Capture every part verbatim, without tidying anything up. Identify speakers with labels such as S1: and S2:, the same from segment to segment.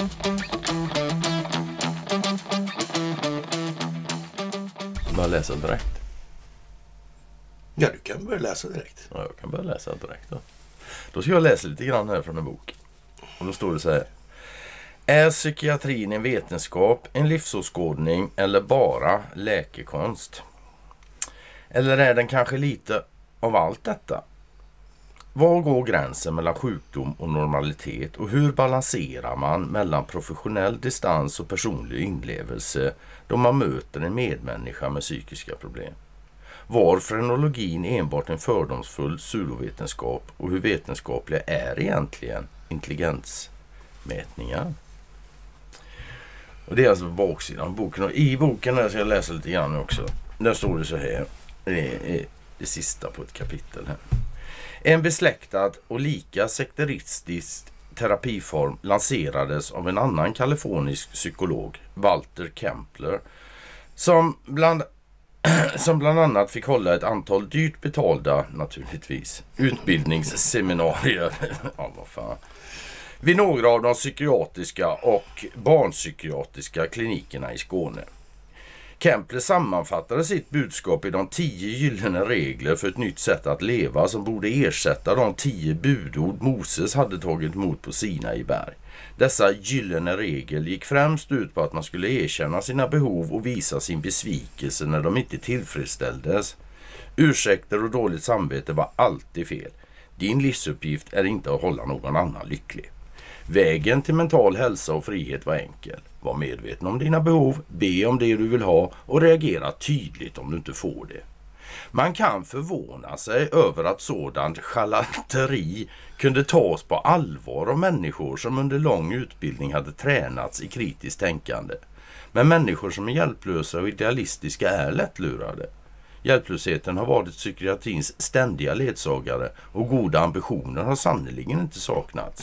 S1: Bara läsa direkt.
S2: Ja, du kan börja läsa direkt.
S1: Ja, jag kan börja läsa direkt då. Då ska jag läsa lite grann här från en bok. Och då står det så här. Är psykiatrin en vetenskap, en livsåskådning eller bara läkekonst? Eller är den kanske lite av allt detta? Var går gränsen mellan sjukdom och normalitet och hur balanserar man mellan professionell distans och personlig inlevelse då man möter en medmänniska med psykiska problem? Var frenologin enbart en fördomsfull pseudovetenskap och hur vetenskapliga är egentligen intelligensmätningar? Och det är alltså baksidan av boken. Och i boken där ska jag läsa lite grann också. Där står det så här. Det är det sista på ett kapitel här. En besläktad och lika sekteristisk terapiform lanserades av en annan kalifornisk psykolog, Walter Kempler, som bland, som bland annat fick hålla ett antal dyrt betalda, naturligtvis, utbildningsseminarier. Ja, vad fan. Vid några av de psykiatriska och barnpsykiatriska klinikerna i Skåne. Kempler sammanfattade sitt budskap i de tio gyllene regler för ett nytt sätt att leva som borde ersätta de tio budord Moses hade tagit emot på Sinai berg. Dessa gyllene regler gick främst ut på att man skulle erkänna sina behov och visa sin besvikelse när de inte tillfredsställdes. Ursäkter och dåligt samvete var alltid fel. Din livsuppgift är inte att hålla någon annan lycklig. Vägen till mental hälsa och frihet var enkel. Var medveten om dina behov, be om det du vill ha och reagera tydligt om du inte får det. Man kan förvåna sig över att sådant charlateri kunde tas på allvar av människor som under lång utbildning hade tränats i kritiskt tänkande. Men människor som är hjälplösa och idealistiska är lättlurade. Hjälplösheten har varit psykiatrins ständiga ledsagare och goda ambitioner har sannoliken inte saknats.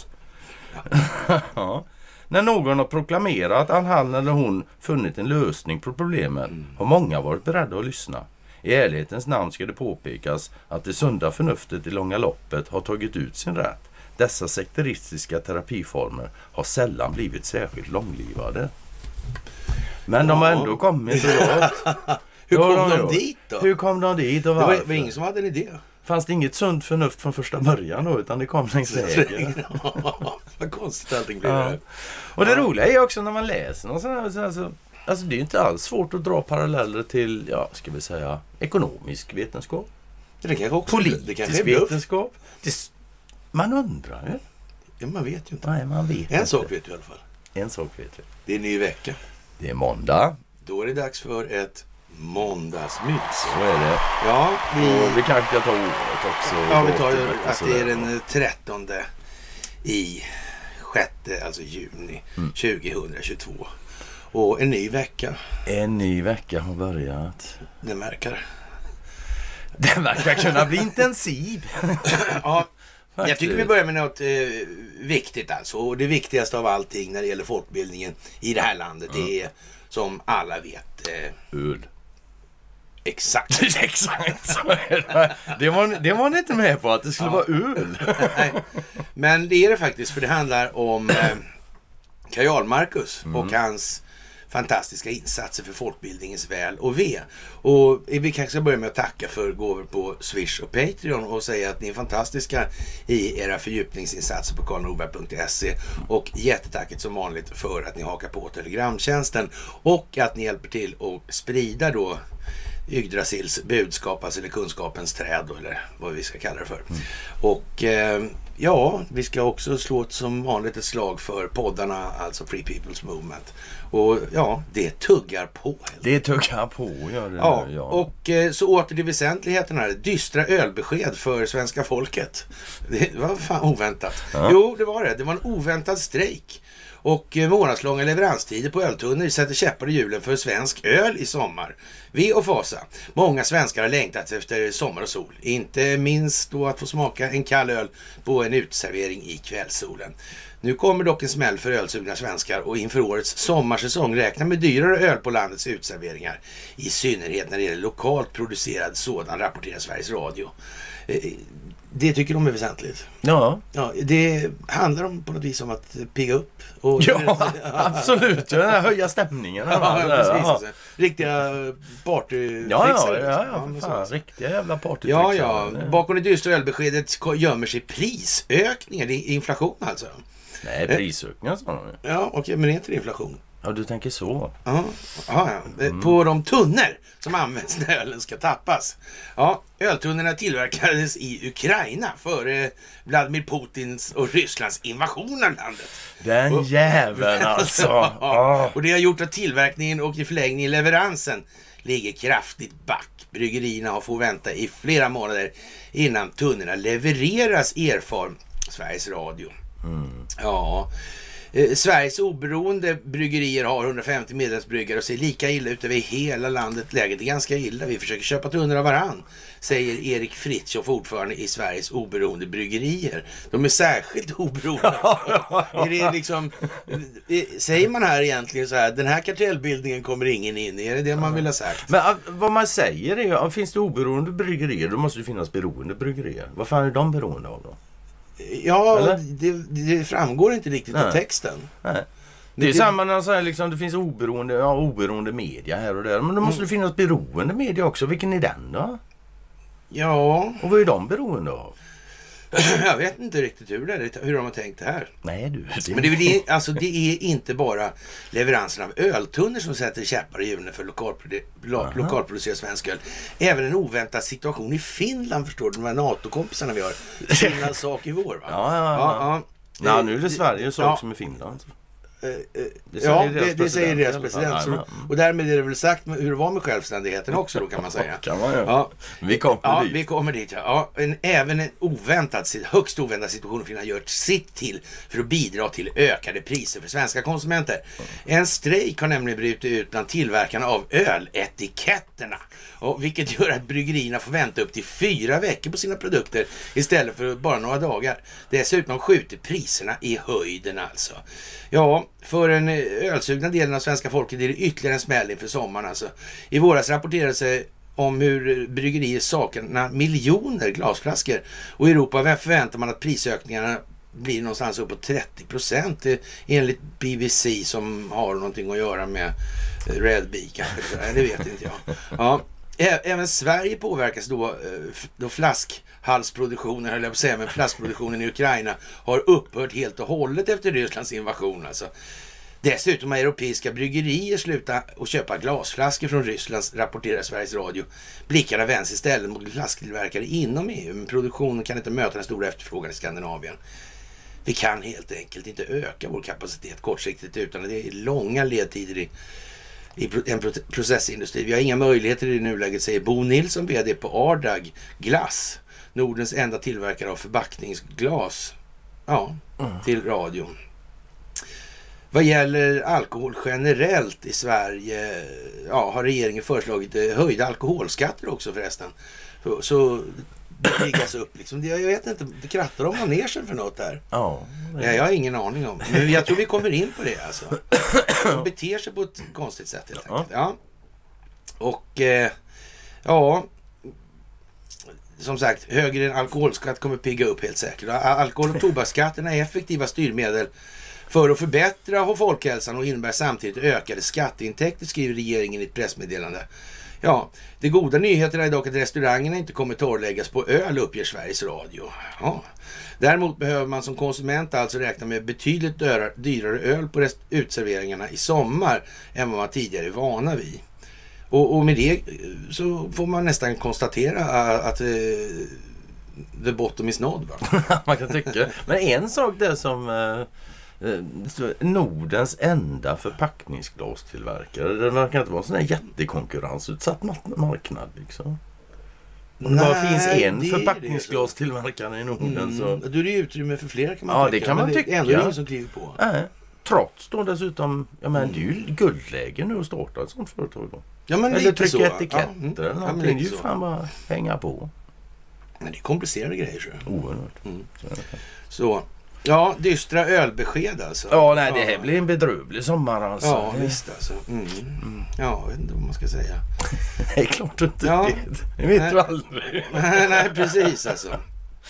S1: Ja. När någon har proklamerat att han eller hon funnit en lösning på problemet mm. har många varit beredda att lyssna. I ärlighetens namn ska det påpekas att det sunda förnuftet i långa loppet har tagit ut sin rätt. Dessa sekteristiska terapiformer har sällan blivit särskilt långlivade. Men ja. de har ändå kommit så långt.
S2: Hur kom de, de dit då?
S1: Hur kom de dit och varför?
S2: Det var, var ingen som hade en idé.
S1: Fanns det inget sunt förnuft från första början då, utan det kom längs vägen.
S2: Vad konstigt allting blir
S1: ja.
S2: det.
S1: Och det ja. roliga är också när man läser och sådär, så alltså, alltså det är ju inte alls svårt att dra paralleller till, ja, ska vi säga, ekonomisk vetenskap.
S2: Det kanske också
S1: politisk
S2: det kanske är
S1: vetenskap. Det, man undrar ju.
S2: Ja, man vet ju inte.
S1: Nej, man vet
S2: en
S1: inte.
S2: sak vet du i alla fall.
S1: En sak vet vi.
S2: Det är en ny vecka.
S1: Det är måndag.
S2: Då är det dags för ett måndagsmys.
S1: Så är det.
S2: Ja, vi,
S1: och vi kanske kan ta året också.
S2: Ja, vi tar ju att det är den trettonde i sjätte, alltså juni mm. tjugohundratjugotvå. Och en ny vecka.
S1: En ny vecka har börjat.
S2: Det märker.
S1: Den verkar kunna bli intensiv.
S2: Ja, jag tycker vi börjar med något eh, viktigt alltså. Och det viktigaste av allting när det gäller folkbildningen i det här landet mm. är, som alla vet... Eh,
S1: öl.
S2: Exakt.
S1: Exakt. Det var, det var inte med på att det skulle ja. vara öl.
S2: Nej. Men det är det faktiskt, för det handlar om eh, Karl Marcus mm. och hans fantastiska insatser för folkbildningens väl och ve. Och vi kanske ska börja med att tacka för gåvor på Swish och Patreon och säga att ni är fantastiska i era fördjupningsinsatser på karl norberg punkt se och jättetacket som vanligt för att ni hakar på telegramtjänsten och att ni hjälper till att sprida då Yggdrasils budskap, alltså eller kunskapens träd då, eller vad vi ska kalla det för. Mm. Och eh, ja, vi ska också slå ett, som vanligt ett slag för poddarna, alltså Free People's Movement. Och ja, det tuggar på.
S1: Det tuggar på, gör det.
S2: Ja,
S1: nu, ja.
S2: och eh, så åter till väsentligheten här. Dystra ölbesked för svenska folket. Det var fan oväntat. Ja. Jo, det var det. Det var en oväntad strejk. Och eh, månadslånga leveranstider på öltunnor sätter käppar i hjulen för svensk öl i sommar. Vi och fasa. Många svenskar har längtat efter sommar och sol. Inte minst då att få smaka en kall öl på en utservering i kvällssolen. Nu kommer dock en smäll för ölsugna svenskar och inför årets sommarsäsong räknar med dyrare öl på landets utserveringar. I synnerhet när det gäller lokalt producerad sådan, rapporterar Sveriges Radio. Det tycker de är väsentligt.
S1: Ja.
S2: Ja, det handlar om på något vis om att pigga upp. Och
S1: Ja, absolut. Ja, höja stämningen.
S2: Ja, ja, precis.
S1: Ja.
S2: Alltså. Riktiga partyfixare.
S1: Ja, ja, ja, ja,
S2: ja,
S1: fan, riktiga jävla partytrixare.
S2: Ja, ja. Bakom det dystra ölbeskedet gömmer sig prisökningar. Det är inflation alltså.
S1: Nej, prisökningar sa de.
S2: Ja, okej, men är inte det inflation?
S1: Ja, du tänker så.
S2: Ja, ja, ja. Mm. På de tunnor som används när ölen ska tappas. Ja, öltunnorna tillverkades i Ukraina före Vladimir Putins och Rysslands invasion av landet.
S1: Den och, jäveln alltså.
S2: Ja, och det har gjort att tillverkningen och i förlängningen leveransen ligger kraftigt back. Bryggerierna har fått vänta i flera månader innan tunnorna levereras, erfar Sveriges Radio. Mm. Ja, eh, Sveriges oberoende bryggerier har hundrafemtio medlemsbryggare och ser lika illa ut över hela landet. Läget är ganska illa. Vi försöker köpa tunnor av varann, säger Erik Fritiof, ordförande i Sveriges oberoende bryggerier. De är särskilt oberoende. Är det liksom, säger man här egentligen så här, den här kartellbildningen kommer ingen in i? Är det det man vill ha sagt?
S1: Men vad man säger är ju, om finns det oberoende bryggerier, då måste det finnas beroende bryggerier. Vad fan är de beroende av då?
S2: Ja, det, det framgår inte riktigt av texten.
S1: Nej. Det är det, samma när säger liksom, det finns oberoende, ja, oberoende media här och där. Men då måste mm. det finnas beroende media också. Vilken är den då?
S2: Ja.
S1: Och vad är de beroende av?
S2: Jag vet inte riktigt hur, det är, hur de har tänkt det här.
S1: Nej, du. Det...
S2: Men det är, det, alltså, det är inte bara leveransen av öltunnor som sätter käppar i hjulen för lokalprodu- lo- lokalproducerad svensk öl. Även en oväntad situation i Finland, förstår du, de här NATO-kompisarna vi har. Finlands sak i vår, va?
S1: Ja, ja, ja. ja, ja. Nej, nu är det Sverige sak ja. som i Finland.
S2: Uh, uh, det ja, det, det säger deras president. Så, och därmed är det väl sagt hur det var med självständigheten också då, kan man säga.
S1: Kan man, ja. Ja. Vi kommer
S2: ja,
S1: dit.
S2: Vi kommer dit, ja. Ja, en, även en oväntad, högst oväntad situation har gjort sitt till för att bidra till ökade priser för svenska konsumenter. Mm. En strejk har nämligen brutit ut bland tillverkarna av öletiketterna. Och vilket gör att bryggerierna får vänta upp till fyra veckor på sina produkter istället för bara några dagar. Dessutom skjuter priserna i höjden alltså. Ja, för en ölsugna delen av svenska folket är det ytterligare en smäll inför sommaren alltså. I våras rapporterades det om hur bryggerier saknar miljoner glasflaskor. Och i Europa förväntar man att prisökningarna blir någonstans upp på trettio procent enligt B B C som har någonting att göra med Red Bee kanske. Det vet inte jag. Ja. Även Sverige påverkas då, då flaskhalsproduktionen, eller jag vill säga, men flaskproduktionen i Ukraina har upphört helt och hållet efter Rysslands invasion. Alltså. Dessutom har europeiska bryggerier slutat att köpa glasflaskor från Ryssland, rapporterar Sveriges Radio. Blickarna vänds istället mot flasktillverkare inom E U, men produktionen kan inte möta den stora efterfrågan i Skandinavien. Vi kan helt enkelt inte öka vår kapacitet kortsiktigt utan det är långa ledtider i i en processindustri. Vi har inga möjligheter i nuläget, säger Bo Nilsson, vd på Ardag Glass, Nordens enda tillverkare av förpackningsglas. Ja, mm. till radion. Vad gäller alkohol generellt i Sverige, ja, har regeringen föreslagit höjda alkoholskatter också förresten. Så, så det liggas upp liksom. Jag vet inte, det krattar om man ner sig för något här.
S1: Ja,
S2: ja, jag har ingen aning om. Men jag tror vi kommer in på det alltså. De beter sig på ett konstigt sätt helt enkelt. Ja. Och eh, ja, som sagt, högre alkoholskatt kommer pigga upp helt säkert. Alkohol- och tobaksskatterna är effektiva styrmedel för att förbättra folkhälsan och innebär samtidigt ökade skatteintäkter, skriver regeringen i ett pressmeddelande. Ja, det goda nyheterna är dock att restaurangerna inte kommer torrläggas på öl, uppger Sveriges Radio. Ja. Däremot behöver man som konsument alltså räkna med betydligt dyrare öl på rest- utserveringarna i sommar än vad man tidigare är vana vid. Och, och med det så får man nästan konstatera att uh, the bottom is nådd, va?
S1: Man kan tycka. Men en sak där som... Uh... Nordens enda förpackningsglastillverkare. Det verkar inte vara en sån här jättekonkurrensutsatt marknad liksom. Om det bara finns en förpackningsglastillverkare i Norden mm, så...
S2: Då är det utrymme för fler, kan man
S1: ja,
S2: tänka.
S1: Det kan man
S2: det
S1: tycka.
S2: Det är ändå ingen som kliver på.
S1: Nej. Trots då dessutom, ja men mm. det är ju guldläge nu att starta ett sånt företag då.
S2: Ja, men
S1: eller
S2: trycka
S1: etiketter ja, mm. eller någonting. Ja, det är ju fan bara hänga på.
S2: Men det är komplicerade grejer så.
S1: Oerhört.
S2: Mm. Så, så. Ja, dystra ölbesked alltså.
S1: Ja, nej, det här blir en bedrövlig sommar alltså.
S2: Ja, visst alltså. Mm. Mm. Ja, jag vet inte vad man ska säga.
S1: Det är klart du inte ja. vet. Det vet nej. du aldrig.
S2: nej, nej, precis alltså.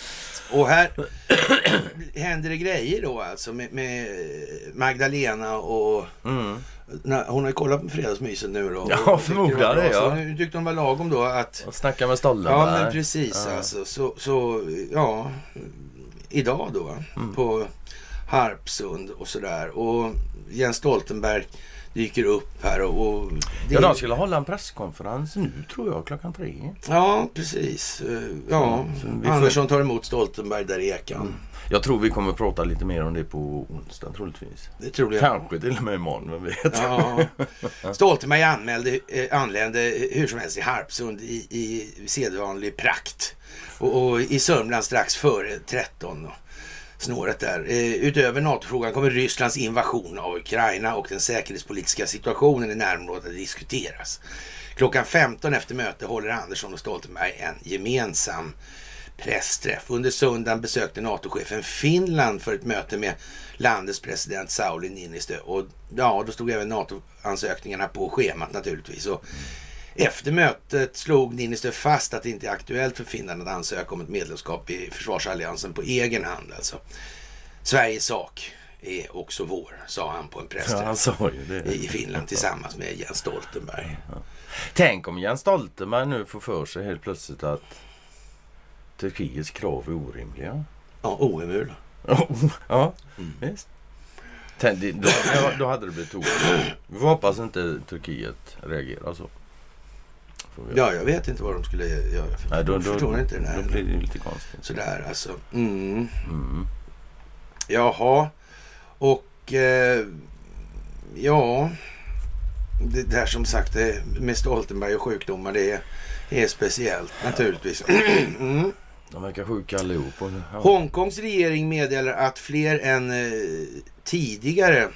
S2: Och här händer det grejer då alltså med, med Magdalena och... Mm. Nej, hon har ju kollat på fredagsmysen nu då.
S1: Ja, förmodar det, ja.
S2: Nu tyckte hon var lagom då att...
S1: Och snacka med Stoltenberg.
S2: Ja, men precis ja. Alltså. Så, så, ja, idag då, mm. på Harpsund och sådär. Och Jens Stoltenberg dyker upp här och... och
S1: det... Ja, de skulle hålla en presskonferens nu tror jag, klockan tre.
S2: Ja, precis. Ja, mm. Andersson tar emot Stoltenberg där i Ekan. Mm.
S1: Jag tror vi kommer att prata lite mer om det på onsdag, troligtvis.
S2: Det tror jag.
S1: Kanske till och med imorgon, vem vet.
S2: Ja. Stoltenberg anmälde, eh, anlände hur som helst i Harpsund i, i sedvanlig prakt. Och, och i Sörmland strax före tretton då. Snåret där. Eh, utöver NATO-frågan kommer Rysslands invasion av Ukraina och den säkerhetspolitiska situationen i närområdet att diskuteras. Klockan femton efter möte håller Andersson och Stoltenberg en gemensam pressträff. Under söndagen besökte NATO-chefen Finland för ett möte med landets president Sauli Niinistö. Och ja, då stod även NATO-ansökningarna på schemat naturligtvis. Och efter mötet slog Niinistö fast att det inte är aktuellt för Finland att ansöka om ett medlemskap i försvarsalliansen på egen hand. Alltså. Sveriges sak är också vår, sa han på en pressträff
S1: ja,
S2: i Finland tillsammans med Jens Stoltenberg.
S1: Ja. Tänk om Jens Stoltenberg nu får för sig helt plötsligt att Turkiets krav är orimliga.
S2: Ja, ohemula.
S1: Ja, mm. visst. Tänk, då, då hade det blivit tokigt. Vi hoppas inte Turkiet reagerar så.
S2: Ja, jag vet inte vad de skulle göra.
S1: Nej, då,
S2: jag förstår
S1: då,
S2: inte det där.
S1: Då blir det lite konstigt.
S2: Sådär alltså. Mm. Mm. Jaha. Och eh, ja, det där som sagt det, med Stoltenberg och sjukdomar, det är, är speciellt naturligtvis. Mm.
S1: De verkar sjuka allihop. Ja.
S2: Hongkongs regering meddelar att fler än eh, tidigare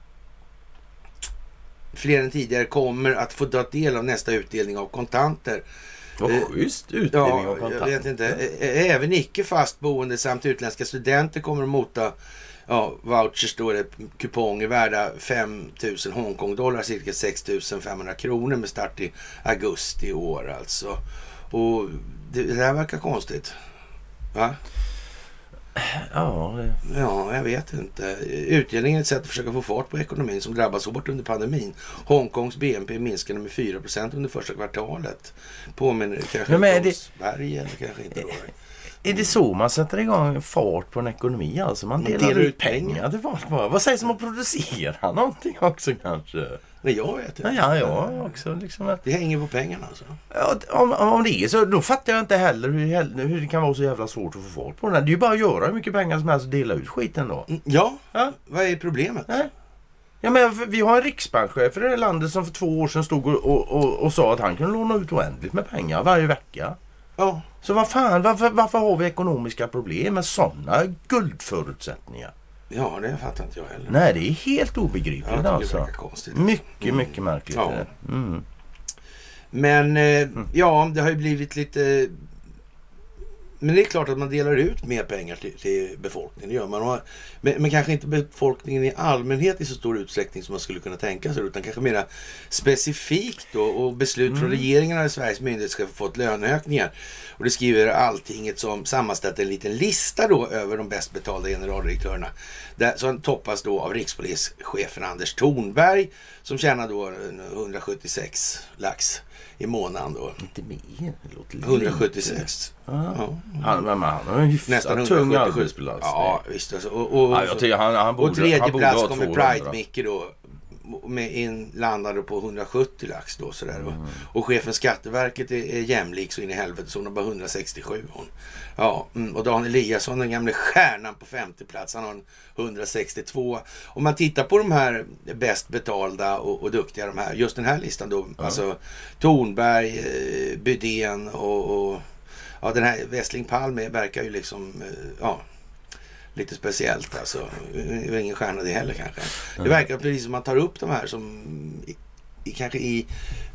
S2: fler än tidigare kommer att få ta del av nästa utdelning av kontanter.
S1: Vad schysst utdelning
S2: ja,
S1: av kontanter.
S2: Jag vet inte. Även icke fastboende samt utländska studenter kommer att mota ja, vouchers då är kuponger värda fem tusen Hongkong-dollar, cirka sex tusen femhundra kronor med start i augusti i år alltså. Och det, det här verkar konstigt. Va?
S1: Ja, det...
S2: ja, jag vet inte. Utdelningen är ett sätt att försöka få fart på ekonomin som drabbas hårt under pandemin. Hongkongs B N P minskade med fyra procent under första kvartalet. Påminner kanske
S1: ja, men
S2: om
S1: det...
S2: Sverige eller kanske inte då.
S1: Är det så man sätter igång fart på en ekonomi? Alltså man, man delar, delar ut pengar, pengar till folk bara. Vad sägs om att producera någonting också kanske?
S2: Nej, jag vet inte.
S1: Ja, ja, också. Liksom att...
S2: Det hänger på pengarna alltså.
S1: Ja, om, om det är så, då fattar jag inte heller hur, hur det kan vara så jävla svårt att få fart på den. Det är ju bara att göra hur mycket pengar som helst och dela ut skiten då.
S2: Ja, ja. Vad är problemet?
S1: Nej. Ja, men vi har en riksbankschef för det här landet som för två år sedan stod och, och, och, och sa att han kunde låna ut oändligt med pengar varje vecka.
S2: Ja.
S1: Så vad fan, varför, varför har vi ekonomiska problem med sådana guldförutsättningar?
S2: Ja, det fattar inte jag heller.
S1: Nej, det är helt obegripligt
S2: ja,
S1: alltså.
S2: Det konstigt.
S1: Mycket, mm. mycket märkligt.
S2: Ja.
S1: Mm.
S2: Men eh, mm. ja, det har ju blivit lite... Men det är klart att man delar ut mer pengar till, till befolkningen, det gör man. Men, men kanske inte befolkningen i allmänhet i så stor utsträckning som man skulle kunna tänka sig, utan kanske mer specifikt då, och beslut mm. från regeringen av Sveriges myndigheter ska få fått löneökningar. Och det skriver Alltinget som sammanställt en liten lista då över de bäst betalda generaldirektörerna. Där, som toppas då av rikspolischefen Anders Thornberg som tjänar då hundrasjuttiosex lax i månaden då.
S1: Inte mer, det låter
S2: hundrasjuttiosex.
S1: Ja. Han, men han har en hyfsat tung arbetsbelastning.
S2: Ja, visst. Alltså. Och, och,
S1: ja, jag tycker han, han borde,
S2: och tredje
S1: han borde
S2: plats
S1: ha
S2: kommer Pride-Micke då. Med inlandade på hundrasjuttio lax då sådär. Mm. Och chefen Skatteverket är, är jämlik så in i helvete så hon har bara hundrasextiosju hon. Ja, och Dan Eliasson, den gamla stjärnan på femte plats, han har hundrasextiotvå. Om man tittar på de här bäst betalda och, och duktiga de här, just den här listan då, mm. alltså Thornberg, eh, Bydén och, och ja, den här Westling Palme verkar ju liksom, eh, ja, lite speciellt alltså. Det är ingen stjärna det heller kanske. Mm. Det verkar precis som man tar upp de här som i, i, kanske i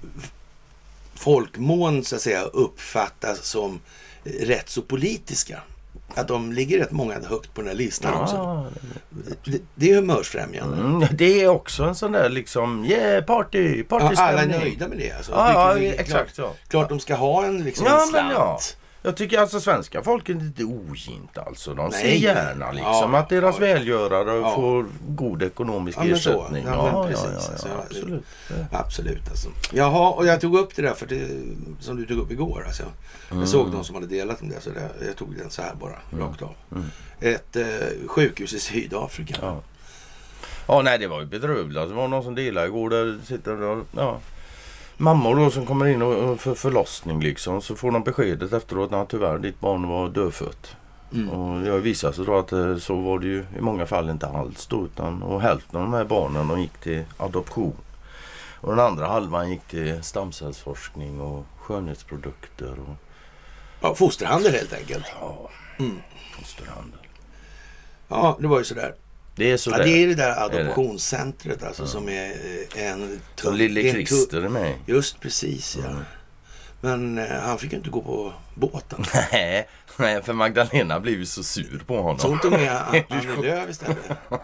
S2: folkmån så att säga uppfattas som rätt så politiska. Att de ligger rätt många högt på den här listan ja, också. Det, det är humörsfrämjande. Mm,
S1: det är också en sån där liksom, yeah, party, party
S2: ja, alla är nöjda med det. Alltså.
S1: Ja, ja,
S2: det,
S1: exakt
S2: klart,
S1: så.
S2: Klart de ska ha en, liksom,
S1: ja,
S2: en slant.
S1: Ja. Jag tycker alltså svenska folket är lite ogint alltså. De
S2: Nej.
S1: ser gärna liksom
S2: Ja,
S1: att deras
S2: ja,
S1: välgörare
S2: ja.
S1: får god ekonomisk
S2: Ja, men så.
S1: ersättning.
S2: Ja,
S1: Ja,
S2: men
S1: ja,
S2: precis.
S1: ja,
S2: Alltså,
S1: ja, absolut. Ja.
S2: Absolut alltså. Jaha, och jag tog upp det där för det, som du tog upp igår alltså. Jag
S1: Mm.
S2: såg någon som hade delat om det, så det, jag tog den så här bara,
S1: Mm.
S2: rakt av.
S1: Mm.
S2: Ett eh, sjukhus i Sydafrika.
S1: Ja. Ja, nej, det var ju bedrövligt. Det var någon som delade igår där sitter och, ja, mammor då som kommer in och, för förlossning liksom, så får de beskedet efteråt att tyvärr ditt barn var dödfött.
S2: Mm.
S1: Och jag visade sig då att eh, så var det ju i många fall inte alls då, utan, och hälften av de här barnen de gick till adoption. Och den andra halvan gick till stamcellsforskning och skönhetsprodukter. Och,
S2: Ja, fosterhandel helt enkelt.
S1: ja,
S2: Mm.
S1: fosterhandel.
S2: Ja, det var ju sådär.
S1: Det är så
S2: Ja,
S1: där.
S2: det är det där adoptionscentret alltså, som är eh, en...
S1: Så lille
S2: en
S1: Christer är med.
S2: Just precis, ja.
S1: Mm.
S2: Men eh, han fick ju inte gå på båten.
S1: Nej, nej, för Magdalena blev ju så sur på honom.
S2: Så hon tog med An- Annie Lööf istället.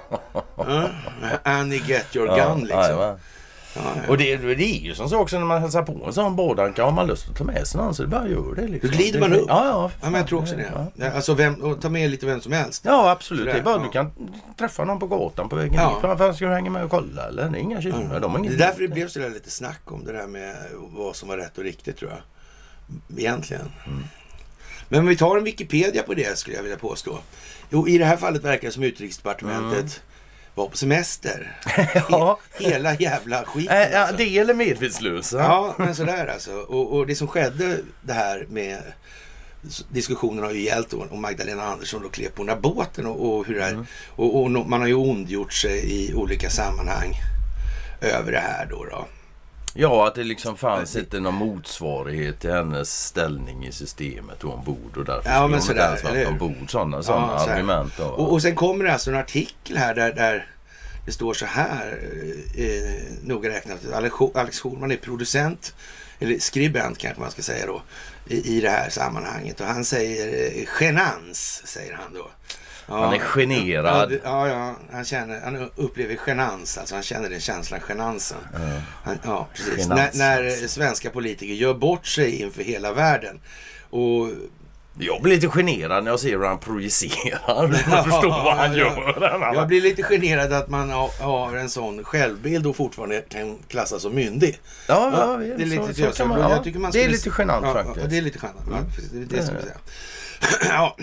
S2: Ja, Annie get your gun liksom.
S1: Ja,
S2: Ja, ja.
S1: och det, det är ju som så också när man hälsar på en sån bådanka, har man lust att ta med sig någon så det bara gör det liksom.
S2: Då glider man upp.
S1: Ja, ja.
S2: Ja, men jag tror också det.
S1: Ja,
S2: Ja, alltså vem, och ta med lite vem som helst.
S1: ja absolut.
S2: Sådär,
S1: Det är bara
S2: ja.
S1: du kan träffa någon på gatan på vägen
S2: Ja.
S1: hit. Varför ska du hänga med och kolla eller? Det är inga tjuvar.
S2: Mm.
S1: De har
S2: Det är
S1: inget.
S2: därför det blev så där lite snack om det där med vad som var rätt och riktigt, tror jag. Egentligen.
S1: Mm.
S2: Men om vi tar en Wikipedia på det, skulle jag vilja påstå. Jo, i det här fallet verkar det som Utrikesdepartementet
S1: Mm.
S2: var på semester.
S1: Ja.
S2: He- hela jävla skiten.
S1: Äh, ja,
S2: alltså.
S1: det eller medvetslösa.
S2: Ja, men sådär alltså. Och, och det som skedde det här med diskussionen har ju gällt då, om Magdalena Andersson då klev på den här båten och, och hur det här,
S1: Mm.
S2: och, och man har ju ondgjort sig i olika sammanhang över det här då. då.
S1: Ja, att det liksom fanns inte någon motsvarighet till hennes ställning i systemet och ombord och därför
S2: Ja, men
S1: skulle hon inte
S2: sådär,
S1: ens
S2: eller
S1: varit
S2: hur?
S1: ombord. Sådana, sådana
S2: Ja, så här.
S1: argument. Då.
S2: Och, och sen kommer det alltså en artikel här där, där det står så här, eh, noga räknat, Alex, Alex Schulman är producent, eller skribent kanske man ska säga då, i, i det här sammanhanget. Och han säger eh, genans, säger han då. Ja,
S1: Han är generad.
S2: Ja, det- ja, ja, han, känner, han upplever genans, alltså han känner den känslan, genansen.
S1: Ja.
S2: Han, ja, precis.
S1: Genans.
S2: När, när svenska politiker gör bort sig inför hela världen. Och
S1: Jag blir lite generad när jag ser hur han projicerar. Jag förstår vad han gör.
S2: jag blir lite generad att man har, har en sån självbild och fortfarande kan klassas som myndig.
S1: Ja,
S2: Ja,
S1: ja,
S2: det är lite,
S1: så,
S2: jag,
S1: så kan man,
S2: jag
S1: ja.
S2: tycker man
S1: Det är
S2: skulle-
S1: lite genant
S2: ja,
S1: faktiskt.
S2: Ja, det är lite genant. Ja, precis, det är det
S1: Det
S2: som
S1: är
S2: jag säger. Ja,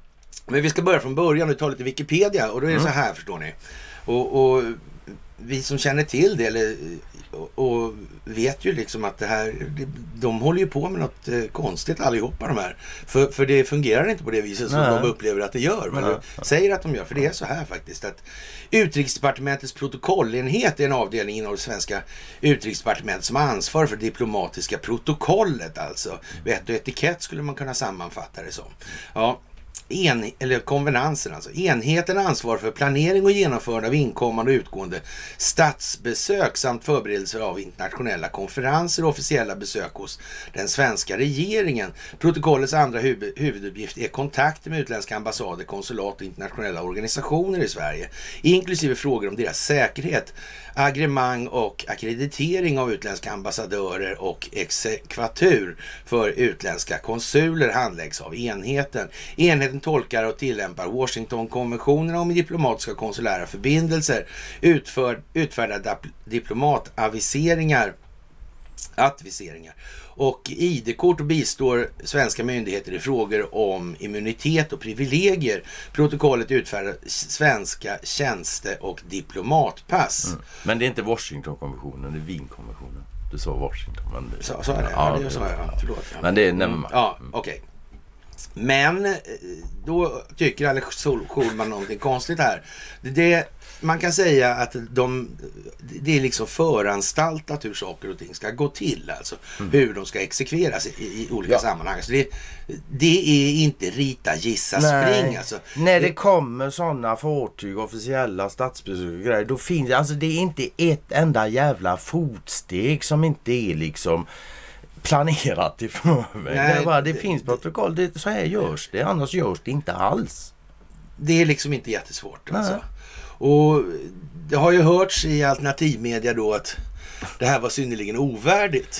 S2: men vi ska börja från början och ta lite Wikipedia. Och då är det
S1: Mm.
S2: så här, förstår ni. Och, och vi som känner till det, eller, och, och vet ju liksom att det här, de håller ju på med något eh, konstigt allihopa de här. För, för det fungerar inte på det viset som
S1: Nej.
S2: de upplever att det gör. Men
S1: Nej.
S2: de säger att de gör, för det är så här faktiskt att Utrikesdepartementets protokollenhet är en avdelning inom det svenska utrikesdepartementet som har ansvar för det diplomatiska protokollet, alltså. Vett och etikett skulle man kunna sammanfatta det som. Ja. En, eller konvenansen alltså. Enheten ansvar för planering och genomförande av inkommande och utgående statsbesök samt förberedelser av internationella konferenser och officiella besök hos den svenska regeringen. Protokollets andra huvud, huvuduppgift är kontakter med utländska ambassader, konsulat och internationella organisationer i Sverige, inklusive frågor om deras säkerhet, agremang och akkreditering av utländska ambassadörer och exekvatur för utländska konsuler handläggs av enheten. Enheten tolkar och tillämpar Washingtonkonventionerna om diplomatiska och konsulära förbindelser, utför, utfärdar dap- diplomataviseringar adviseringar och I D-kort och bistår svenska myndigheter i frågor om immunitet och privilegier. Protokollet utfärdar svenska tjänste- och diplomatpass.
S1: Mm. Men det är inte Washingtonkonventionen, det är Wienkonventionen. Du sa Washington. Men det,
S2: Så, så är det.
S1: Ja,
S2: Ja, det sa jag. Förlåt. Ja.
S1: Men det är nämligen.
S2: Ja, okej. Men eh, då tycker Alex Schulman någonting konstigt här. Det, det, man kan säga att de, det är liksom föranstaltat hur saker och ting ska gå till. Alltså mm. hur de ska exekveras i, i olika
S1: Ja.
S2: sammanhang. Så det, det är inte rita, gissa,
S1: Nej.
S2: spring. Alltså.
S1: När det kommer sådana fartyg, officiella statsbesök och grejer, då finns alltså det är inte ett enda jävla fotsteg som inte är liksom planerat i förväg.
S2: Nej,
S1: det, bara, det
S2: det-
S1: finns protokoll, det, så här görs det, annars görs det inte alls.
S2: Det är liksom inte jättesvårt.
S1: Nej.
S2: Alltså. Och det har ju hörts i alternativmedia då att det här var synnerligen ovärdigt.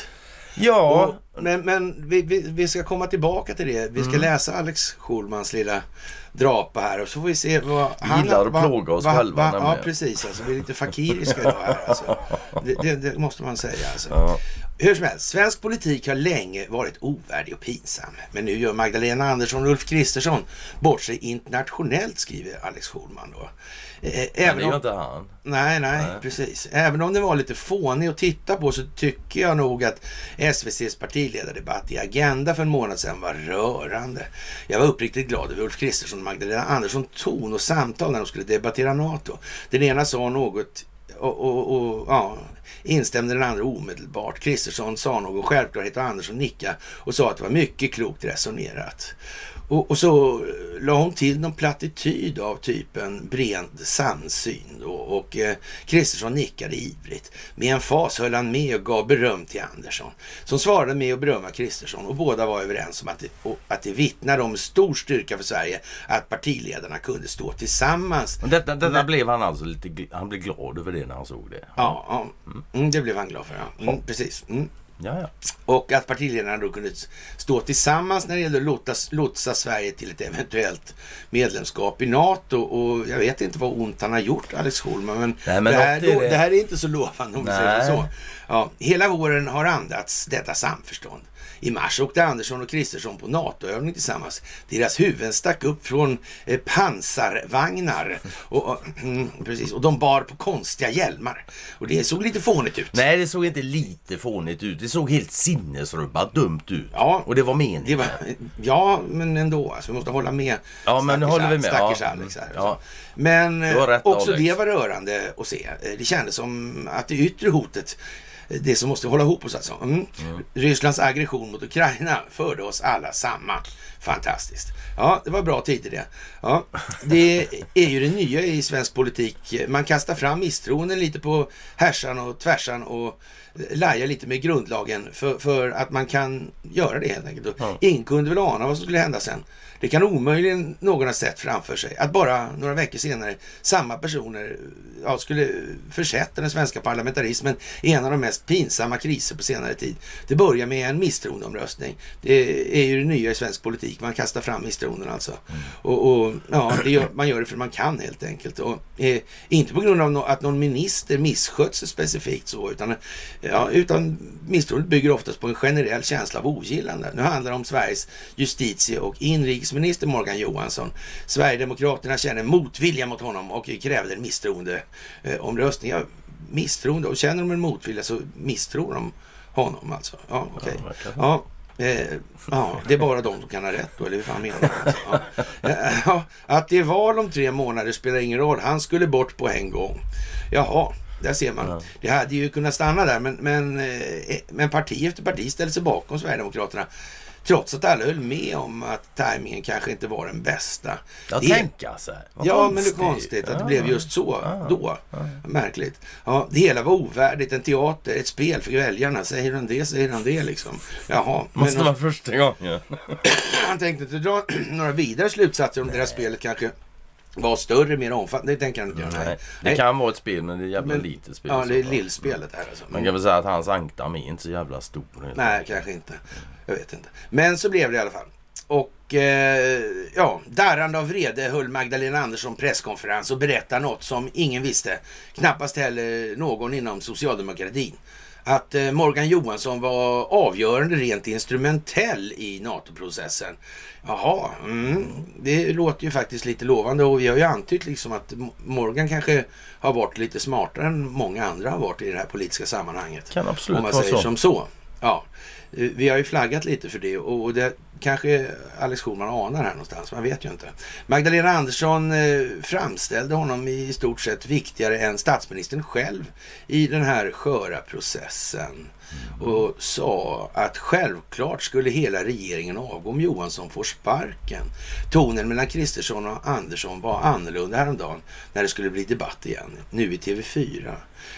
S1: Ja.
S2: Och, men men vi, vi, vi ska komma tillbaka till det. Vi ska mm. läsa Alex Schulmans lilla drapa här och så får vi se vad
S1: han gillar att plåga oss va, själva.
S2: Va, ja, precis. Alltså, vi är lite fakiriska idag här. Alltså. Det, det, det måste man säga. Alltså.
S1: Ja.
S2: Hur som helst, svensk politik har länge varit ovärdig och pinsam. Men nu gör Magdalena Andersson och Ulf Kristersson bort sig internationellt, skriver Alex Schulman då.
S1: Även det gör inte han.
S2: Nej, nej, nej, precis. Även om det var lite fånig att titta på så tycker jag nog att S V C:s partiledardebatt i Agenda för en månad sedan var rörande. Jag var uppriktigt glad över Ulf Kristersson och Magdalena Andersson ton och samtal när de skulle debattera NATO. Den ena sa något och, och, och ja, instämde den andra omedelbart. Kristersson sa någon självklarhet och Andersson nickade och sa att det var mycket klokt resonerat. Och, och så la hon till någon plattityd av typen bred samsyn och, och eh, Kristersson nickade ivrigt. Med en fas höll han med och gav beröm till Andersson som svarade med att berömma Kristersson och båda var överens om att det, och, att det vittnar om stor styrka för Sverige att partiledarna kunde stå tillsammans.
S1: Och detta detta Men, blev han alltså lite, han blev glad över det när han såg det.
S2: Ja, ja mm, det blev han glad för. Ja. Mm, precis. Mm.
S1: Ja, ja.
S2: Och att partiledarna då kunde stå tillsammans när det gällde att lotsa, lotsa Sverige till ett eventuellt medlemskap i NATO. Och jag vet inte vad ont han har gjort, Alex Schulman, men, Nej, men det, här, det. det här är inte så lovande om vi säger så. Ja, hela våren har andats detta samförstånd. I mars åkte Andersson och Kristersson på NATO-övning tillsammans. Deras huvuden stack upp från eh, pansarvagnar. Och, och, mm, precis, och de bar på konstiga hjälmar. Och det såg lite fånigt ut.
S1: Nej, det såg inte lite fånigt ut. Det såg helt sinnesrubbat dumt ut.
S2: Ja,
S1: och det var meningen. Det var,
S2: ja, men ändå. Alltså, vi måste hålla med.
S1: Ja, men nu håller vi med.
S2: Stackars
S1: ja.
S2: Alex här.
S1: Ja.
S2: Men det också
S1: Alex.
S2: Det var rörande att se. Det kändes som att det yttre hotet, det som måste hålla ihop oss alltså. Mm. Mm. Rysslands aggression mot Ukraina förde oss alla samman. Fantastiskt. Ja, det var bra tider det. Ja, det är ju det nya i svensk politik. Man kastar fram misstroenden lite på härsan och tvärsan och lajar lite med grundlagen för, för att man kan göra det helt enkelt. Mm. Ingen kunde väl ana vad som skulle hända sen. Det kan omöjligen någon ha sett framför sig att bara några veckor senare samma personer ja, skulle försätta den svenska parlamentarismen i en av de mest pinsamma kriser på senare tid. Det börjar med en misstroendeomröstning. Det är ju det nya i svensk politik. Man kastar fram misstroenden alltså. Mm. Och, och ja, det gör, man gör det för man kan helt enkelt. Och, eh, inte på grund av no- att någon minister misskött sig specifikt så, utan, ja, utan misstroendet bygger oftast på en generell känsla av ogillande. Nu handlar det om Sveriges justitie- och inrikesminister Morgan Johansson. Sverigedemokraterna känner motvilja mot honom och krävde en misstroende eh, omröstning. Ja, misstroende. Och känner de en motvilja så misstror de honom alltså. Ja, okej. Okay. Ja, eh, ja, det är bara de som kan ha rätt då, eller hur fan menar man? Alltså. Ja. Ja, att det var om tre månader spelar ingen roll. Han skulle bort på en gång. Jaha. Där ser man. Ja. Det hade ju kunnat stanna där, men, men, eh, men parti efter parti ställde sig bakom Sverigedemokraterna. Trots att alla höll med om att tajmingen kanske inte var den bästa.
S1: Jag tänker så här.
S2: Ja, konstigt. Men det är konstigt att det ja. blev just så ja. då. Ja. Märkligt. Ja, det hela var ovärdigt. En teater, ett spel för väljarna. Säger han det, säger han det liksom. Jaha.
S1: Måste
S2: men,
S1: vara första gången.
S2: Han tänkte inte dra några vidare slutsatser om Nej. deras spelet kanske var större, mer omfattande. Det tänker han inte göra.
S1: Nej. Det kan vara ett spel, men det är jävla men, litet spel.
S2: Ja, det är lillspelet här alltså.
S1: Man kan väl säga att hans ankdam är inte så jävla stor.
S2: Nej, kanske inte. Jag vet inte. Men så blev det i alla fall. Och eh, ja, darrande av vrede höll Magdalena Andersson presskonferens och berättade något som ingen visste. Knappast heller någon inom socialdemokratin. Att eh, Morgan Johansson var avgörande rent instrumentell i NATO-processen. Jaha, mm, det låter ju faktiskt lite lovande och vi har ju antytt liksom att Morgan kanske har varit lite smartare än många andra har varit i det här politiska sammanhanget.
S1: Kan absolut
S2: om man
S1: vara
S2: säger
S1: så.
S2: som så. Ja, vi har ju flaggat lite för det och det kanske Alex Schulman anar här någonstans, man vet ju inte. Magdalena Andersson eh, framställde honom i stort sett viktigare än statsministern själv i den här sköra processen. Mm. Och sa att självklart skulle hela regeringen avgå om Johansson får sparken. Tonen mellan Kristersson och Andersson var annorlunda häromdagen när det skulle bli debatt igen, nu i T V fyra.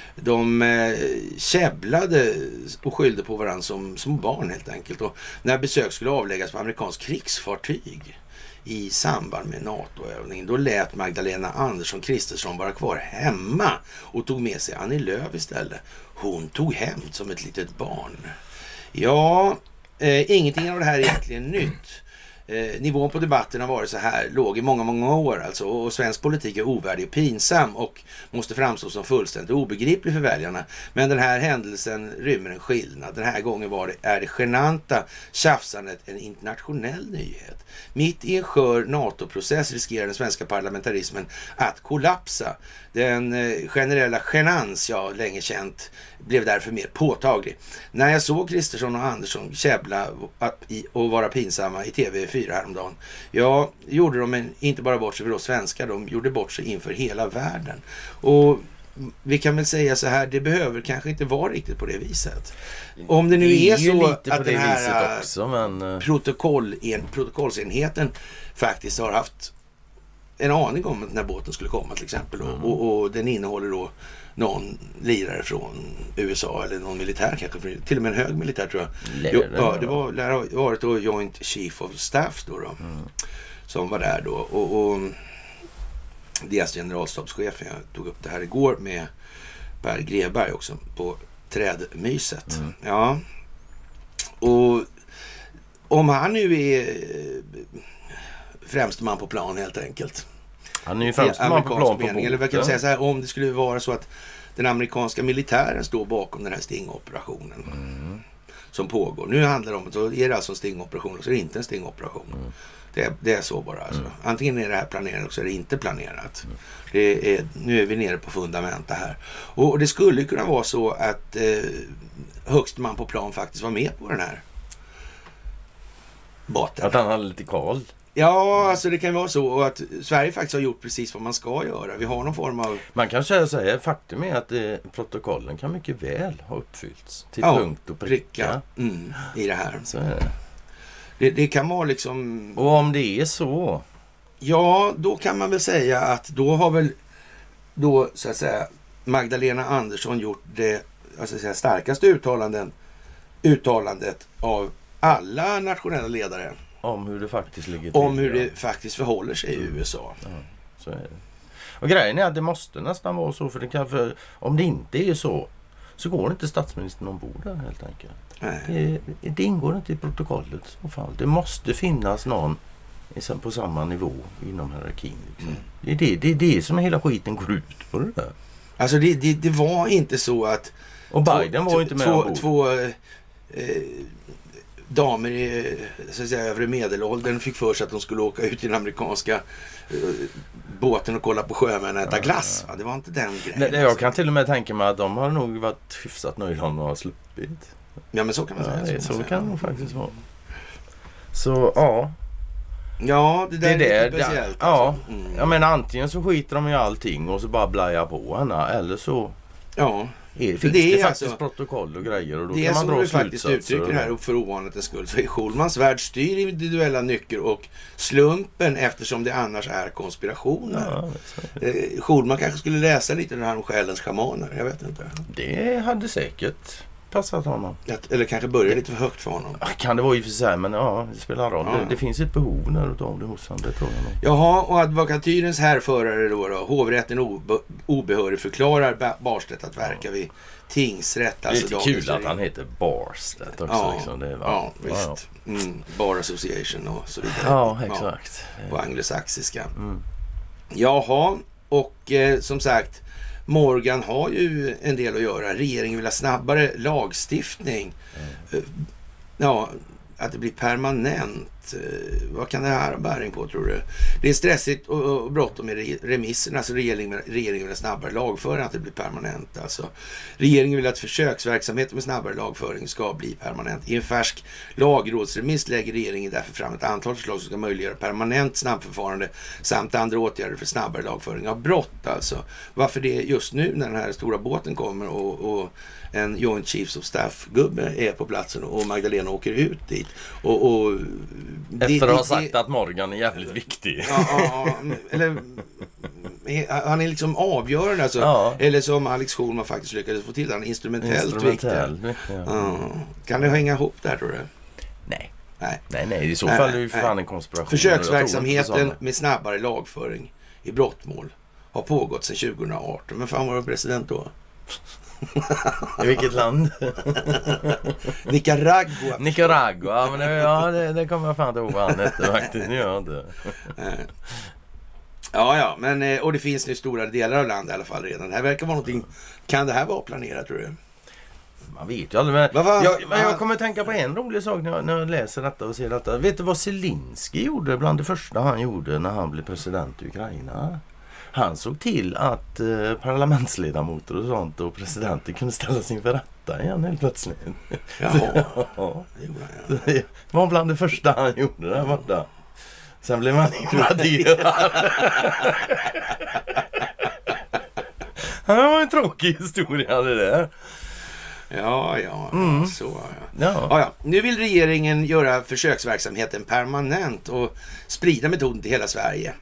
S2: De eh, käbblade och skyllde på varandra som, som barn helt enkelt. Och när besök skulle avläggas på amerikansk krigsfartyg i samband med NATO-övningen, då lät Magdalena Andersson Kristersson vara kvar hemma och tog med sig Annie Lööf istället. Hon tog hem som ett litet barn. Ja, eh, ingenting av det här är egentligen nytt. Eh, nivån på debatten har varit så här låg i många, många år alltså, och svensk politik är ovärdig och pinsam och måste framstå som fullständigt obegriplig för väljarna. Men den här händelsen rymmer en skillnad. Den här gången var det, är det genanta tjafsandet en internationell nyhet. Mitt i en skör NATO-process riskerar den svenska parlamentarismen att kollapsa. Den eh, generella genans jag länge känt blev därför mer påtaglig. När jag såg Kristersson och Andersson käbbla och vara pinsamma i T V fyra häromdagen, ja, gjorde de en, inte bara bort sig för oss svenskar, de gjorde bort sig inför hela världen. Och vi kan väl säga så här, det behöver kanske inte vara riktigt på det viset. Om det nu
S1: det är,
S2: är så
S1: att den
S2: den här
S1: också, men...
S2: protokoll, en, protokollsenheten faktiskt har haft en aning om att den här båten skulle komma till exempel. Mm. Och, och den innehåller då någon lirare från U S A eller någon militär kanske, till och med en hög militär tror jag. Jo, ja, det var, lär ha varit då Joint Chief of Staff då, då mm. som var där då. Och, och deras generalstabschef, jag tog upp det här igår med Per Greberg också på trädmyset. Mm. Ja. Och om han nu är främste man på plan helt enkelt.
S1: Han är ju främste man på plan på
S2: mening, eller vad kan man säga så här, om det skulle vara så att den amerikanska militären står bakom den här stingoperationen mm. som pågår. Nu handlar det om att då är det alltså en stingoperation och så är det inte en stingoperation. Mm. Det, det är så bara. Alltså. Mm. Antingen är det här planerat och så är det inte planerat. Mm. Det är, nu är vi nere på fundamenta här. Och det skulle kunna vara så att eh, högst man på plan faktiskt var med på den här båten.
S1: Att han hade lite koll.
S2: Ja, alltså det kan vara så. Och att Sverige faktiskt har gjort precis vad man ska göra. Vi har någon form av...
S1: Man kan säga så här, faktum är att eh, protokollen kan mycket väl ha uppfyllts till
S2: ja,
S1: punkt och pricka.
S2: Mm, i det här.
S1: Så är det.
S2: Det, det kan vara liksom...
S1: Och om det är så?
S2: Ja, då kan man väl säga att då har väl då så att säga Magdalena Andersson gjort det alltså säga, starkaste uttalanden, uttalandet av alla nationella ledare.
S1: Om hur det faktiskt ligger till.
S2: Om hur det faktiskt förhåller sig i U S A.
S1: Ja, så är det. Och grejen är att det måste nästan vara så. För, det kan, för om det inte är så så går inte statsministern ombord där helt enkelt. Det, det ingår inte i protokollet. I fall. Det måste finnas någon på samma nivå inom hierarkin. Liksom. Mm. Det, är det, det är det som hela skiten går ut på det där.
S2: Alltså det, det, det var inte så att...
S1: Och Biden två, var inte med
S2: två,
S1: ombord.
S2: Två eh, damer i så att säga, övre medelåldern fick för sig att de skulle åka ut i den amerikanska eh, båten och kolla på sjömän och äta ja, glass. Ja. Det var inte den grejen.
S1: Nej, jag kan till och med tänka mig att de har nog varit hyfsat nöjda om de har sluppit.
S2: Ja, men så kan man säga.
S1: Ja, så,
S2: så
S1: så kan det nog faktiskt vara. Så, ja.
S2: Ja, det där det är lite speciellt.
S1: Ja, alltså. mm. Jag menar antingen så skiter de i allting och så bara blajar på henne. Eller så
S2: ja.
S1: är, finns det, är det faktiskt alltså, protokoll och grejer. Och då
S2: det
S1: kan man
S2: som
S1: dra
S2: du faktiskt uttrycker här för ovanlighetens skull. Så är Schulmans värld styr individuella nycker och slumpen eftersom det annars är konspirationer. Ja, eh, Schulman kanske skulle läsa lite det här om själens schamaner. Jag vet inte.
S1: Det hade säkert passat honom.
S2: Eller kanske börja lite för högt för honom.
S1: Kan det vara i för sig, men ja, det spelar roll. Ja. Det, det finns ett behov där utav det hos honom, det tror jag nog.
S2: Jaha, och advokatyrens härförare då då. Hovrätten obe, obehörig förklarar Barstedt att verka vid tingsrätt. Alltså
S1: det är lite kul att han heter Barstedt också.
S2: Ja,
S1: liksom. Det var,
S2: ja visst. Ja. Mm, Bar Association och så vidare.
S1: Ja, exakt.
S2: Ja, på anglosaxiska. Mm. Jaha, och eh, som sagt... Morgan har ju en del att göra. Regeringen vill ha snabbare lagstiftning. Mm. Ja, att det blir permanent. Vad kan det här ha bäring på, tror du? Det är stressigt och, och bråttom med remisserna. Alltså regeringen, regeringen vill ha snabbare lagföring, att det blir permanent. Alltså, regeringen vill att försöksverksamheten med snabbare lagföring ska bli permanent. I en färsk lagrådsremiss lägger regeringen därför fram ett antal förslag som ska möjliggöra permanent snabbförfarande samt andra åtgärder för snabbare lagföring av brott. Alltså, varför det just nu när den här stora båten kommer och, och en Joint Chiefs of Staff-gubbe är på platsen och Magdalena åker ut dit. Och, och
S1: efter det, att ha sagt det, att Morgan är jävligt viktig.
S2: Ja, ja, eller han är liksom avgörande alltså. Ja. Eller som Alex Schulman faktiskt lyckades få till, han är instrumentellt, instrumentellt viktig. Ja. Ja. Kan det hänga ihop där, tror du?
S1: Nej.
S2: Nej,
S1: nej, nej. I så fall är det ju fan en konspiration.
S2: Försöksverksamheten med snabbare lagföring i brottmål har pågått sedan tjugo arton. Men fan var det president då?
S1: I vilket land?
S2: Nicaragua.
S1: Nicaragua, men det, ja, det, det kommer jag fan inte ihåg vad han hette faktiskt. Nu gör jag inte.
S2: Ja, ja, men och det finns nu stora delar av landet i alla fall redan. Det här verkar vara någonting. Kan det här vara planerat, tror du?
S1: Man vet ju aldrig, men
S2: var,
S1: jag, men jag kommer tänka på en rolig sak när jag, när jag läser detta och ser detta. Vet du vad Zelensky gjorde bland det första han gjorde när han blev president i Ukraina? Han såg till att eh, parlamentsledamöter och sånt och presidenter kunde ställas inför rätta igen helt plötsligt.
S2: Jaha,
S1: ja.
S2: det gjorde han, ja.
S1: Det var bland det första han gjorde där borta. Sen blev man invaderad. Det var en tråkig historia det där.
S2: Ja, ja,
S1: Mm.
S2: så ja.
S1: Ja.
S2: Ja, ja. Nu vill regeringen göra försöksverksamheten permanent och sprida metoden till hela Sverige.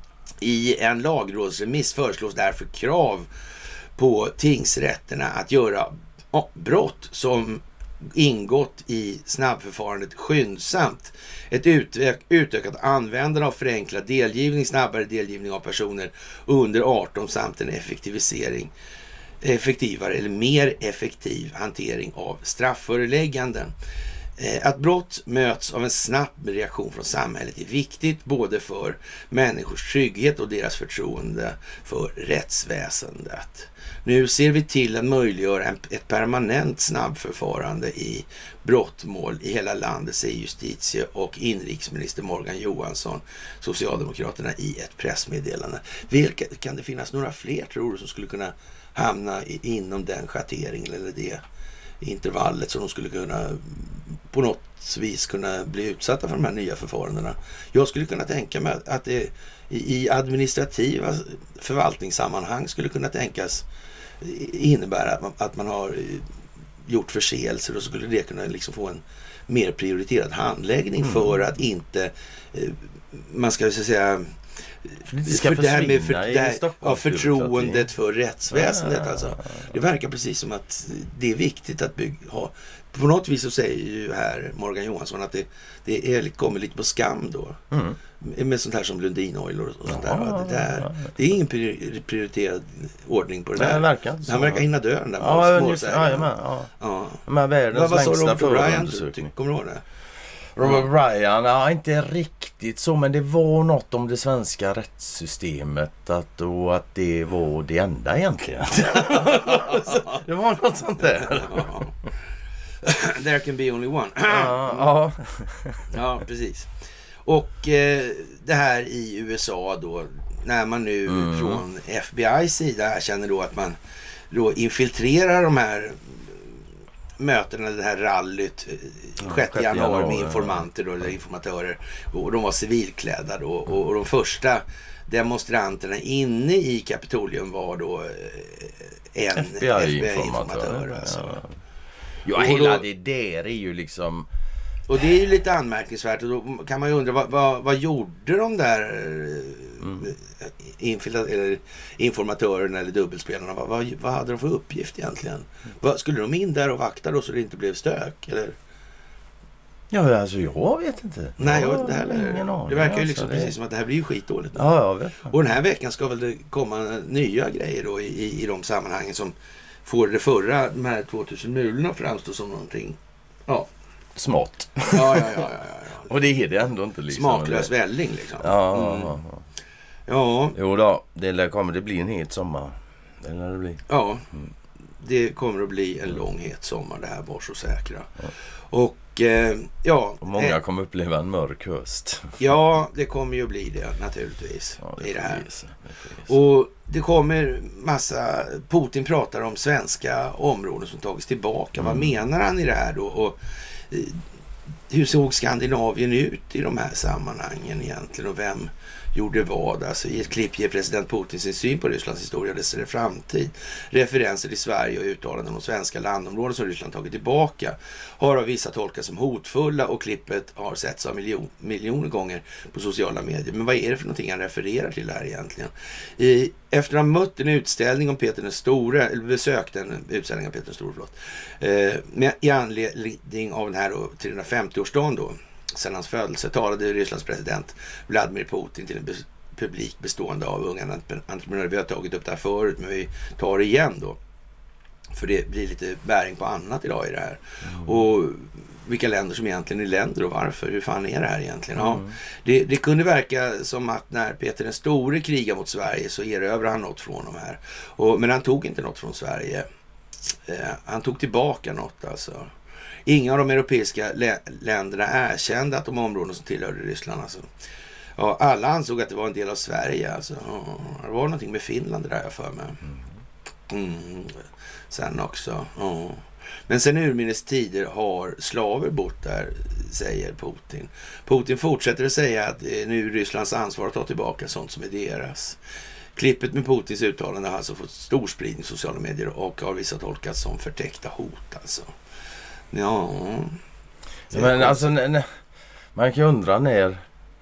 S2: I en lagrådsremiss föreslås därför krav på tingsrätterna att göra oh, brott som ingått i snabbförfarandet skyndsamt. Ett utök, utökat användande av förenklad delgivning, snabbare delgivning av personer under arton samt en effektivisering, effektivare eller mer effektiv hantering av straffförelägganden. Att brott möts av en snabb reaktion från samhället är viktigt både för människors trygghet och deras förtroende för rättsväsendet. Nu ser vi till att möjliggöra en, ett permanent snabbförfarande i brottmål i hela landet, säger justitie- och inrikesminister Morgan Johansson, Socialdemokraterna, i ett pressmeddelande. Vilka, kan det finnas några fler, tror du, som skulle kunna hamna i, inom den schatteringen eller det intervallet som de skulle kunna på något vis kunna bli utsatta för de här nya förfarandena? Jag skulle kunna tänka mig att det i administrativa förvaltningssammanhang skulle kunna tänkas innebära att man, att man har gjort förseelser, och så skulle det kunna liksom få en mer prioriterad handläggning mm. för att inte man ska så säga
S1: det ska
S2: för det här med för,
S1: i
S2: det här, ja, förtroendet för rättsväsendet. Ja, alltså. Det verkar precis som att det är viktigt att bygga, ha. På något vis så säger ju här Morgan Johansson att det, det är, kommer lite på skam då. Mm. Med sånt här som Lundin Oil och, och sånt ja, där. Det, där det är ingen prioriterad ordning på det där.
S1: Verkar
S2: Han verkar hinna dö den där.
S1: Ja, ungefär, ja, men, ja. Ja. Men världens
S2: vad sa
S1: längsta
S2: förundersökning. Kommer du ihåg det?
S1: Robert Ryan, ja, inte riktigt så, men det var något om det svenska rättssystemet att, och att det var det enda egentligen. Det var något sånt där.
S2: There can be only one.
S1: Ja, ja.
S2: Ja, precis. Och eh, det här i U S A då, när man nu mm. från F B I:s sida känner då att man då infiltrerar de här mötena, det här rallyt sjätte januari med informanter då, eller informatörer, och de var civilklädda då, och, och de första demonstranterna inne i Kapitolium var då en F B I-informatör. Alltså.
S1: Ja, ja hela det där är ju liksom.
S2: Och det är ju lite anmärkningsvärt, och då kan man ju undra vad, vad, vad gjorde de där mm. infil- eller informatörerna eller dubbelspelarna? Vad, vad, vad hade de för uppgift egentligen? Mm. Vad, skulle de in där och vakta då så det inte blev stök? Eller?
S1: Ja, alltså jag vet inte.
S2: Nej, jag
S1: jag
S2: vet inte heller.
S1: Ingen aning,
S2: det verkar ju liksom
S1: alltså,
S2: precis
S1: det...
S2: som att det här blir ju skitdåligt.
S1: Ja, jag vet.
S2: Och den här veckan ska väl det komma nya grejer då i, i, i de sammanhangen som får det förra, de här tvåtusen mulorna framstå som någonting. Ja.
S1: Smått.
S2: Ja, ja, ja, ja, ja.
S1: Och det är det ändå inte liksom.
S2: Smaklös välling liksom.
S1: Ja,
S2: mm.
S1: ja, ja.
S2: Ja.
S1: Jo då, det kommer det bli en het sommar. Det lär det bli.
S2: Ja, mm. det kommer att bli en lång het sommar, det här, var så säkra. Ja. Och eh, ja.
S1: Och många
S2: eh,
S1: kommer uppleva en mörk höst.
S2: Ja, det kommer ju bli det naturligtvis.
S1: Ja, det
S2: i det här.
S1: Det det
S2: och det kommer massa, Putin pratar om svenska områden som tagits tillbaka. Mm. Vad menar han i det här då? Och eh, hur såg Skandinavien ut i de här sammanhangen egentligen, och vem gjorde vad? Alltså, i ett klipp ger president Putin sin syn på Rysslands historia, dess framtid, referenser till Sverige och uttalanden om svenska landområden som Ryssland tagit tillbaka har av vissa tolkats som hotfulla, och klippet har setts av miljon, miljoner gånger på sociala medier. Men vad är det för någonting han refererar till här egentligen? I, efter att ha mött en utställning om Peter den store, eller besökt en utställning av Peter den store, förlåt, eh, med, i anledning av den här då, trehundrafemtio-årsdagen då, sedan hans födelse, talade Rysslands president Vladimir Putin till en be- publik bestående av unga entreprenörer. Vi har tagit upp det här förut, men vi tar det igen då. För det blir lite bäring på annat idag i det här.
S1: Mm.
S2: Och vilka länder som egentligen är länder och varför. Hur fan är det här egentligen? Ja,
S1: Mm.
S2: det, det kunde verka som att när Peter den store krigar mot Sverige så erövrade han något från dem här. Och, men han tog inte något från Sverige. Eh, han tog tillbaka något alltså. Inga av de europeiska lä- länderna erkände att de områden som tillhörde Ryssland alltså. Ja, alla ansåg att det var en del av Sverige alltså. Ja, det var någonting med Finland där jag för mig. Mm. Sen också. Ja. Men sen urminnes tider har slaver bott där, säger Putin. Putin fortsätter att säga att det är nu Rysslands ansvar att ta tillbaka sånt som är deras. Klippet med Putins uttalande har alltså fått stor spridning i sociala medier och har vissa tolkats som förtäckta hot alltså. Ja.
S1: Men alltså, man kan undra när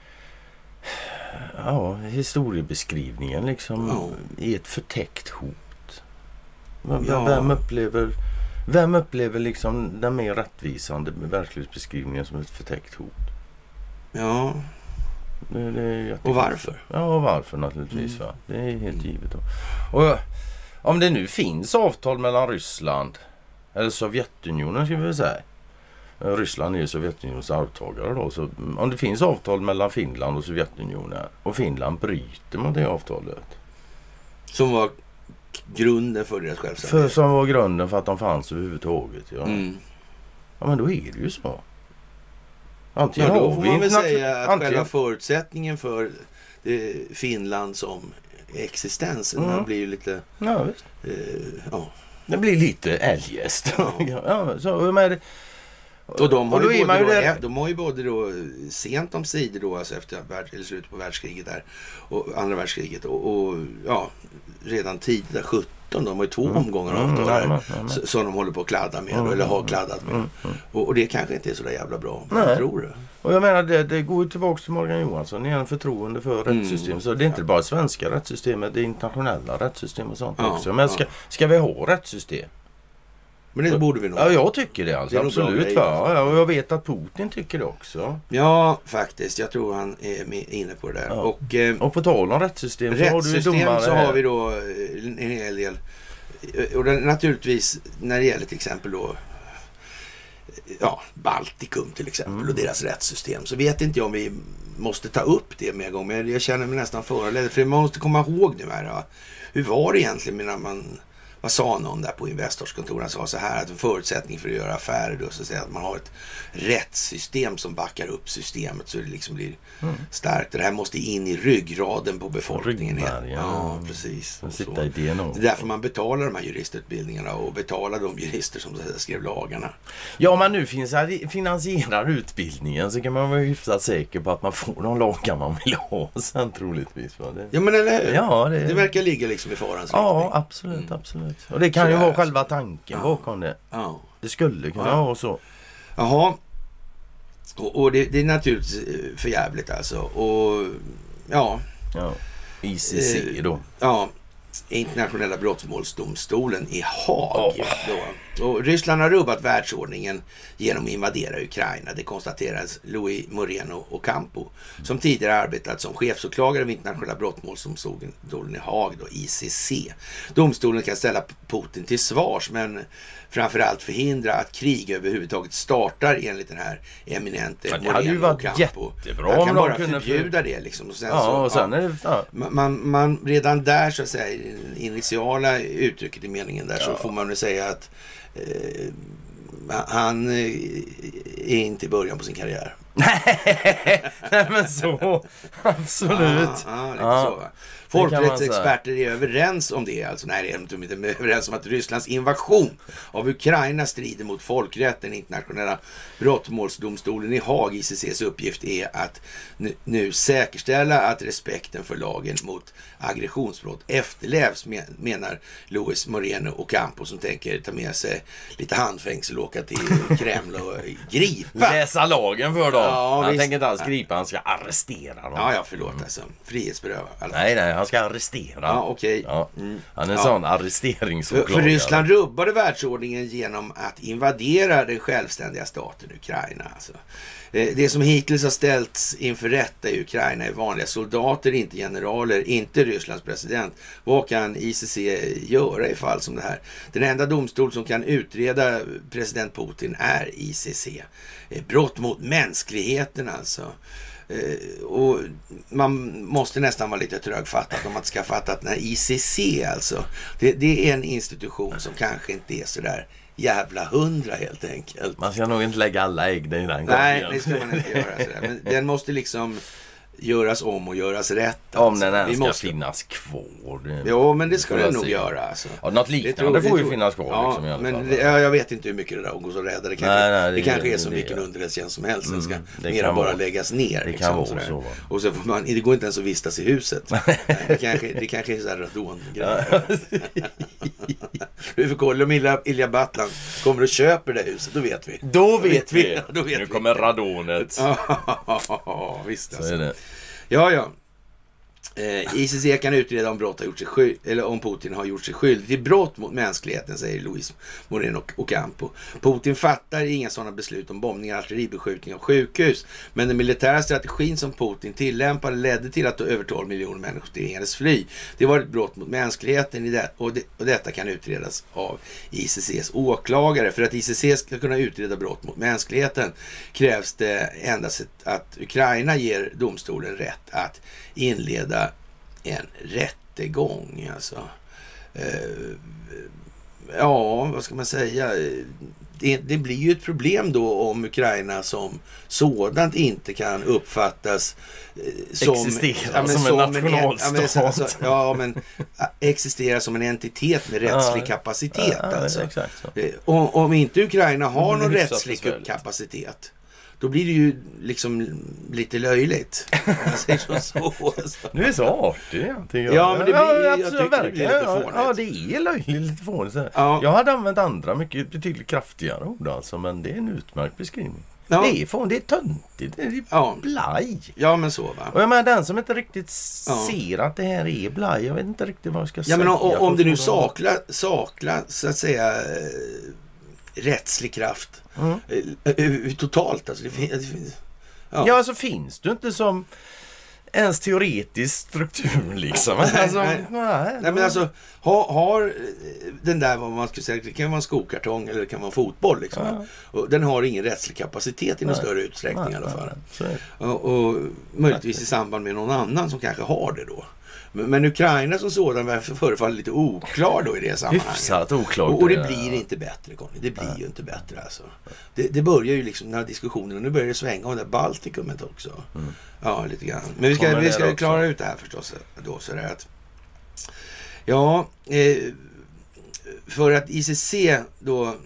S1: ja, historiebeskrivningen liksom
S2: Ja.
S1: är ett förtäckt hot. Vem,
S2: Ja.
S1: vem upplever vem upplever liksom den mer rättvisande verklighetsbeskrivningen som ett förtäckt hot?
S2: Ja.
S1: Det, det är
S2: Och varför?
S1: Ja, och varför naturligtvis.
S2: Mm.
S1: Va? Det är helt givet. Då. Och om det nu finns avtal mellan Ryssland eller Sovjetunionen, ska vi väl säga. Ryssland är ju Sovjetunionens arvtagare då. Så om det finns avtal mellan Finland och Sovjetunionen och Finland bryter mot det avtalet.
S2: Som var grunden för deras självständighet.
S1: För, som var grunden för att de fanns överhuvudtaget. Ja.
S2: Mm.
S1: Ja, men då är det ju så. Antingen
S2: Ja, då
S1: har
S2: får
S1: vi
S2: man väl
S1: internation-
S2: säga att
S1: antingen-
S2: själva förutsättningen för det Finland som existensen
S1: Mm.
S2: blir ju lite
S1: Ja, visst.
S2: eh, ja.
S1: Det blir lite eljest.
S2: Ja.
S1: Ja, så med
S2: Och de har,
S1: och då
S2: ju
S1: är man
S2: både
S1: ju
S2: då,
S1: där.
S2: de har ju både då sent om sidor då, alltså efter värld, eller slutet på världskriget där och andra världskriget och, och ja, redan tidigt sjutton, de har ju två
S1: Mm.
S2: omgångar
S1: Mm,
S2: avtal
S1: ja,
S2: här,
S1: ja, ja.
S2: s- som de håller på att kladda med
S1: Mm,
S2: eller har
S1: mm,
S2: kladdat med.
S1: Mm, mm.
S2: Och, och det kanske inte är så där jävla bra.
S1: Nej.
S2: Vad tror du?
S1: Och jag menar, det, det går ju tillbaka till Morgan Johansson. Det är en förtroende för
S2: Mm.
S1: rättssystemet. Så det är inte bara svenska rättssystemet, det är internationella rättssystem och sånt
S2: Ja,
S1: också. Men ska,
S2: ja.
S1: ska vi ha rättssystem?
S2: Men det borde vi nog.
S1: Ja, jag tycker det alltså.
S2: Det är nog bra
S1: Absolut.
S2: grejer,
S1: Va?
S2: alltså.
S1: Ja, och jag vet att Putin tycker det också.
S2: Ja, faktiskt. Jag tror han är med, inne på det där.
S1: Ja.
S2: Och eh,
S1: Och på tal om rättssystem så har du ju
S2: rättssystem
S1: domare
S2: så
S1: här.
S2: har vi då eh, en hel del. Och det, naturligtvis när det gäller till exempel då ja, Baltikum till exempel
S1: Mm.
S2: och deras rättssystem, så vet inte jag om vi måste ta upp det med en gång, men jag känner mig nästan föreledd, för man måste komma ihåg nu här, ja. Hur var det egentligen när man, vad sa någon där på Investorskontoren? Han sa så här, att en förutsättning för att göra affärer då, så att säga, att man har ett rättssystem som backar upp systemet så det liksom blir
S1: Mm.
S2: starkt. Det här måste in i ryggraden på befolkningen.
S1: Ryggmärgen.
S2: Ja, precis. Och
S1: Sitta
S2: så.
S1: i D N A.
S2: Det är därför man betalar de här juristutbildningarna och betalar de jurister som skrev lagarna.
S1: Ja, om man nu finansierar utbildningen så kan man vara hyfsat säker på att man får de lagar man vill ha sen troligtvis. Va? Det...
S2: Ja, men eller hur?
S1: Ja, det...
S2: Det verkar ligga liksom i farans
S1: Ja,
S2: riktning.
S1: absolut,
S2: Mm.
S1: absolut. Och det kan
S2: Så
S1: ju
S2: är
S1: vara
S2: det.
S1: själva tanken
S2: Ja.
S1: bakom det.
S2: Ja.
S1: Det skulle kunna
S2: Ja.
S1: vara så.
S2: Jaha. Och, och det, det är naturligtvis för jävligt alltså. Och ja,
S1: Ja. I C C då.
S2: ja, Internationella brottmålsdomstolen i Haag.
S1: Oh.
S2: Då. Och Ryssland har rubbat världsordningen genom att invadera Ukraina. Det konstateras Louis Moreno Ocampo, som tidigare arbetat som chefsåklagare vid Internationella brottmålsdomstolen i Haag, då, I C C. Domstolen kan ställa Putin till svars, men framförallt förhindra att krig överhuvudtaget startar, enligt den här eminente
S1: Ja, det hade ju
S2: Moreno
S1: varit
S2: Ocampo.
S1: jättebra
S2: Man
S1: om
S2: kan
S1: de
S2: bara
S1: kunde
S2: förbjuda det liksom. Och sen
S1: Ja,
S2: så,
S1: och sen
S2: ja.
S1: är det... Ja.
S2: Man, man, man redan där så att säga, i det initiala uttrycket i meningen där, så
S1: Ja.
S2: får man väl säga att eh, han eh, är inte i början på sin karriär.
S1: Nej, men så. Absolut.
S2: Ja, ja, lite
S1: Ja.
S2: så. Va?
S1: Det kan man
S2: Folkrättsexperter är överens om det. Alltså, nej, de är inte överens om att Rysslands invasion av Ukraina strider mot folkrätten. Internationella brottmålsdomstolen i Haag, I C C:s uppgift är att nu, nu säkerställa att respekten för lagen mot aggressionsbrott efterlevs, menar Louis Moreno Ocampo, som tänker ta med sig lite handfängsel och åka till Kreml och gripa.
S1: Läsa lagen för dem. Ja, han
S2: visst.
S1: tänker inte alls gripa, han ska arrestera honom.
S2: Ja, ja, förlåt mm. alltså. Frihetsberöva. Alltså.
S1: Nej, nej, han ska arrestera.
S2: Ja, okej.
S1: Ja.
S2: Mm.
S1: Han är en
S2: ja.
S1: sån arresteringsåklagare.
S2: För, för Ryssland rubbade världsordningen genom att invadera den självständiga staten Ukraina. Alltså. Det som hittills har ställts inför rätta i Ukraina är vanliga soldater, inte generaler, inte Rysslands president. Vad kan I C C göra i fall som det här? Den enda domstol som kan utreda president Putin är I C C. Brott mot mänskligheten alltså. Och man måste nästan vara lite trögfattat om man ska fatta att den här I C C alltså, det, det är en institution som kanske inte är så där jävla hundra helt enkelt.
S1: Man ska nog inte lägga alla ägg i den gången.
S2: Nej, det ska man inte göra. Sådär. Men den måste liksom göras om och göras rätt. Alltså.
S1: Om den ens ska
S2: måste...
S1: finnas kvar. Det...
S2: Jo, men det ska den nog göra. Alltså.
S1: Ja, något liknande det tror, får ju tror... finnas kvar.
S2: Ja,
S1: liksom, i alla
S2: men
S1: fall.
S2: Det, ja, jag vet inte hur mycket det där går så rädda. Det kanske,
S1: nej, nej,
S2: det,
S1: det,
S2: kanske
S1: det,
S2: är som
S1: det,
S2: vilken
S1: det,
S2: underrättelsetjänst som helst. Den ska
S1: mm,
S2: mera bara
S1: vara.
S2: läggas ner.
S1: Det
S2: liksom,
S1: kan vara
S2: sådär.
S1: så.
S2: Och så får man, det går inte ens att vistas i huset. det, kanske, det kanske är så här radongrejer. Vi får kolla om Ilja, Ilja Battlan kommer och köper det huset, då vet vi.
S1: Då vet vi.
S2: Då vet
S1: nu
S2: vi.
S1: kommer radonet.
S2: Ja, visst alltså.
S1: Så är det.
S2: Ja, ja. Eh, I C C kan utreda om brott har gjort sig skyld, eller om Putin har gjort sig skyldig till brott mot mänskligheten, säger Luis Moreno Ocampo. Putin fattar inga sådana beslut om bombningar, artilleribeskjutning av sjukhus, men den militära strategin som Putin tillämpade ledde till att över tolv miljoner människor tvingades fly. Det var ett brott mot mänskligheten i det, och, det, och detta kan utredas av I C C:s åklagare. För att I C C ska kunna utreda brott mot mänskligheten krävs det endast att Ukraina ger domstolen rätt att inleda en rättegång alltså. Eh, ja, vad ska man säga? Det, det blir ju ett problem då om Ukraina som sådant inte kan uppfattas eh, som,
S1: existera
S2: ja, men,
S1: som,
S2: som
S1: en nationalstat.
S2: En, alltså, ja, men existera som en entitet med rättslig
S1: ja,
S2: kapacitet.
S1: ja,
S2: alltså.
S1: exakt så.
S2: Eh, om, om inte Ukraina har någon
S1: hyfsat
S2: rättslig
S1: besvärligt.
S2: kapacitet, då blir det ju liksom lite löjligt. Jag säger så, så alltså.
S1: Nu är det så artig. Jag
S2: ja, men det blir,
S1: ja,
S2: jag
S1: absolut,
S2: tycker det blir lite
S1: ja,
S2: fånigt.
S1: ja, det är löjligt lite fånigt.
S2: Ja.
S1: Jag hade använt andra mycket betydligt kraftigare ord alltså, men det är en utmärkt beskrivning.
S2: Ja.
S1: Det är fånigt, det är töntigt, det är
S2: Ja.
S1: blaj.
S2: Ja, men så va.
S1: Och jag menar, den som inte riktigt
S2: Ja.
S1: ser att det här är blaj, jag vet inte riktigt vad jag ska
S2: Ja,
S1: säga.
S2: men om, om det nu
S1: för-
S2: saklar, saklar så att säga eh, rättslig kraft
S1: Mm.
S2: eh, eh, totalt alltså. Det finns, det finns, ja.
S1: Ja, alltså finns du inte som ens teoretisk struktur liksom.
S2: Nej,
S1: alltså,
S2: nej.
S1: nej,
S2: Nej, men alltså har, har den där, vad man skulle säga, det kan vara en skokartong eller det kan vara en fotboll liksom.
S1: Ja.
S2: Och den har ingen rättslig kapacitet i någon
S1: Nej.
S2: större utsträckning
S1: nej,
S2: i alla fall.
S1: nej, så är det.
S2: Och, och möjligtvis i samband med någon annan som kanske har det då. Men, men Ukraina som sådan förefaller lite oklar då i det sammanhanget.
S1: Hyfsat oklart.
S2: Och, och det blir inte bättre, Conny. Det blir ju inte bättre alltså. Det, det börjar ju liksom, den här diskussionen, nu börjar det svänga om det där Baltikumet också.
S1: Mm.
S2: Ja, lite grann. Men vi ska,
S1: Kommer
S2: vi
S1: det
S2: ska
S1: också?
S2: klara ut det här förstås då, så där att ja, eh, för att I C C då eh,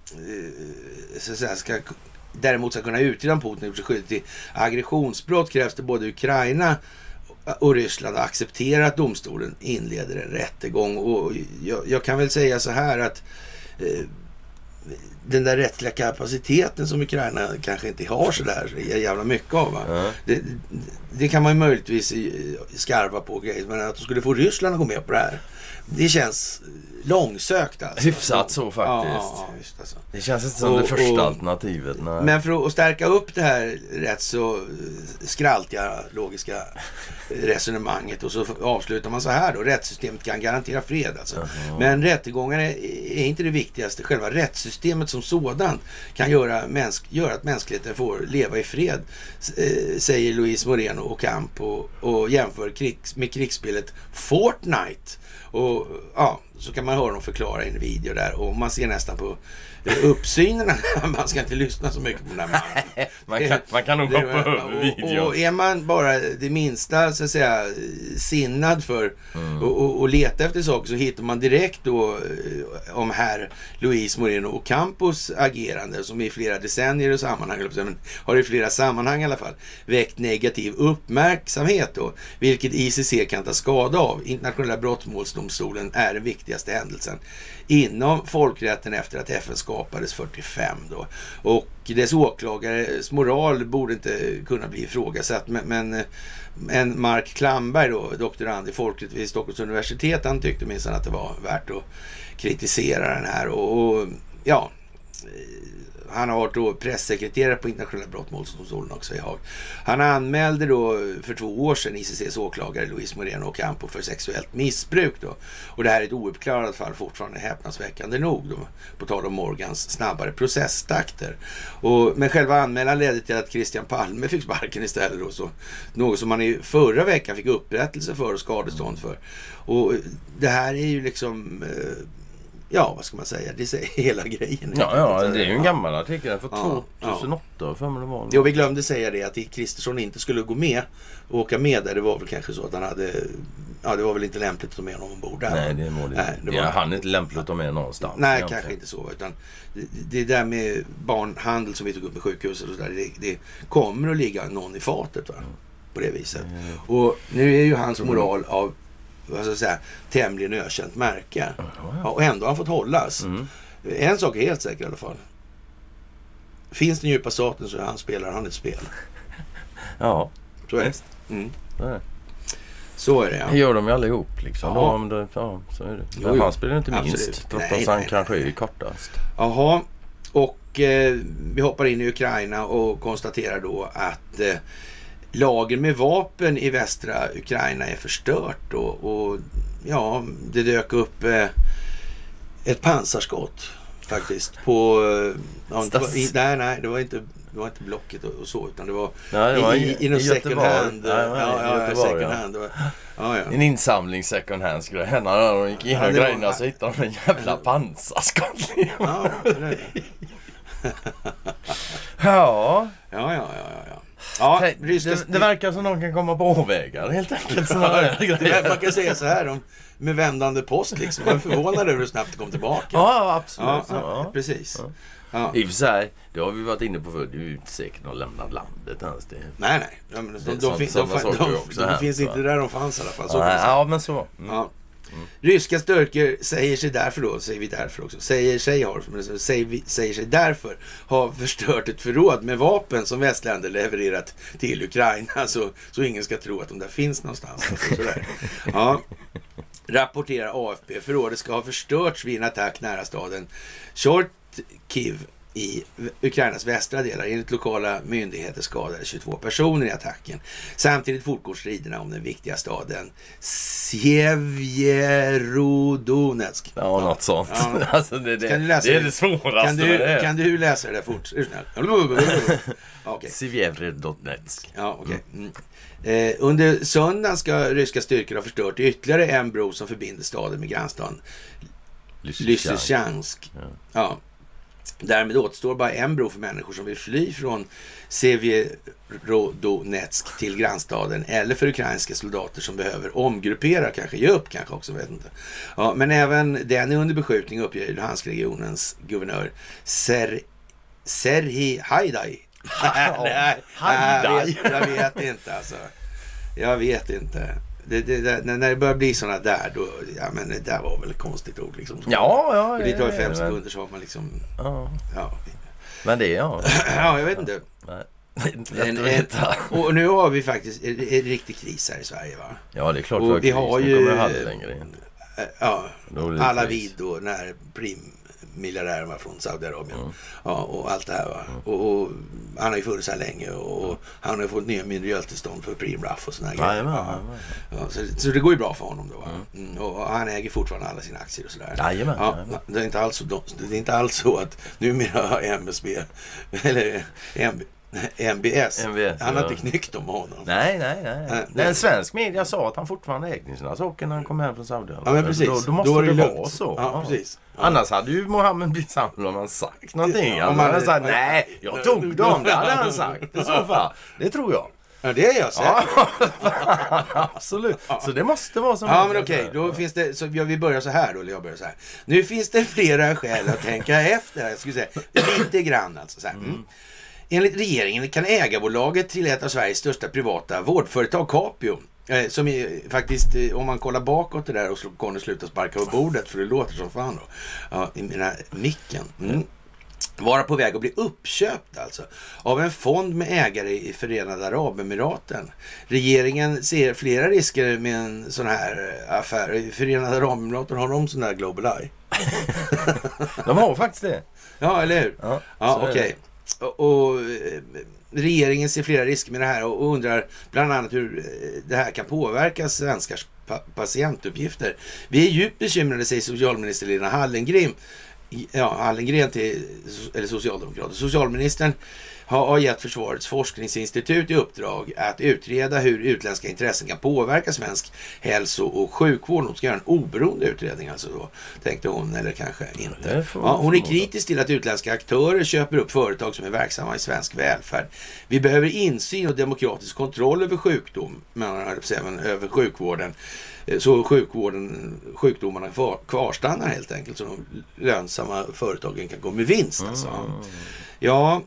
S2: så att säga, ska däremot ska kunna utreda om Putin gjort sig skyldig till aggressionsbrott krävs det både Ukraina och Ryssland accepterar att domstolen inleder en rättegång. Och jag, jag kan väl säga så här att eh, den där rättsliga kapaciteten som Ukraina kanske inte har så där jävla mycket av. Va?
S1: Ja.
S2: Det, det kan man ju möjligtvis skarva på grejer, men att de skulle få Ryssland att gå med på det här, det känns långsökt alltså.
S1: Hyfsat så faktiskt.
S2: Ja, ja, just alltså.
S1: Det känns inte som
S2: Och-
S1: det första
S2: och-
S1: alternativet. Nej.
S2: Men för att stärka upp det här rätt så skraltiga logiska resonemanget, och så avslutar man så här då: rättssystemet kan garantera fred alltså.
S1: Jaha.
S2: Men rättegångar är, är inte det viktigaste. Själva rättssystemet som sådant kan göra, mäns- göra att mänskligheten får leva i fred, eh, säger Luis Moreno Ocampo, och jämför krigs, med krigsspelet Fortnite. Och ja, så kan man höra dem förklara i en video där, och man ser nästan på uppsynen. Man ska inte lyssna så mycket på den här mannen.
S1: man, kan, man kan nog
S2: Det-
S1: hoppa över videon.
S2: Och, och är man bara det minsta så att säga sinnad för
S1: Mm.
S2: och, och, och leta efter saker, så hittar man direkt då eh, om här Luis Moreno Ocampos agerande, som i flera decennier och sammanhang, men har i flera sammanhang i alla fall väckt negativ uppmärksamhet då, vilket I C C kan ta skada av. Internationella brottmålsdomstolen är en viktig viktigaste händelsen inom folkrätten efter att F N skapades fyrtiofem då. Och dess åklagares moral borde inte kunna bli ifrågasatt, men, men en Mark Klamberg då, doktorand i folkrätt vid Stockholms universitet, han tyckte minst att det var värt att kritisera den här och, och ja, han har varit då pressekreterare på internationella brottmålsdomstolen också i Haag. Han anmälde då för två år sedan I C C:s åklagare Luis Moreno Ocampo för sexuellt missbruk då. Och det här är ett ouppklarat fall, fortfarande häpnadsväckande nog då, på tal om Morgans snabbare processtakter. Och, men själva anmälan ledde till att Christian Palme fick sparken istället då, så något som man i förra veckan fick upprättelse för och skadestånd för. Och det här är ju liksom... Eh, ja, vad ska man säga? Det är hela grejen.
S1: Ja, ja, det är ju en gammal artikel för
S2: ja,
S1: tjugohundraåtta ja. för mig det var.
S2: Jo, vi glömde säga det att Kristersson inte skulle gå med och åka med där. Det var väl kanske så att han hade... Ja, det var väl inte lämpligt att ta med honom ombord där.
S1: Nej, det var det. Nej, det var... Ja, han är inte lämpligt att ta med någonstans.
S2: Nej, kanske inte, inte så. Utan det, det där med barnhandel som vi tog upp med sjukhuset och så där, det, det kommer att ligga någon i fatet, va? På det viset. Mm. Och nu är ju hans moral av vad ska jag säga, tämligen ökänt märke. Mm. Ja, och ändå har han fått hållas. Mm. En sak är helt säker i alla fall. Finns den djupa staten så är han spelar han ett spel.
S1: Ja.
S2: Så är det. Mm.
S1: Nej.
S2: Så är det, ja.
S1: Det gör de ju allihop liksom.
S2: Ja.
S1: De, de, ja, så är det. Men
S2: Jo, jo.
S1: han spelar inte minst.
S2: Absolut.
S1: Trots
S2: Nej,
S1: att han
S2: nej,
S1: kanske
S2: nej.
S1: är kortast.
S2: Jaha. Och eh, vi hoppar in i Ukraina och konstaterar då att eh, lager med vapen i västra Ukraina är förstört och, och ja, det dök upp eh, ett pansarskott faktiskt på eh, ja, inte, var, i, nej, nej, det var inte det var inte blocket och, och så, utan det var,
S1: ja, det var
S2: i, i, i någon second hand.
S1: Ja, ja,
S2: ja, ja, second
S1: ja.
S2: hand. Det var, ja, ja.
S1: En insamling second hands grej. När de gick igenom
S2: ja,
S1: grejerna
S2: var,
S1: så hittade de en jävla pansarskott.
S2: Ja, det
S1: ja.
S2: Ja, ja, ja, ja, ja. Ja,
S1: Tänk,
S2: ryska...
S1: det, det verkar som någon kan komma på åvägar helt enkelt. Ja,
S2: det, man kan säga så här om, med vändande post liksom. Man är förvånad över hur snabbt det kom tillbaka.
S1: Ja, absolut.
S2: Ja,
S1: så,
S2: ja,
S1: ja.
S2: precis.
S1: Ja.
S2: Ja.
S1: I och för sig, det har vi varit inne på för det är ju inte säkert att de lämnar landet ens. Det.
S2: Nej, nej. De, de, de,
S1: sånt,
S2: fin, de, de, de, de, de finns inte där de fanns i alla fall. Så
S1: nej, ja, men så. Mm.
S2: Ja. Mm. Ryska styrkor säger sig därför då, säger vi därför också, säger sig, har, säger, vi, säger sig därför ha förstört ett förråd med vapen som västländer levererat till Ukraina, så, så ingen ska tro att de där finns någonstans. Alltså, sådär. Ja. Rapporterar A F P. Förrådet ska ha förstörts vid en attack nära staden Chortkiv i Ukrainas västra delar. Enligt lokala myndigheter skadade tjugotvå personer i attacken. Samtidigt fortgår striderna om den viktiga staden Sjevjerodonetsk.
S1: Ja, ja, något sånt.
S2: Ja.
S1: Alltså det, det,
S2: kan du läsa
S1: det är det svåraste.
S2: Kan du,
S1: det
S2: kan du läsa det där fort? Okay.
S1: Sjevjerodonetsk.
S2: Ja, okej. Okay. Mm. Eh, under söndagen ska ryska styrkor ha förstört ytterligare en bro som förbinder staden med grannstaden Lysychansk. Ja. Ja. Därmed återstår bara en bro för människor som vill fly från Sjevjerodonetsk till grannstaden, eller för ukrainska soldater som behöver omgruppera, kanske ge upp kanske också, vet inte. Ja, men även den är under beskjutning, uppger Luhansk-regionens guvernör Ser Serhii Haidai. Nej, jag vet, jag vet inte alltså. Jag vet inte. Det, det, det, när det börjar bli såna där, då, ja men det där var väl ett konstigt ord liksom.
S1: Ja, ja.
S2: Och det tar ju fem
S1: men...
S2: sekunder så har man liksom,
S1: ja.
S2: Ja.
S1: Men det är ja.
S2: Ja, jag vet inte.
S1: Nej.
S2: En, en, och nu har vi faktiskt en, en riktig kris här i Sverige, va?
S1: Ja, det är klart.
S2: Och vi har ju
S1: längre.
S2: Ja, alla vid och när prim miljardärerna från Saudiarabien. Mm. Ja, och allt det här, va? Mm. Och, och han har ju funnits här länge och mm. han har ju fått nya miljötillstånd för Primraff och såna här grejer. Ja, ja. Ja, så, så det går ju bra för honom då, va? Mm. Mm. Och han äger fortfarande alla sina aktier och sådär.
S1: Jajamän,
S2: ja,
S1: jajamän.
S2: Det är inte alls så, det är inte alls så att numera har M S B eller M B, M B S, M B S han har ja. inte knyckt om honom.
S1: Nej, nej, nej. nej. nej en svensk media sa att han fortfarande ägde sina saker när han kom hem från Saudiarabien.
S2: Ja, men precis.
S1: Då, då måste då det, det vara så.
S2: Ja, ja. Precis. Ja.
S1: Annars hade ju Mohammed bin Salman sagt någonting.
S2: Ja,
S1: han hade sagt, nej, jag tog dem. Det hade han sagt. I så fall. Det tror jag.
S2: Ja, det är jag säker.
S1: Ja, absolut. Ja. Så det måste vara som...
S2: Ja, men okej. Okay. Då finns det... Så vi börjar så här då, eller jag börjar så här. Nu finns det flera skäl att tänka efter. Jag skulle säga lite grann alltså. Så här. Mm. Enligt regeringen kan ägarbolaget till ett av Sveriges största privata vårdföretag, Capio, eh, som är faktiskt, eh, om man kollar bakåt det där och kommer sluta sparka på bordet, för det låter som fan då, ja, i den här micken, mm. vara på väg att bli uppköpt alltså av en fond med ägare i Förenade Arabemiraten. Regeringen ser flera risker med en sån här affär. I Förenade Arabemiraten har de sån här Global Eye.
S1: De har faktiskt det.
S2: Ja, eller hur?
S1: Ja,
S2: ja okej. Okay. Och, och regeringen ser flera risker med det här och undrar bland annat hur det här kan påverka svenskars pa- patientuppgifter. Vi är djupt bekymrade, säger socialminister Lena Hallengren. Ja, Hallengren till, eller socialdemokrater. Socialministern har, har gett Försvarets forskningsinstitut i uppdrag att utreda hur utländska intressen kan påverka svensk hälso- och sjukvård. Hon ska göra en oberoende utredning alltså då, tänkte hon, eller kanske inte. Ja, hon är kritisk till att utländska aktörer köper upp företag som är verksamma i svensk välfärd. Vi behöver insyn och demokratisk kontroll över sjukdom, men även över sjukvården. Så sjukvården, sjukdomarna kvarstannar helt enkelt, så de lönsamma företagen kan gå med vinst. Alltså.
S1: Mm.
S2: Ja,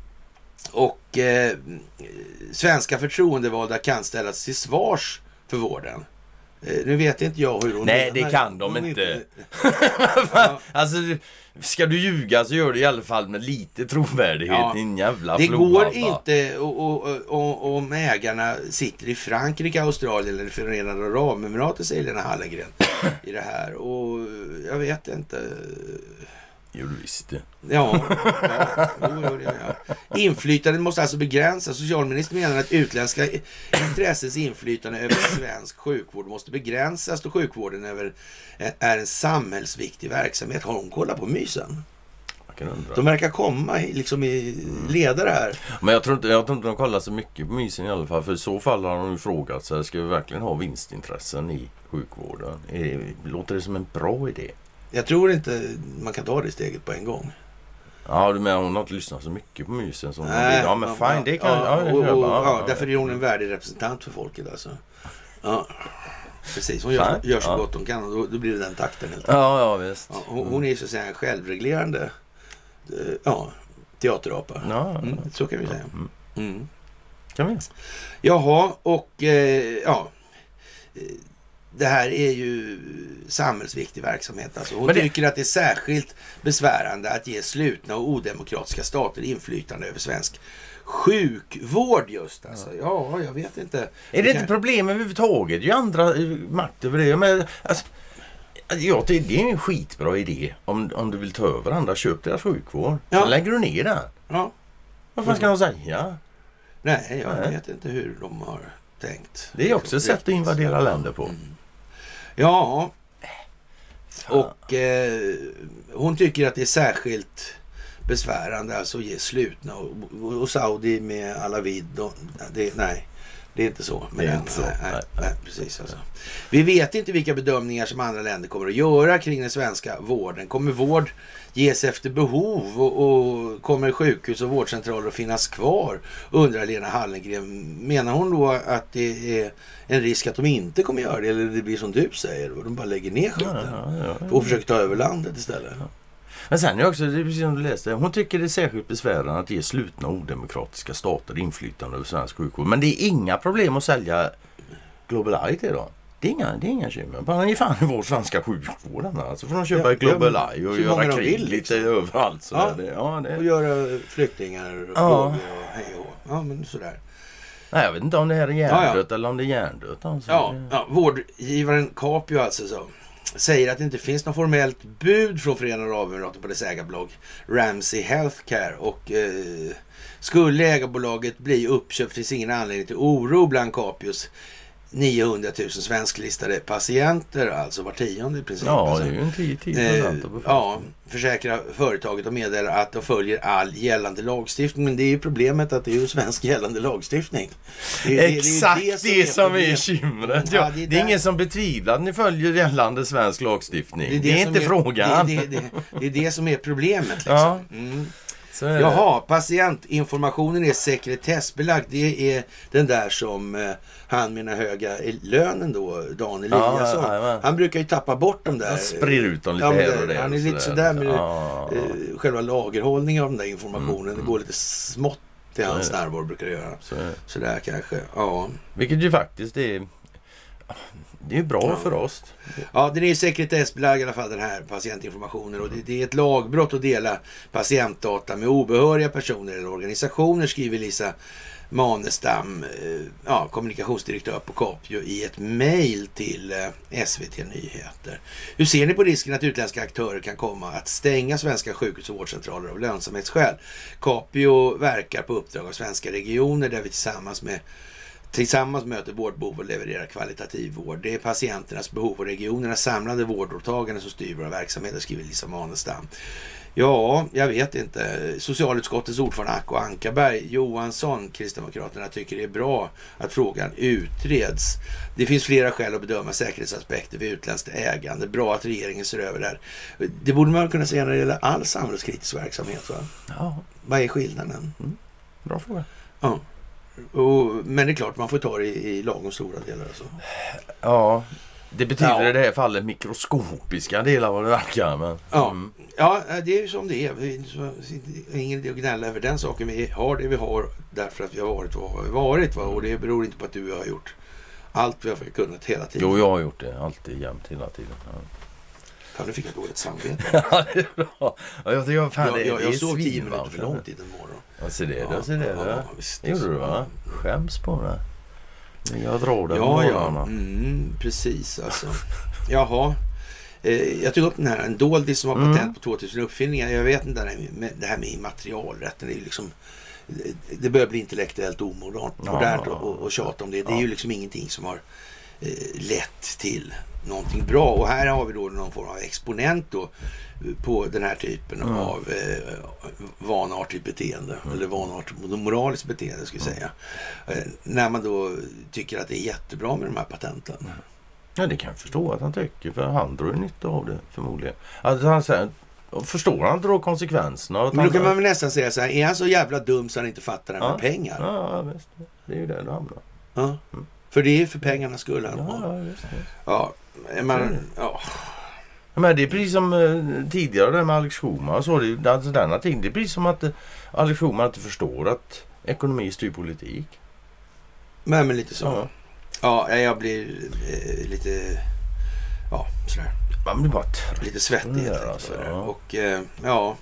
S2: och eh, svenska förtroendevalda kan ställas till svars för vården. Eh, nu vet inte jag hur hon...
S1: Nej, det kan de
S2: hon
S1: inte.
S2: inte.
S1: Ja. Alltså, ska du ljuga så gör du i alla fall med lite trovärdighet. Ja. Din jävla
S2: det
S1: flora,
S2: går
S1: va?
S2: inte och, och, och, om ägarna sitter i Frankrike, Australien eller Förenade Arabemiraten, säger Lena Hallengren i det här. Och jag vet inte...
S1: Jo, visst det.
S2: Ja, ja, jo, ja, ja. Inflytandet måste alltså begränsas. Socialministern menar att utländska intressens inflytande över svensk sjukvård måste begränsas då sjukvården över, är en samhällsviktig verksamhet. Har hon kollat på mysen? De verkar komma liksom i ledare här.
S1: Men jag tror, inte, jag tror inte de kollar så mycket på mysen i alla fall. För i så fall har de ju frågat sig, ska vi verkligen ha vinstintressen i sjukvården? Är, låter det som en bra idé?
S2: Jag tror inte man kan ta det steget på en gång.
S1: Ja, men hon har inte lyssnat så mycket på mysen. Som
S2: Nej,
S1: ja, men
S2: ja,
S1: fine, det kan
S2: ja,
S1: ja, jag
S2: och, och,
S1: ja,
S2: ja, därför är hon en värdig representant för folket alltså. Ja, precis. Hon gör, gör så ja. gott hon kan och då, då blir det den takten helt enkelt.
S1: Ja, ja, visst.
S2: Ja, hon, hon är så att säga en självreglerande ja, teaterapa.
S1: Ja,
S2: mm, så kan vi säga. Mm.
S1: Kan vi?
S2: Jaha, och eh, ja... Det här är ju samhällsviktig verksamhet. Alltså hon det... tycker att det är särskilt besvärande att ge slutna och odemokratiska stater inflytande över svensk sjukvård just. Alltså. Ja, jag vet inte.
S1: Är det, det inte kan... problem överhuvudtaget? Det är ju andra makt över det. Men, alltså, ja, det är en skitbra idé om, om du vill ta över andra, köp deras sjukvård. Ja. Så lägger du ner den.
S2: Ja.
S1: Vad fan ska de säga?
S2: Nej, jag Nej. vet inte hur de har tänkt.
S1: Det är också ett sätt att invadera länder på. Mm.
S2: Ja, och eh, hon tycker att det är särskilt besvärande alltså att ge slutna och, och, och Saudi med alla vid och, det, nej, det är inte så. Men
S1: det är
S2: den,
S1: inte så.
S2: Nej, nej,
S1: nej,
S2: nej, precis alltså. Vi vet inte vilka bedömningar som andra länder kommer att göra kring den svenska vården. Kommer vård ges efter behov och, och kommer sjukhus och vårdcentraler att finnas kvar? Undrar Lena Hallengren. Menar hon då att det är en risk att de inte kommer göra det, eller det blir som du säger och de bara lägger ner skiten ja, ja, ja. och försöker ta över landet istället? Ja.
S1: Men sen är också, det är precis som du läste, hon tycker det är särskilt besvärande att ge slutna odemokratiska stater inflytande över svensk sjukvård. Men det är inga problem att sälja Global Eye till då. Det är inga, det är inga kymmer. Bara ge fan i vår svenska sjukvård. Så får de köpa ja, Global ja, Eye och göra krig vill, liksom. Lite överallt. Så
S2: ja.
S1: Det, ja, det.
S2: Och göra flyktingar och, ja. och hej och ja, men sådär.
S1: Nej, jag vet inte om det här är hjärndött ja, ja. eller om det är hjärndött. Alltså.
S2: Ja, ja, vårdgivaren Capio alltså så. Säger att det inte finns något formellt bud från Förenade Arabemiraten på dess ägarbolag Ramsay Healthcare och eh, skulle ägarbolaget bli uppköpt finns ingen anledning till oro bland Capios niohundratusen svensklistade patienter, alltså var tionde i princip.
S1: Ja,
S2: alltså,
S1: det är ju en tio procent.
S2: Eh, ja, försäkrar företaget och meddelar att de följer all gällande lagstiftning. Men det är ju problemet att det är ju svensk gällande lagstiftning.
S1: Det är, Exakt det, är det, det som är, är kymret. Ja, ja, det, är det är ingen som betvivlar att ni följer gällande svensk lagstiftning. Det är, det det är inte är, frågan.
S2: Det, det, det, det är det som är problemet. Liksom.
S1: Ja.
S2: Mm. Jaha, patientinformationen är sekretessbelagd. Det är den där som eh, han med den höga lönen då, Dan Eliasson. Ja, ja, ja. Han brukar ju tappa bort dem där.
S1: Han sprider ut dem lite ja, här och där.
S2: Han är lite sådär med ja. eh, själva lagerhållningen av den där informationen. Mm, mm. Det går lite smått Det hans närvaro brukar göra.
S1: Så,
S2: så där kanske, ja.
S1: Vilket ju faktiskt är... Det är ju bra ja. för oss.
S2: Ja, den är sekretessbelagd i alla fall, den här patientinformationen. Och det, det är ett lagbrott att dela patientdata med obehöriga personer eller organisationer, skriver Lisa Manestam, ja, kommunikationsdirektör på Capio, i ett mejl till S V T Nyheter. Hur ser ni på risken att utländska aktörer kan komma att stänga svenska sjukhus och vårdcentraler av lönsamhetsskäl? Capio verkar på uppdrag av svenska regioner där vi tillsammans med Tillsammans möter vårdbehov och levererar kvalitativ vård. Det är patienternas behov och regionernas samlade vårdåtagande som styr våra verksamheter, skriver Lisa Manestam. Ja, jag vet inte. Socialutskottets ordförande Acko Ankarberg Johansson, Kristdemokraterna, tycker det är bra att frågan utreds. Det finns flera skäl att bedöma säkerhetsaspekter vid utländskt ägande. Bra att regeringen ser över det här. Det borde man kunna säga när det gäller all samhällskritisk verksamhet, va?
S1: Ja.
S2: Vad är skillnaden?
S1: Mm. Bra fråga.
S2: Ja. Och, men det är klart man får ta det i, i lagom stora delar. Alltså.
S1: Ja, det betyder
S2: ja.
S1: i det här fallet mikroskopiska delar vad det verkar. Men,
S2: ja.
S1: Mm.
S2: ja, det är ju som det är. Det är ingen idé att gnälla över den saken. Vi har det vi har därför att vi har varit vad vi har varit. Va? Och det beror inte på att du har gjort allt vi har kunnat hela tiden.
S1: Jo, jag har gjort det. Alltid, jämt, hela tiden. Ja.
S2: Fan, du fick ett dåligt samvete.
S1: Ja, det är bra. Ja, jag, jag, fan,
S2: jag,
S1: det,
S2: jag,
S1: det
S2: jag
S1: är
S2: såg tio
S1: svin,
S2: minuter för
S1: va?
S2: långt i den morgon.
S1: Ja, se det,
S2: ja,
S1: se det.
S2: Ja,
S1: Ja,
S2: visst,
S1: det gjorde du, va? Skäms på det. Men jag drar den
S2: ja, ja.
S1: morgonen.
S2: Mm, precis, alltså. Jaha. Eh, jag tog upp den här, en doldis som har patent mm. på tvåtusen uppfinningar. Jag vet inte, det här med, det här med immaterialrätten är ju liksom... Det börjar bli intellektuellt omodernt ja, och, och tjata om det. Det är ja. ju liksom ingenting som har eh, lett till någonting bra. Och här har vi då någon form av exponent då på den här typen mm. av eh, vanartigt beteende. Mm. Eller vanartigt moraliskt beteende, skulle jag säga. Mm. Eh, när man då tycker att det är jättebra med de här patenten. Mm.
S1: Ja, det kan jag förstå att han tycker. För han drar ju nytta av det, förmodligen. Alltså, han säger... Förstår han då konsekvenserna?
S2: Men då kan man väl nästan säga så här, är han så jävla dum så han inte fattar det med
S1: ja.
S2: pengar?
S1: Ja, visst. Det är ju det det hamnar.
S2: Ja. Mm. För det är för pengarna skulle han
S1: ha.
S2: Ja,
S1: visst.
S2: Ja, man, ja.
S1: Men det är precis som eh, tidigare där med Alex Schulman. Så det, alltså denna ting, det är precis som att eh, Alex Schulman inte förstår att ekonomi styr politik.
S2: Men, men lite så. Ja, ja jag blir eh, lite... Ja, sådär.
S1: Man blir bara trött.
S2: Lite svettig
S1: där, alltså, ja.
S2: Och eh, ja.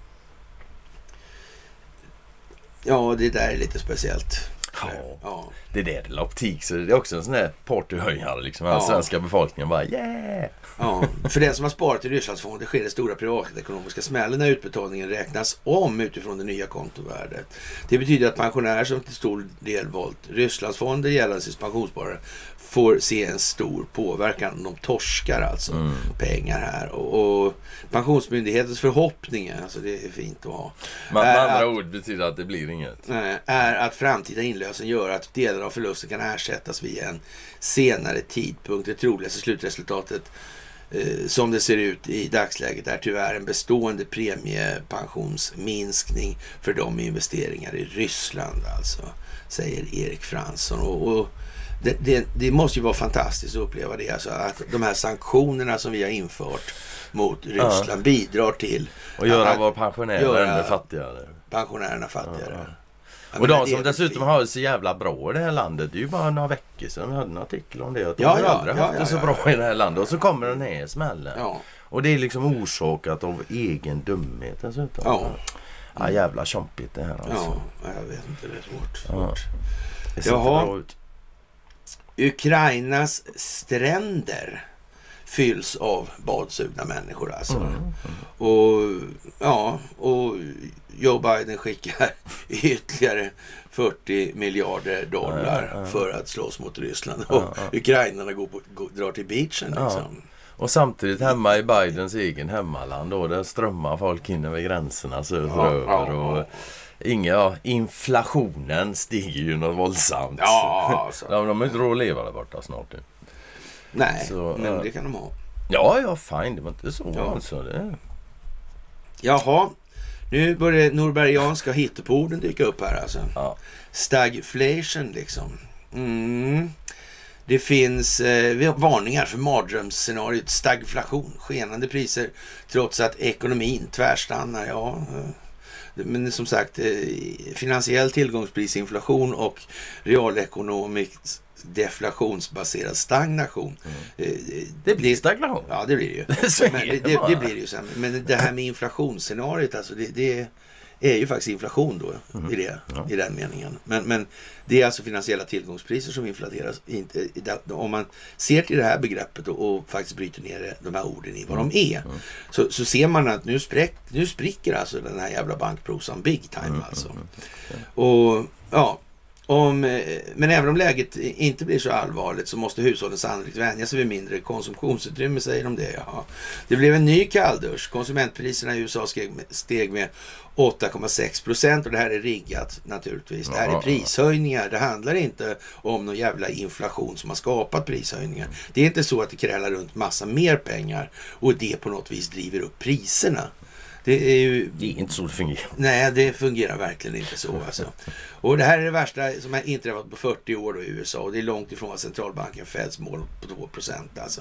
S2: Ja, det där är lite speciellt.
S1: Ja, ja. Det är det, det är optik. Så det är också en sån här partyhöjare liksom. Den ja. svenska befolkningen bara, yeah!
S2: Ja, för den som har sparat i Rysslandsfonden sker det stora privatekonomiska smällen när utbetalningen räknas om utifrån det nya kontovärdet. Det betyder att pensionärer som till stor del valt Rysslandsfonder gällande sitt pensionssparare får se en stor påverkan. De torskar alltså mm. pengar här. Och, och pensionsmyndighetens förhoppningar, alltså det är fint att ha.
S1: Man, med andra att, ord betyder att det blir inget.
S2: Nej, är att framtida inlösen gör att delar av förlusten kan ersättas vid en senare tidpunkt. Det troligaste slutresultatet eh, som det ser ut i dagsläget är tyvärr en bestående premiepensionsminskning för de investeringar i Ryssland, alltså, säger Erik Fransson. Och, och det, det, det måste ju vara fantastiskt att uppleva det, alltså, att de här sanktionerna som vi har infört mot Ryssland ja. bidrar till
S1: och göra våra pensionärer ännu fattigare.
S2: Pensionärerna fattigare.
S1: Ja. Och de som dessutom har det så jävla bra i det här landet, det är ju bara några veckor sedan vi hade en artikel om det. Att de
S2: ja,
S1: har
S2: ja,
S1: aldrig
S2: ja,
S1: haft
S2: ja,
S1: det så
S2: ja,
S1: bra
S2: ja.
S1: i det här landet. Och så kommer den här smällen.
S2: Ja.
S1: Och det är liksom orsakat av egen dumhet dessutom.
S2: Ja.
S1: Ja, jävla chompigt det här alltså.
S2: Ja, jag vet inte, det är svårt. svårt.
S1: Ja. Det ser
S2: Jaha.
S1: bra ut.
S2: Ukrainas stränder fylls av badsugna människor alltså. Mm, mm. Och ja, och Joe Biden skickar ytterligare fyrtio miljarder dollar ja, ja, ja. för att slåss mot Ryssland. Ja, och ja. Ukrainarna går på, går, drar till beachen liksom.
S1: Ja. Och samtidigt hemma i Bidens egen hemmaland då, där strömmar folk in över gränserna söderöver ja, ja, och inga, ja, inflationen stiger ju något våldsamt.
S2: Ja, alltså.
S1: de, de har inte råd att leva där borta snart nu.
S2: Nej,
S1: så,
S2: men
S1: äh,
S2: det kan de ha.
S1: Ja, ja, fine. Det var inte så
S2: ja.
S1: alltså. Det.
S2: Jaha, nu börjar norbergianska hitteporden dyka upp här alltså.
S1: Ja.
S2: Stagflation liksom. Mm. Det finns eh, varningar för mardrömsscenariot stagflation. Skenande priser trots att ekonomin tvärstannar. Ja, eh. Men som sagt, finansiell tillgångsprisinflation och realekonomisk deflationsbaserad stagnation.
S1: Mm. Det blir stagnation.
S2: Ja, det blir det ju. Men det, det, det blir det ju sen. Men det här med inflationsscenariot, alltså det, det är ju faktiskt inflation då mm. i, det, ja. i den meningen. Men, men det är alltså finansiella tillgångspriser som inflateras. Inte, om man ser till det här begreppet och, och faktiskt bryter ner de här orden i vad mm. de är mm. så, så ser man att nu, spräck, nu spricker alltså den här jävla bankprosan big time mm. alltså. Mm. Okay. Och ja, Om, men även om läget inte blir så allvarligt så måste hushållen sannolikt vänja sig vid mindre konsumtionsutrymme, säger de det. Ja. Det blev en ny kalldusch. Konsumentpriserna i U S A steg med, steg med åtta komma sex procent och det här är riggat naturligtvis. Det här är prishöjningar. Det handlar inte om någon jävla inflation som har skapat prishöjningar. Det är inte så att det krälar runt massa mer pengar och det på något vis driver upp priserna. Det är ju...
S1: Det är inte så det fungerar.
S2: Nej, det fungerar verkligen inte så. Alltså. Och det här är det värsta som har inträffat på fyrtio år då i U S A. Och det är långt ifrån centralbanken Feds mål på två procent. Alltså.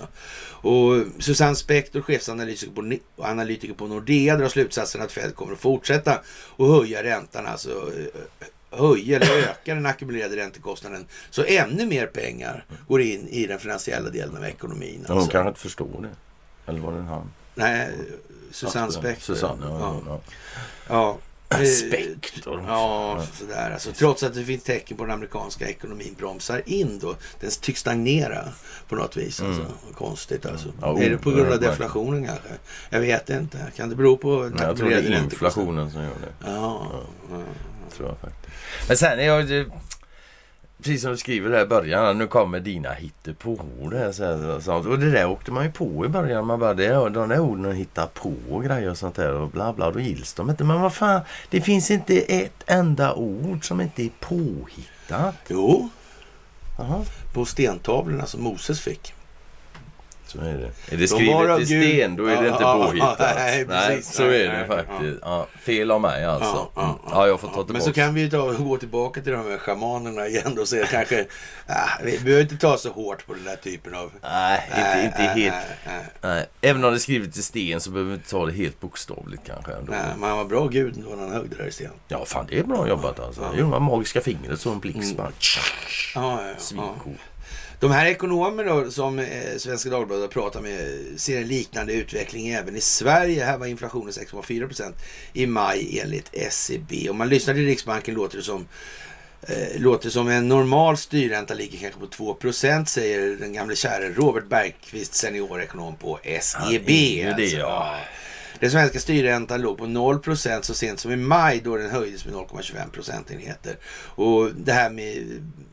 S2: Och Susanne Spector, chefsanalytiker på, analytiker på Nordea, drar slutsatsen att Fed kommer att fortsätta och höja räntan. Alltså höja eller öka den ackumulerade räntekostnaden. Så ännu mer pengar går in i den finansiella delen av ekonomin. Alltså.
S1: Ja, hon kanske inte förstår det. Eller var det han?
S2: Nej, Susanne Spector.
S1: Susanne, ja. ja.
S2: ja.
S1: Spector.
S2: Ja, sådär. Alltså, trots att det finns tecken på den amerikanska ekonomin bromsar in då. Den tycks stagnera på något vis. Alltså. Mm. Konstigt alltså. Ja, är det på grund av deflationen kanske? Jag vet inte. Kan det bero på...
S1: Nej, jag tror det är inflationen som gör det.
S2: Ja. ja.
S1: ja. Tror jag faktiskt. Men sen är jag... Precis som du skriver där i början, nu kommer dina hittepå det så, så, och det där åkte man ju på i början, man bara, det, de där orden hittar på grejer och sånt där och bla bla, då gills de inte, men vad fan, det finns inte ett enda ord som inte är påhittat.
S2: Jo,
S1: aha.
S2: På stentavlorna som Moses fick.
S1: Så är det. Är det skrivet i sten, då är det ja, inte påhittat. Ja, nej,
S2: nej,
S1: så är det faktiskt. Ja. Ja, fel av mig alltså. Ja, ja, ja. ja jag får ta tillbaka.
S2: Men så kan vi ta, gå tillbaka till de här schamanerna igen och säga kanske, ja, vi behöver inte ta så hårt på den där typen av...
S1: Nej, inte, inte äh, helt... Äh, äh. Nej. Även om det är skrivet i sten så behöver vi inte ta det helt bokstavligt kanske. Ändå.
S2: Nej, men han var bra gud när han högg det där i sten.
S1: Ja, fan det är bra jobbat alltså. Ja. Det är magiska fingret som en blixt. Mm.
S2: Ja, ja,
S1: Svincool.
S2: De här ekonomerna då, som eh, Svenska Dagbladet pratar med ser en liknande utveckling även i Sverige. Här var inflationen sex komma fyra procent i maj enligt S C B. Om man lyssnar till Riksbanken låter det som, eh, låter som en normal styrränta ligger kanske på två procent, säger den gamla käre Robert Bergqvist, seniorekonom på S E B.
S1: Ja, det, alltså. Ja.
S2: Den svenska styrräntan låg på noll procent så sent som i maj då den höjdes med noll komma tjugofem procentenheter. Och det här med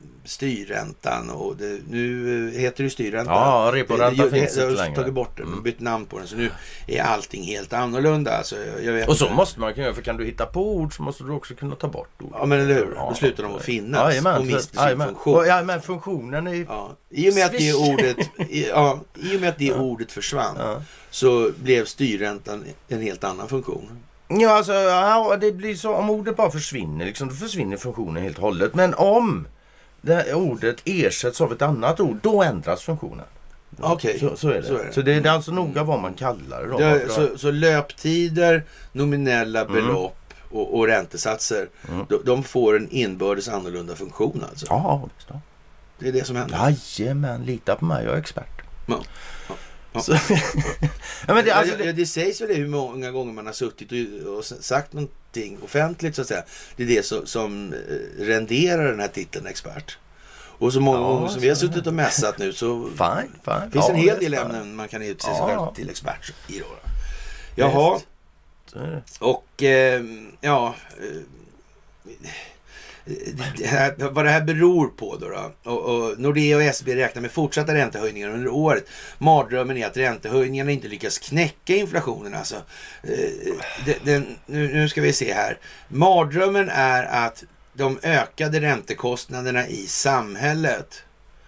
S2: styrräntan och det, nu heter det styrränta.
S1: Ja, reporänta
S2: det,
S1: finns
S2: det,
S1: inte
S2: jag
S1: längre.
S2: Tagit bort den, mm. bytt namn på den, så nu är allting helt annorlunda. Alltså, jag vet
S1: och så
S2: inte.
S1: måste man kunna göra, för kan du hitta på ord så måste du också kunna ta bort ord.
S2: Ja, men eller hur? Ja, då slutar de att finnas ja, och mister sin funktion.
S1: Ja, men funktionen är ju...
S2: Ja, i och med att det ordet, i, ja, i och med att det ja. ordet försvann ja. så blev styrräntan en helt annan funktion.
S1: Ja, alltså, ja, det blir så, om ordet bara försvinner, liksom, då försvinner funktionen helt och hållet. Men om det ordet ersätts av ett annat ord, då ändras funktionen.
S2: Okej, okay.
S1: så, så, är det. så är det. Så det är alltså noga vad man kallar det. Då,
S2: det så, så löptider, nominella belopp mm. och, och räntesatser, mm. de, de får en inbördes annorlunda funktion alltså?
S1: Ja, visst då.
S2: Det är det som händer?
S1: Jajamän, lita på mig, jag är expert.
S2: Ja. Ja. Ja.
S1: Så, ja, men det, alltså,
S2: det, det sägs väl det hur många gånger man har suttit och, och sagt någonting offentligt så att säga. Det är det som, som renderar den här titeln expert. Och så många ja, gånger som vi har suttit och mässat nu så
S1: fine, fine.
S2: finns
S1: ja,
S2: en hel del ämnen man kan utse sig ja. själv till expert i då. Jaha. Och eh, ja... Eh, Det här, vad det här beror på då, då. Och, och Nordea och S B räknar med fortsatta räntehöjningar under året. Mardrömmen är att räntehöjningarna inte lyckas knäcka inflationen alltså. Den, den, nu, nu ska vi se här. Mardrömmen är att de ökade räntekostnaderna i samhället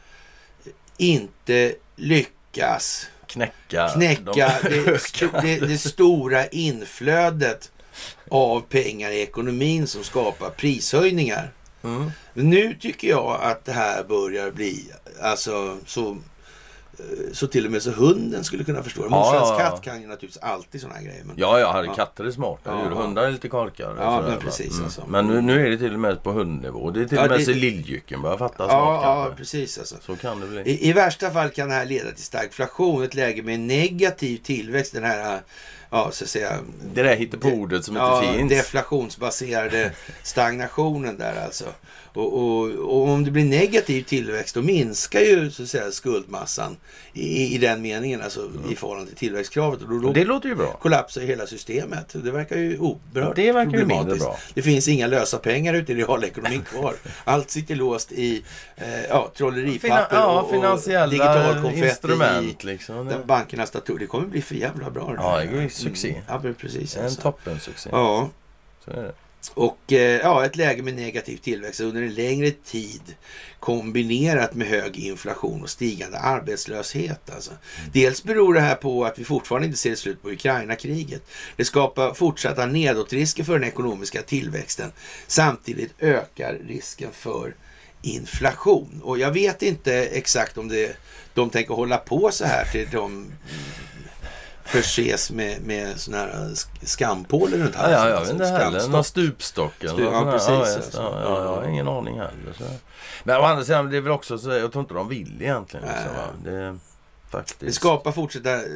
S2: inte lyckas
S1: knäcka,
S2: knäcka de det, det, det stora inflödet av pengar i ekonomin som skapar prishöjningar. Mm. Men nu tycker jag att det här börjar bli alltså så så till och med så hunden skulle kunna förstå det.
S1: Ja,
S2: Morsans
S1: ja, ja.
S2: katt kan ju naturligtvis alltid såna här grejer. Men,
S1: Ja, jag hade
S2: ja.
S1: katter är smarta.
S2: Ja,
S1: Ja,
S2: ja.
S1: hundar är lite korkade.
S2: Ja,
S1: sådär,
S2: men precis.
S1: mm.
S2: Alltså.
S1: Men nu, nu är det till och med på hundnivå. Det är till
S2: Ja,
S1: och med
S2: det-
S1: så lilljycken börjar fatta snart
S2: ja,
S1: kanske.
S2: ja, precis alltså.
S1: Så kan det bli.
S2: I, I värsta fall kan det här leda till stagflation, ett läge med negativ tillväxt, den här, ja så att säga,
S1: Det där hittar på ordet som
S2: ja,
S1: inte finns.
S2: deflationsbaserade stagnationen där alltså. Och, och, och om det blir negativ tillväxt då minskar ju så att säga skuldmassan i, i den meningen, alltså mm. i förhållande till tillväxtkravet. Och då, då
S1: Det låter ju bra.
S2: kollapsar hela systemet. Det verkar ju oerhört
S1: Det verkar ju mindre
S2: problematiskt.
S1: bra.
S2: Det finns inga lösa pengar ute i realekonomin kvar. Allt sitter låst i eh, ja, trolleripapper
S1: Fina- ja,
S2: och,
S1: finansiella
S2: och digital konfetti
S1: instrument
S2: i
S1: liksom.
S2: den bankernas datorer. Det kommer bli för jävla bra.
S1: Ja, det är ju succé.
S2: Mm, ja, men precis.
S1: En
S2: Alltså.
S1: toppensuccé.
S2: Ja.
S1: Så är det.
S2: Och eh, ja, ett läge med negativ tillväxt under en längre tid kombinerat med hög inflation och stigande arbetslöshet. Alltså. Mm. Dels beror det här på att vi fortfarande inte ser slut på Ukraina-kriget. Det skapar fortsatta nedåtrisker för den ekonomiska tillväxten. Samtidigt ökar risken för inflation. Och jag vet inte exakt om det, de tänker hålla på så här till de förses med, med såna här skampålar runt
S1: Ja, ja, jag
S2: alltså,
S1: vet inte heller. Någon stupstock eller
S2: Stup, ja,
S1: något
S2: precis.
S1: sånt.
S2: Alltså.
S1: Ja, ja, jag har ingen aning heller. Så. Men å andra sidan, det är väl också så, jag tror inte de vill egentligen. Liksom, va? Det, faktiskt.
S2: Det skapar fortsätta eh,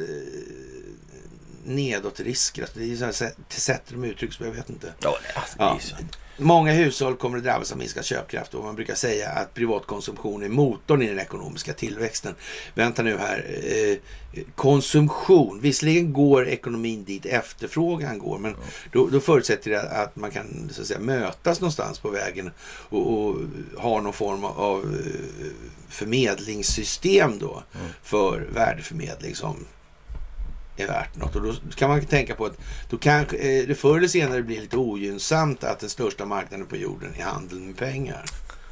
S2: nedåt risker. Alltså, det är så här sätt, sätt de uttrycks, jag vet inte.
S1: Ja, det, alltså,
S2: Ja.
S1: det är så.
S2: Många hushåll kommer att drabbas av minskad köpkraft och man brukar säga att privatkonsumtion är motorn i den ekonomiska tillväxten. Vänta nu här. Eh, konsumtion. Visserligen går ekonomin dit efterfrågan går, men då, då förutsätter det att man kan så att säga, mötas någonstans på vägen och, och ha någon form av förmedlingssystem då mm. för värdeförmedling som är värt något. Och då kan man tänka på att då kanske det förr eller senare blir lite ogynnsamt att den största marknaden på jorden är handeln med pengar.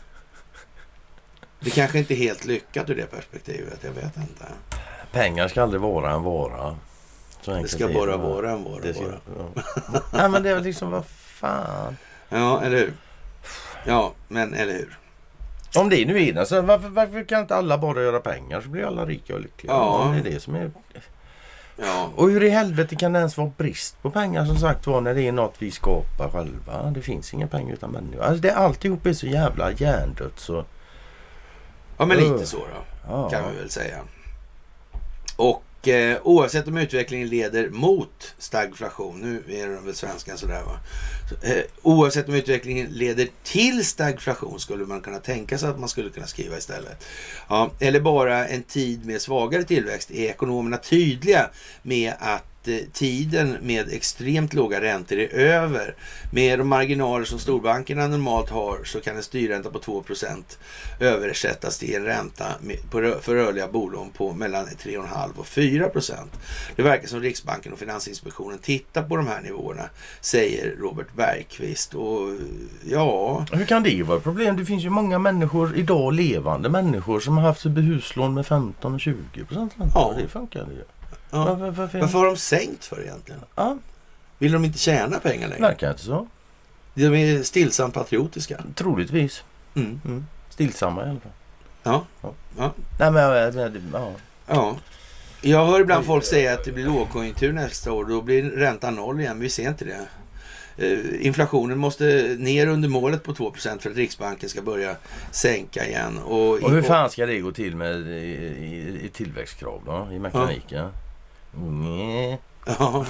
S2: Det kanske inte är helt lyckat ur det perspektivet, jag vet inte.
S1: Pengar ska aldrig vara en vara. Så
S2: det ska bara vara en vara.
S1: Det ska,
S2: bara.
S1: Ja. Nej, men det är liksom, vad fan.
S2: Ja, eller hur? Ja, men eller hur?
S1: Om det nu är det, så varför, varför kan inte alla bara göra pengar så blir alla rika och lyckliga?
S2: Ja.
S1: Det är det som är...
S2: Ja.
S1: Och hur i helvete kan det ens vara brist på pengar som sagt var när det är något vi skapar själva? Det finns inga pengar utan människor. Alltså det är alltihop är så jävla hjärndött så...
S2: Ja, men lite
S1: uh.
S2: så då.
S1: Ja.
S2: Kan vi väl säga. Och eh, oavsett om utvecklingen leder mot stagflation, nu är det väl svenskan sådär va. Så, eh, oavsett om utvecklingen leder till stagflation skulle man kunna tänka sig att man skulle kunna skriva istället. Ja, eller bara en tid med svagare tillväxt är ekonomerna tydliga med att tiden med extremt låga räntor är över. Med de marginaler som storbankerna normalt har så kan en styrränta på två procent översättas till en ränta för rörliga bolån på mellan tre komma fem och fyra procent. Det verkar som Riksbanken och Finansinspektionen tittar på de här nivåerna, säger Robert Bergqvist. Och ja...
S1: Hur kan det vara ett problem? Det finns ju många människor, idag levande människor, som har haft huslån med femton och tjugo procent ränta.
S2: Ja.
S1: Det funkar ju.
S2: Ja.
S1: Varför, varför,
S2: Varför har de sänkt för egentligen?
S1: Ja.
S2: Vill de inte tjäna pengar längre?
S1: Verkar inte så.
S2: De är stillsamt patriotiska.
S1: Troligtvis.
S2: Mm.
S1: Mm. Stillsamma i alla fall.
S2: Ja.
S1: Ja.
S2: Ja.
S1: Nej, men, men, ja.
S2: Ja. Jag hör ibland folk säga att det blir lågkonjunktur nästa år. Då blir räntan noll igen. Vi ser inte det. Uh, inflationen måste ner under målet på två procent för att Riksbanken ska börja sänka igen. Och,
S1: Och hur fan ska det gå till med i, i, i tillväxtkrav då? I mekaniken? Ja. Nej.
S2: Ja.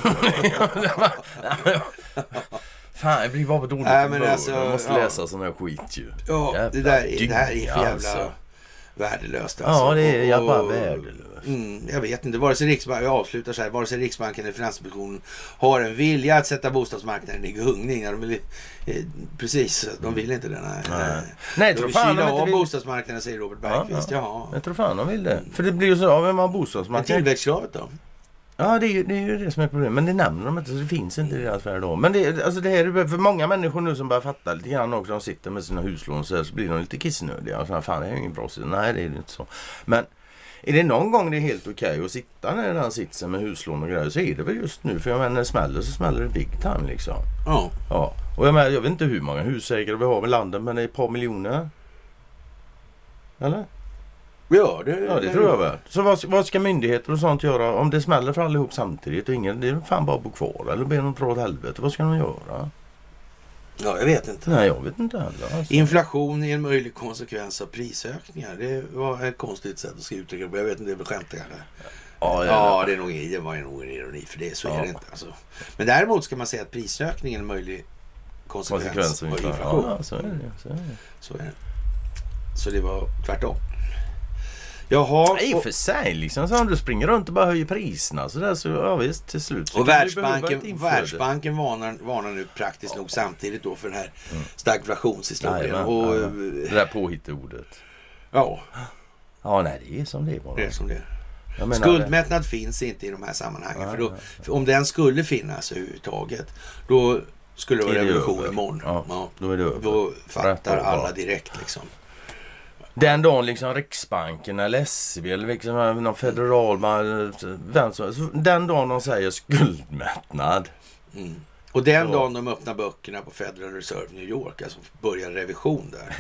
S1: Fan, jag blir bara på dåligt
S2: Nej, men
S1: humör.
S2: alltså,
S1: Jag måste
S2: ja.
S1: läsa sån här skit ju.
S2: Ja,
S1: Jävla
S2: det, där, är- det här är för
S1: dynga,
S2: jävla
S1: alltså.
S2: värdelöst. Alltså.
S1: Ja, det är
S2: Och-
S1: jag bara
S2: och-
S1: värdelöst.
S2: Mm, jag vet inte, vare sig Riksbanken, jag avslutar så här, vare sig Riksbanken eller Finansinspektionen har en vilja att sätta bostadsmarknaden i gungning. De vill, eh, precis, de vill inte det. Nej,
S1: Nej, nej jag
S2: de
S1: tror
S2: vill
S1: fan
S2: kyla
S1: de
S2: av
S1: inte vill.
S2: bostadsmarknaden, säger Robert Bergqvist.
S1: Ja,
S2: Ja,
S1: Jag tror fan de vill det. För det blir ju så, ja, vem har
S2: Men
S1: bostadsmarknaden?
S2: tillväxtkravet då?
S1: Ja, det är, ju, det är ju det som är problemet. Men det nämner de inte, så det finns inte i deras värld då. Men det, alltså det här är för många människor nu som börjar fatta lite grann också. De sitter med sina huslån så, här, så blir de lite kissnödiga. Och så här, fan, det är ju ingen bra sida. Nej, det är inte så. Men är det någon gång det är helt okej okay att sitta när den sitter med huslån och grejer, så är det väl just nu. För jag menar, när det smäller så smäller det big time liksom.
S2: Ja.
S1: Ja. Och jag menar, jag vet inte hur många husägare vi har i landet, men det är ett par miljoner. Eller?
S2: Ja, det,
S1: Ja, det tror jag väl. Så vad, vad ska myndigheter och sånt göra om det smäller för allihop samtidigt och ingen, det är fan bara bo kvar eller ber de dra åt helvete? Vad ska de göra?
S2: Ja, jag vet inte.
S1: Nej, jag vet inte heller. Alltså.
S2: Inflation är en möjlig konsekvens av prisökningar. Det var ett konstigt sätt att skriva uttrycka på. Jag vet inte, det är väl skämt kanske.
S1: Ja, ja,
S2: ja, det, är nog, det var nog en ironi för det. Så ja. Är det inte. Alltså. Men däremot ska man säga att prisökningen är en möjlig konsekvens, konsekvens av inflation.
S1: Ja, så är det. Så är det.
S2: Så är det. Så det var tvärtom. Jaha,
S1: i och för sig liksom, så om du springer runt och bara höjer priserna så där, så ja visst till slut så
S2: och Världsbanken, Världsbanken varnar, varnar nu praktiskt ja. nog samtidigt då för den här mm. stagflationshistorien.
S1: Nej, men,
S2: och
S1: ja, det där påhittordet.
S2: Ja.
S1: Ja, nej, det är som det var.
S2: Det är som det är. Skuldmättnad det. Finns inte i de här sammanhangen. Ja, för, då, ja, ja. för om den skulle finnas överhuvudtaget, då skulle det vara revolution imorgon.
S1: Ja, ja. Då är det över.
S2: Då fattar alla direkt liksom.
S1: Den dagen liksom Riksbanken eller S C B eller liksom någon federal vem som, den dagen de säger skuldmättnad.
S2: Mm. Och den så. Dagen de öppnar böckerna på Federal Reserve New York, alltså börjar revision där.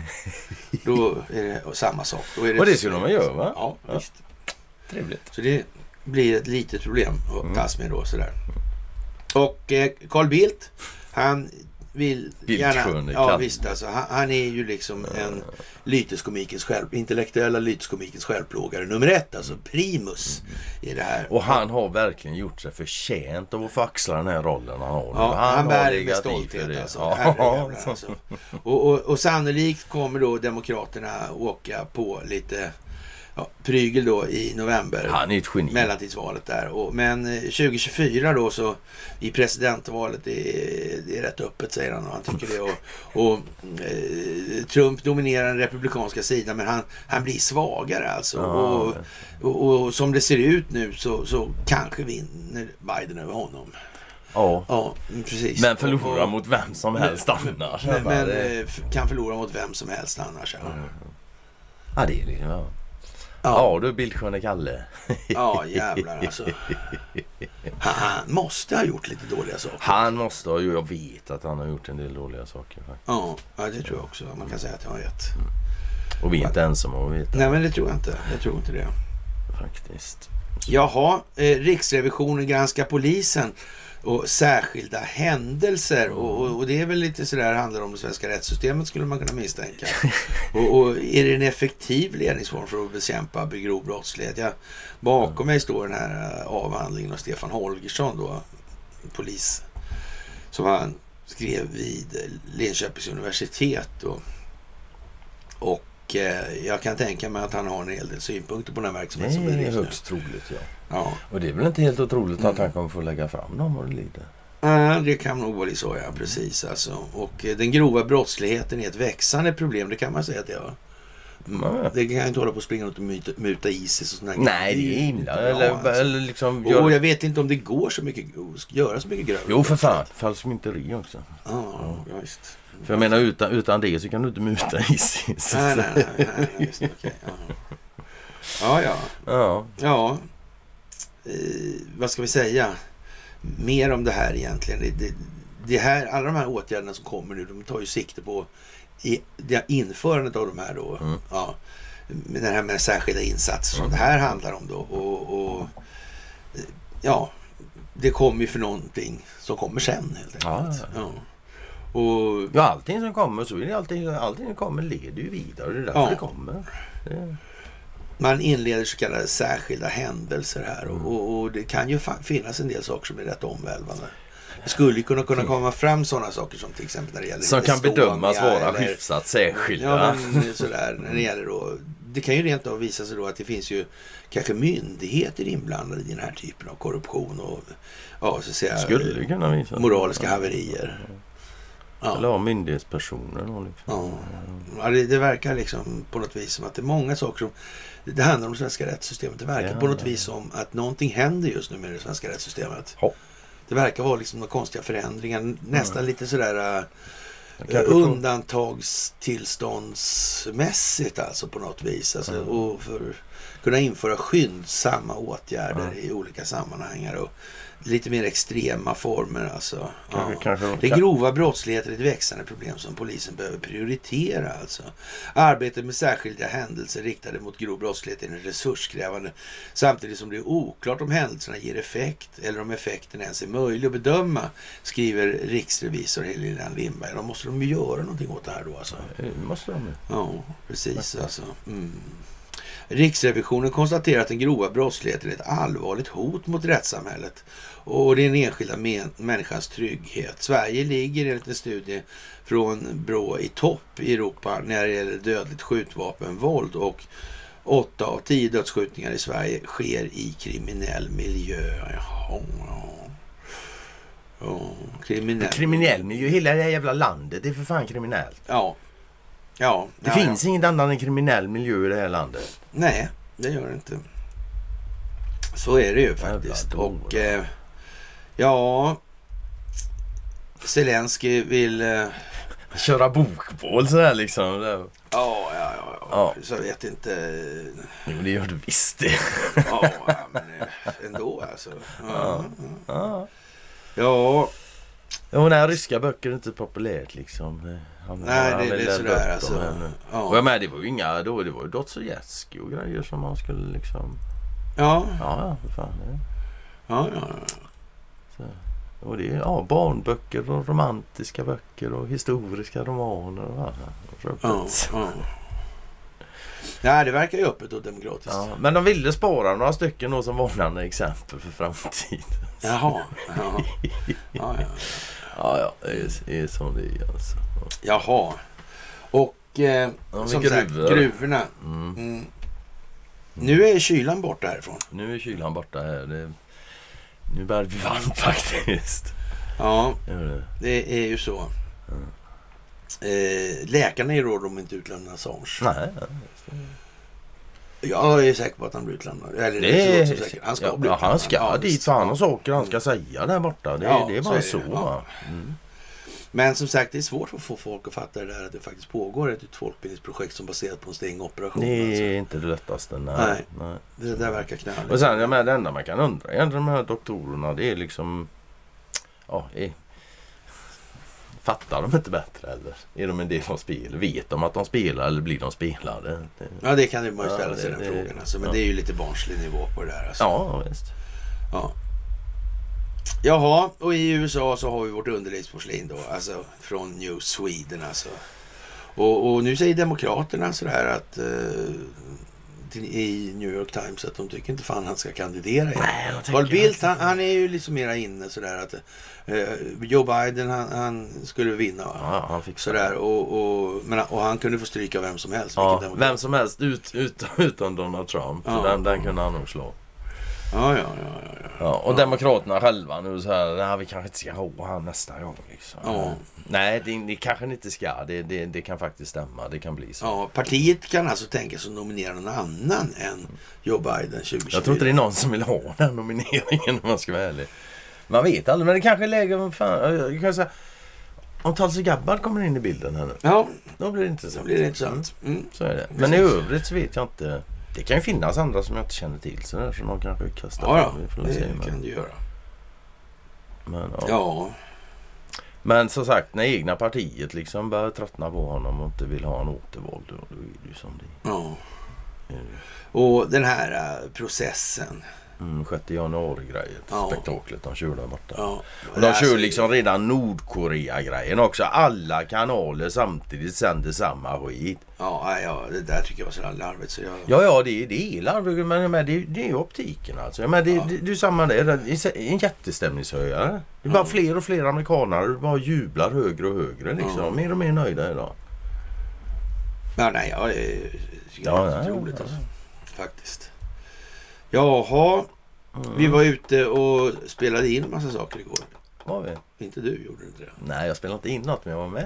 S2: Då är det samma sak. Då är det
S1: och det skulle de göra, va?
S2: Ja, ja, visst.
S1: Trevligt.
S2: Så det blir ett litet problem att tas med då sådär. Och eh, Carl Bildt, han vill gärna, ja visst alltså, han, han är ju liksom en lyteskomikens själv, intellektuella lyteskomikens självplågare nummer ett, alltså primus i det här.
S1: Och han har verkligen gjort sig förtjänt av att få axla den här rollen han har.
S2: Ja, han, han bär med stolthet alltså. Ja. alltså. Och, och, och sannolikt kommer då demokraterna åka på lite ja, prygel då i november.
S1: Han är ett geni.
S2: Mellantidsvalet där. Och, men tjugo tjugofyra då så i presidentvalet det är, det är rätt öppet säger han och han tycker det. Och, och eh, Trump dominerar den republikanska sidan men han, han blir svagare alltså. Ja. Och, och, och som det ser ut nu så, så kanske vinner Biden över honom.
S1: Ja.
S2: ja, precis.
S1: Men förlorar och, och, mot vem som helst
S2: men,
S1: annars.
S2: Men, men det... kan förlora mot vem som helst annars. Ja,
S1: mm. ja det är liksom... Ja. Ja, ja du är bildsköne Kalle.
S2: Ja, jävlar alltså. Han, han måste ha gjort lite dåliga saker.
S1: Han måste ha ju, jag vet att han har gjort en del dåliga saker faktiskt.
S2: Ja, ja det tror jag också. Man kan säga att jag har rätt.
S1: Mm. Och vi är inte ensamma att veta.
S2: Nej, men det tror jag inte. Jag tror inte det.
S1: Faktiskt.
S2: Jaha, eh, Riksrevisionen granskar polisen och särskilda händelser mm. och, och det är väl lite sådär handlar om det svenska rättssystemet skulle man kunna misstänka. och, och är det en effektiv ledningsform för att bekämpa grov brottslighet? Ja, bakom mm. mig står den här avhandlingen av Stefan Holgersson då, polis, som han skrev vid Linköpings universitet och, och jag kan tänka mig att han har en hel del synpunkter på den här verksamheten.
S1: Det är högst troligt, ja.
S2: ja. Och
S1: det är väl inte helt otroligt mm. att han kommer få lägga fram dem vad det lider.
S2: Ja, det kan nog vara så, ja, precis. Alltså. Och den grova brottsligheten är ett växande problem, det kan man säga att det är. Mm. Mm. Det kan jag inte hålla på att springa runt och muta, muta Isis och sådana.
S1: Nej, det är himla. Eller, alltså. eller liksom...
S2: Gör... Och jag vet inte om det går så mycket, göra så mycket grövre.
S1: Jo, för fan. Falskmynteri också.
S2: Ja, ja, visst.
S1: För jag menar, utan, utan det så kan du inte muta Isis.
S2: Nej, nej, nej. nej, nej just, okay, ja. ja, ja.
S1: Ja.
S2: Ja. Eh, vad ska vi säga? Mer om det här egentligen. Det, det, det här, alla de här åtgärderna som kommer nu, de tar ju sikte på i, det införandet av de här då. Mm. Ja, med det här med särskilda insatser som mm. det här handlar om då. Och, och ja, det kommer ju för någonting som kommer sen helt enkelt. Ja, ja. ja. Och,
S1: ja, allting som kommer så är det allting, allting som kommer leder ju vidare. Det är därför ja. det kommer. Det...
S2: Man inleder så kallade särskilda händelser här och, mm. och, och det kan ju fa- finnas en del saker som är rätt omvälvande. Det skulle ju kunna, kunna komma fram sådana saker som till exempel när det gäller
S1: som kan bedömas vara eller, hyfsat särskilda.
S2: Ja, men sådär, när det gäller då, det kan ju rent av visa sig då att det finns ju kanske myndigheter inblandade i den här typen av korruption och ja, så att säga,
S1: skulle kunna visa
S2: moraliska haverier.
S1: Ja. Eller av myndighetspersoner. Liksom.
S2: Ja, ja det, det verkar liksom på något vis som att det är många saker som det handlar om det svenska rättssystemet. Det verkar ja, på något ja. vis som att någonting händer just nu med det svenska rättssystemet. Ja. Det verkar vara liksom några konstiga förändringar. Nästan mm. lite sådär uh, undantagstillståndsmässigt alltså på något vis. Alltså, mm. Och för att kunna införa skyndsamma åtgärder mm. i olika sammanhang. Och lite mer extrema former alltså.
S1: Kanske,
S2: Ja.
S1: kanske,
S2: Det grova brottslighet är ett växande problem som polisen behöver prioritera alltså. Arbetet med särskilda händelser riktade mot grov brottslighet är resurskrävande samtidigt som det är oklart om händelserna ger effekt eller om effekten ens är möjlig att bedöma, skriver riksrevisor Helena Lindberg. Då måste de ju göra någonting åt det här då alltså.
S1: Det måste de ju.
S2: Ja, precis alltså. Mm. Riksrevisionen konstaterar att den grova brottsligheten är ett allvarligt hot mot rättssamhället och det är en enskilda men- människans trygghet. Sverige ligger enligt en studie från Brå i topp i Europa när det gäller dödligt skjutvapenvåld och åtta av tio dödsskjutningar i Sverige sker i kriminell miljö. Jaha, ja. Ja, kriminell.
S1: Kriminell miljö, hela det här jävla landet, det är för fan kriminellt.
S2: Ja. Ja.
S1: Det
S2: ja,
S1: finns
S2: ja.
S1: ingen annan än kriminell miljö i det här landet.
S2: Nej, det gör det inte. Så är det ju faktiskt. Och eh, ja, Zelensky vill... Eh,
S1: Köra bokbål så här liksom.
S2: ja, ja, ja, ja.
S1: Ja.
S2: Så jag vet inte...
S1: Jo, det gör du visst det.
S2: Ja, men ändå alltså. Ja,
S1: Ja.
S2: ja.
S1: Ja, när ryska böcker är inte populärt liksom. Han,
S2: Nej,
S1: han
S2: det, det
S1: vill
S2: är
S1: lära
S2: sådär
S1: upp
S2: alltså.
S1: dem här nu. Och
S2: Ja,
S1: jag med, det var ju inga, då, det var ju Dostoyevskij och grejer som man skulle liksom...
S2: ja,
S1: Ja, ja, för fan. Det.
S2: ja, ja.
S1: Så. Och det är ja, barnböcker och romantiska böcker och historiska romaner och ja, och
S2: Ja, ja. Nej, det verkar ju öppet och demokratiskt.
S1: ja, men de ville spara några stycken då som varnande exempel för framtiden.
S2: Jaha. Ja, ja, ja.
S1: Ja, ja, det är, det är som det är alltså.
S2: Jaha. Och eh,
S1: Ja,
S2: som
S1: gruvor.
S2: sagt, gruvorna.
S1: Mm.
S2: Mm. Nu är kylan borta härifrån.
S1: Nu är kylan borta här. Det, nu börjar det bli varmt faktiskt.
S2: Ja,
S1: Gör det.
S2: det är ju så.
S1: Mm.
S2: Eh, läkarna är råd om inte utlämna Assange.
S1: Nej,
S2: Jag är säker på att han blir utlämnad. Eller
S1: det
S2: det är
S1: är,
S2: så säkert. Han ska
S1: ja,
S2: bli
S1: ja,
S2: utlämnad.
S1: han ska
S2: Ja,
S1: dit
S2: visst.
S1: för han har saker han ska säga där borta. Det,
S2: Ja,
S1: det är
S2: så
S1: bara
S2: är
S1: så.
S2: det, ja.
S1: Va? Mm.
S2: Men som sagt, det är svårt att få folk att fatta det där att det faktiskt pågår ett folkbildningsprojekt som baserat på en stingoperation.
S1: Det är
S2: Alltså.
S1: inte det lättaste. Nej.
S2: Nej.
S1: Nej.
S2: Det där verkar knalligt.
S1: Och sen, jag menar, det enda man kan undra är de här doktorerna, det är liksom, ja, är, fattar de inte bättre eller? Är de en del av spel? Vet de att de spelar eller blir de spelade? Det,
S2: Ja, det kan man ju ställa
S1: Ja,
S2: sig
S1: det-
S2: den
S1: det-
S2: frågan. Alltså. Men
S1: ja.
S2: det är ju lite barnslig nivå på det där. Alltså.
S1: ja, visst.
S2: Ja. Jaha, och i U S A så har vi vårt underlivsporslin då, alltså från New Sweden alltså. Och, och nu säger demokraterna sådär att eh, i New York Times att de tycker inte fan han ska kandidera igen.
S1: Nej, jag
S2: Carl
S1: tänker
S2: Bildt,
S1: att-
S2: han, han är ju liksom mera inne sådär att eh, Joe Biden, han, han skulle vinna va?
S1: Ja, han fick
S2: Sådär, och, och, men, och han kunde få stryka vem som helst.
S1: Ja,
S2: vilken demokrat.
S1: vem som helst ut, ut, utan Donald Trump. För
S2: Ja.
S1: den, den kunde han nog slå.
S2: Ja, ja, ja, ja, ja.
S1: Ja, och demokraterna själva nu så här, nej, vi kanske inte ska ha han nästa gång liksom.
S2: Ja.
S1: Nej, det, det kanske inte ska. Det, det, det kan faktiskt stämma. Det kan bli så.
S2: Ja, partiet kan alltså tänka sig att nominera någon annan än Joe Biden tjugo tjugofyra.
S1: Jag tror inte det är någon som vill ha den nomineringen om man ska vara ärlig. Man vet aldrig, men det kanske är läge om fan, jag kan säga, om Tulsi Gabbard kommer in i bilden här nu,
S2: Ja,
S1: då blir det
S2: så
S1: intressant.
S2: blir det intressant. Mm.
S1: Så är det. Men i övrigt så vet jag inte. Det kan ju finnas andra som jag inte känner till så där, som de kanske kastar
S2: Ja,
S1: fram. Vi får
S2: det
S1: se,
S2: kan
S1: men,
S2: du göra.
S1: men, ja.
S2: Ja,
S1: men som sagt, när egna partiet liksom börjar tröttna på honom och inte vill ha en återvåld, då, då är det ju som det
S2: ja.
S1: är.
S2: Och den här äh, processen.
S1: Mm, sjätte januari-grejen,
S2: Ja.
S1: spektaklet de kör där borta.
S2: Ja.
S1: Och de
S2: Alltså,
S1: kör liksom redan Nordkorea-grejen också. Alla kanaler samtidigt sänder samma skit.
S2: Ja, ja, det där tycker jag var så larvigt så jag...
S1: Ja, ja, det, det är larvigt, men, men det, det är ju optiken alltså. Men det,
S2: Ja.
S1: det, det är samma där. Det är en jättestämningshöjare. Det är bara
S2: Ja.
S1: fler och fler amerikanare bara jublar högre och högre liksom.
S2: Ja.
S1: Mer och mer nöjda idag.
S2: Ja, nej, ja, det tycker
S1: Ja,
S2: jag är
S1: nej,
S2: roligt
S1: ja.
S2: alltså. Faktiskt. Jaha,
S1: Mm.
S2: vi var ute och spelade in en massa saker igår.
S1: Var vi?
S2: Inte du, gjorde du inte det?
S1: Nej, jag spelade inte in något, men jag var med.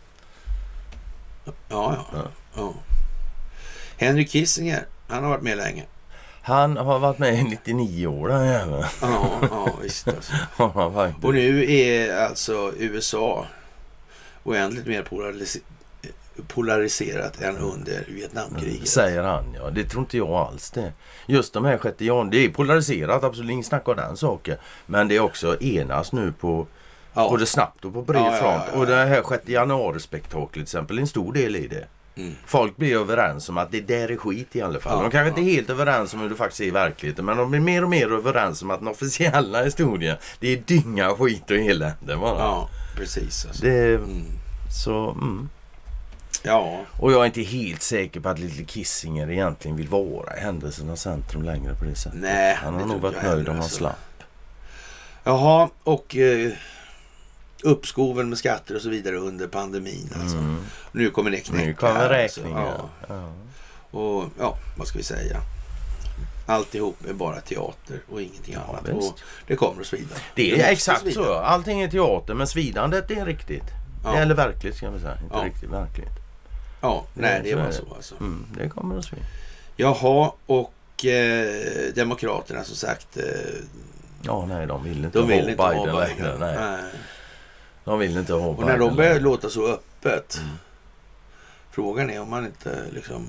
S2: Ja, ja.
S1: Ja.
S2: ja. Henry Kissinger, han har varit med länge.
S1: Han har varit med i nittionio år, den jäveln.
S2: Ja, ja visst alltså.
S1: Han har faktiskt-
S2: Och nu är alltså U S A oändligt mer polaris- polariserat än under Vietnamkriget.
S1: Säger han, ja. Det tror inte jag alls det. Just de här sjätte januari, det är polariserat, absolut ingen snack om den saken. Men det är också enas nu på ja. både snabbt och på bred
S2: ja,
S1: front.
S2: Ja, ja, ja.
S1: Och det här sjätte januari-spektaklet till exempel, en stor del i det. Mm. Folk blir överens om att det där är skit i alla fall. Ja, de kanske ja. inte är helt överens om hur det faktiskt är i verkligheten, men de blir mer och mer överens om att den officiella historien, det är dynga, skit och elände bara.
S2: Ja, precis. Alltså.
S1: Det, mm. Så, mm.
S2: Ja.
S1: Och jag är inte helt säker på att Little Kissinger egentligen vill vara i händelsernas centrum längre på det sättet.
S2: Nej,
S1: han har nog varit nöjd om han slapp.
S2: Jaha, och eh, uppskoven med skatter och så vidare under pandemin. Alltså. Mm. Nu kommer det knäcka.
S1: Nu kommer räkningen.
S2: Alltså, ja. Ja. Och ja, vad ska vi säga? Alltihop är bara teater och ingenting ja, annat. Och det kommer att svida.
S1: Det är det exakt svida. Så. Allting är teater, men svidandet är riktigt. Ja. Eller verkligt ska man säga. Inte ja. riktigt verkligt.
S2: Ja,
S1: det
S2: nej det var så alltså.
S1: Mm, det kommer att svida.
S2: Jaha, och eh, Demokraterna som sagt... Eh,
S1: ja, nej, de vill inte
S2: de vill
S1: ha
S2: inte
S1: Biden
S2: ha Biden.
S1: Nej. nej. De vill inte ha
S2: och
S1: Biden.
S2: när de börjar låta så öppet. Mm. Frågan är om man inte liksom...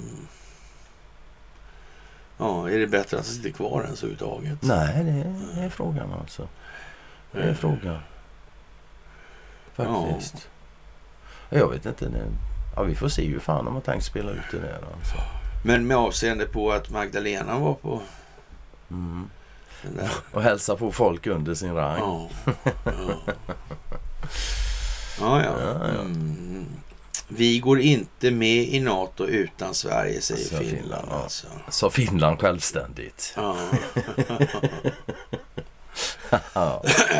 S2: Ja, är det bättre att sitta kvar än så överhuvudtaget?
S1: Nej, det är, det är frågan alltså. Det är mm. frågan. Faktiskt. Ja. Jag vet inte. Det, ja, vi får se hur fan de har tänkt spela ut det där alltså.
S2: Men med avseende på att Magdalena var på...
S1: Mm. Den där. Och hälsa på folk under sin rang.
S2: Ja, ja. ja, ja. ja, ja. Mm. Vi går inte med i NATO utan Sverige, säger alltså, Finland. Finland ja. alltså.
S1: Så Finland självständigt.
S2: Ja.
S1: ja.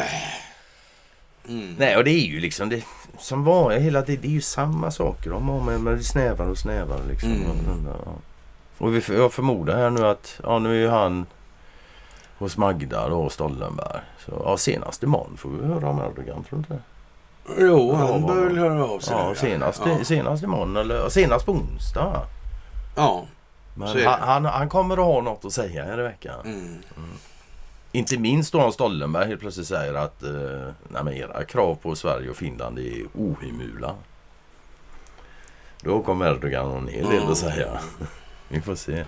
S1: Mm. Nej, och det är ju liksom det som var hela tiden, det är ju samma saker de har, men det snävare och snävare liksom. Mm. Och vi, jag förmodar här nu att ja, nu är ju han hos Magda och Stoltenberg. Så ja, senast imorgon får vi höra om Erdogan, tror du inte?
S2: Jo, han bör väl höra av sig.
S1: Ja, senast, ja. senast imorgon, eller senast på onsdag.
S2: Ja.
S1: Men han, han, han kommer att ha något att säga här i veckan. Mm. Mm. Inte minst då han Stoltenberg helt plötsligt säger att eh, nej, men era krav på Sverige och Finland är ohemula. Då kommer Erdogan och en hel del att säga. Vi får se.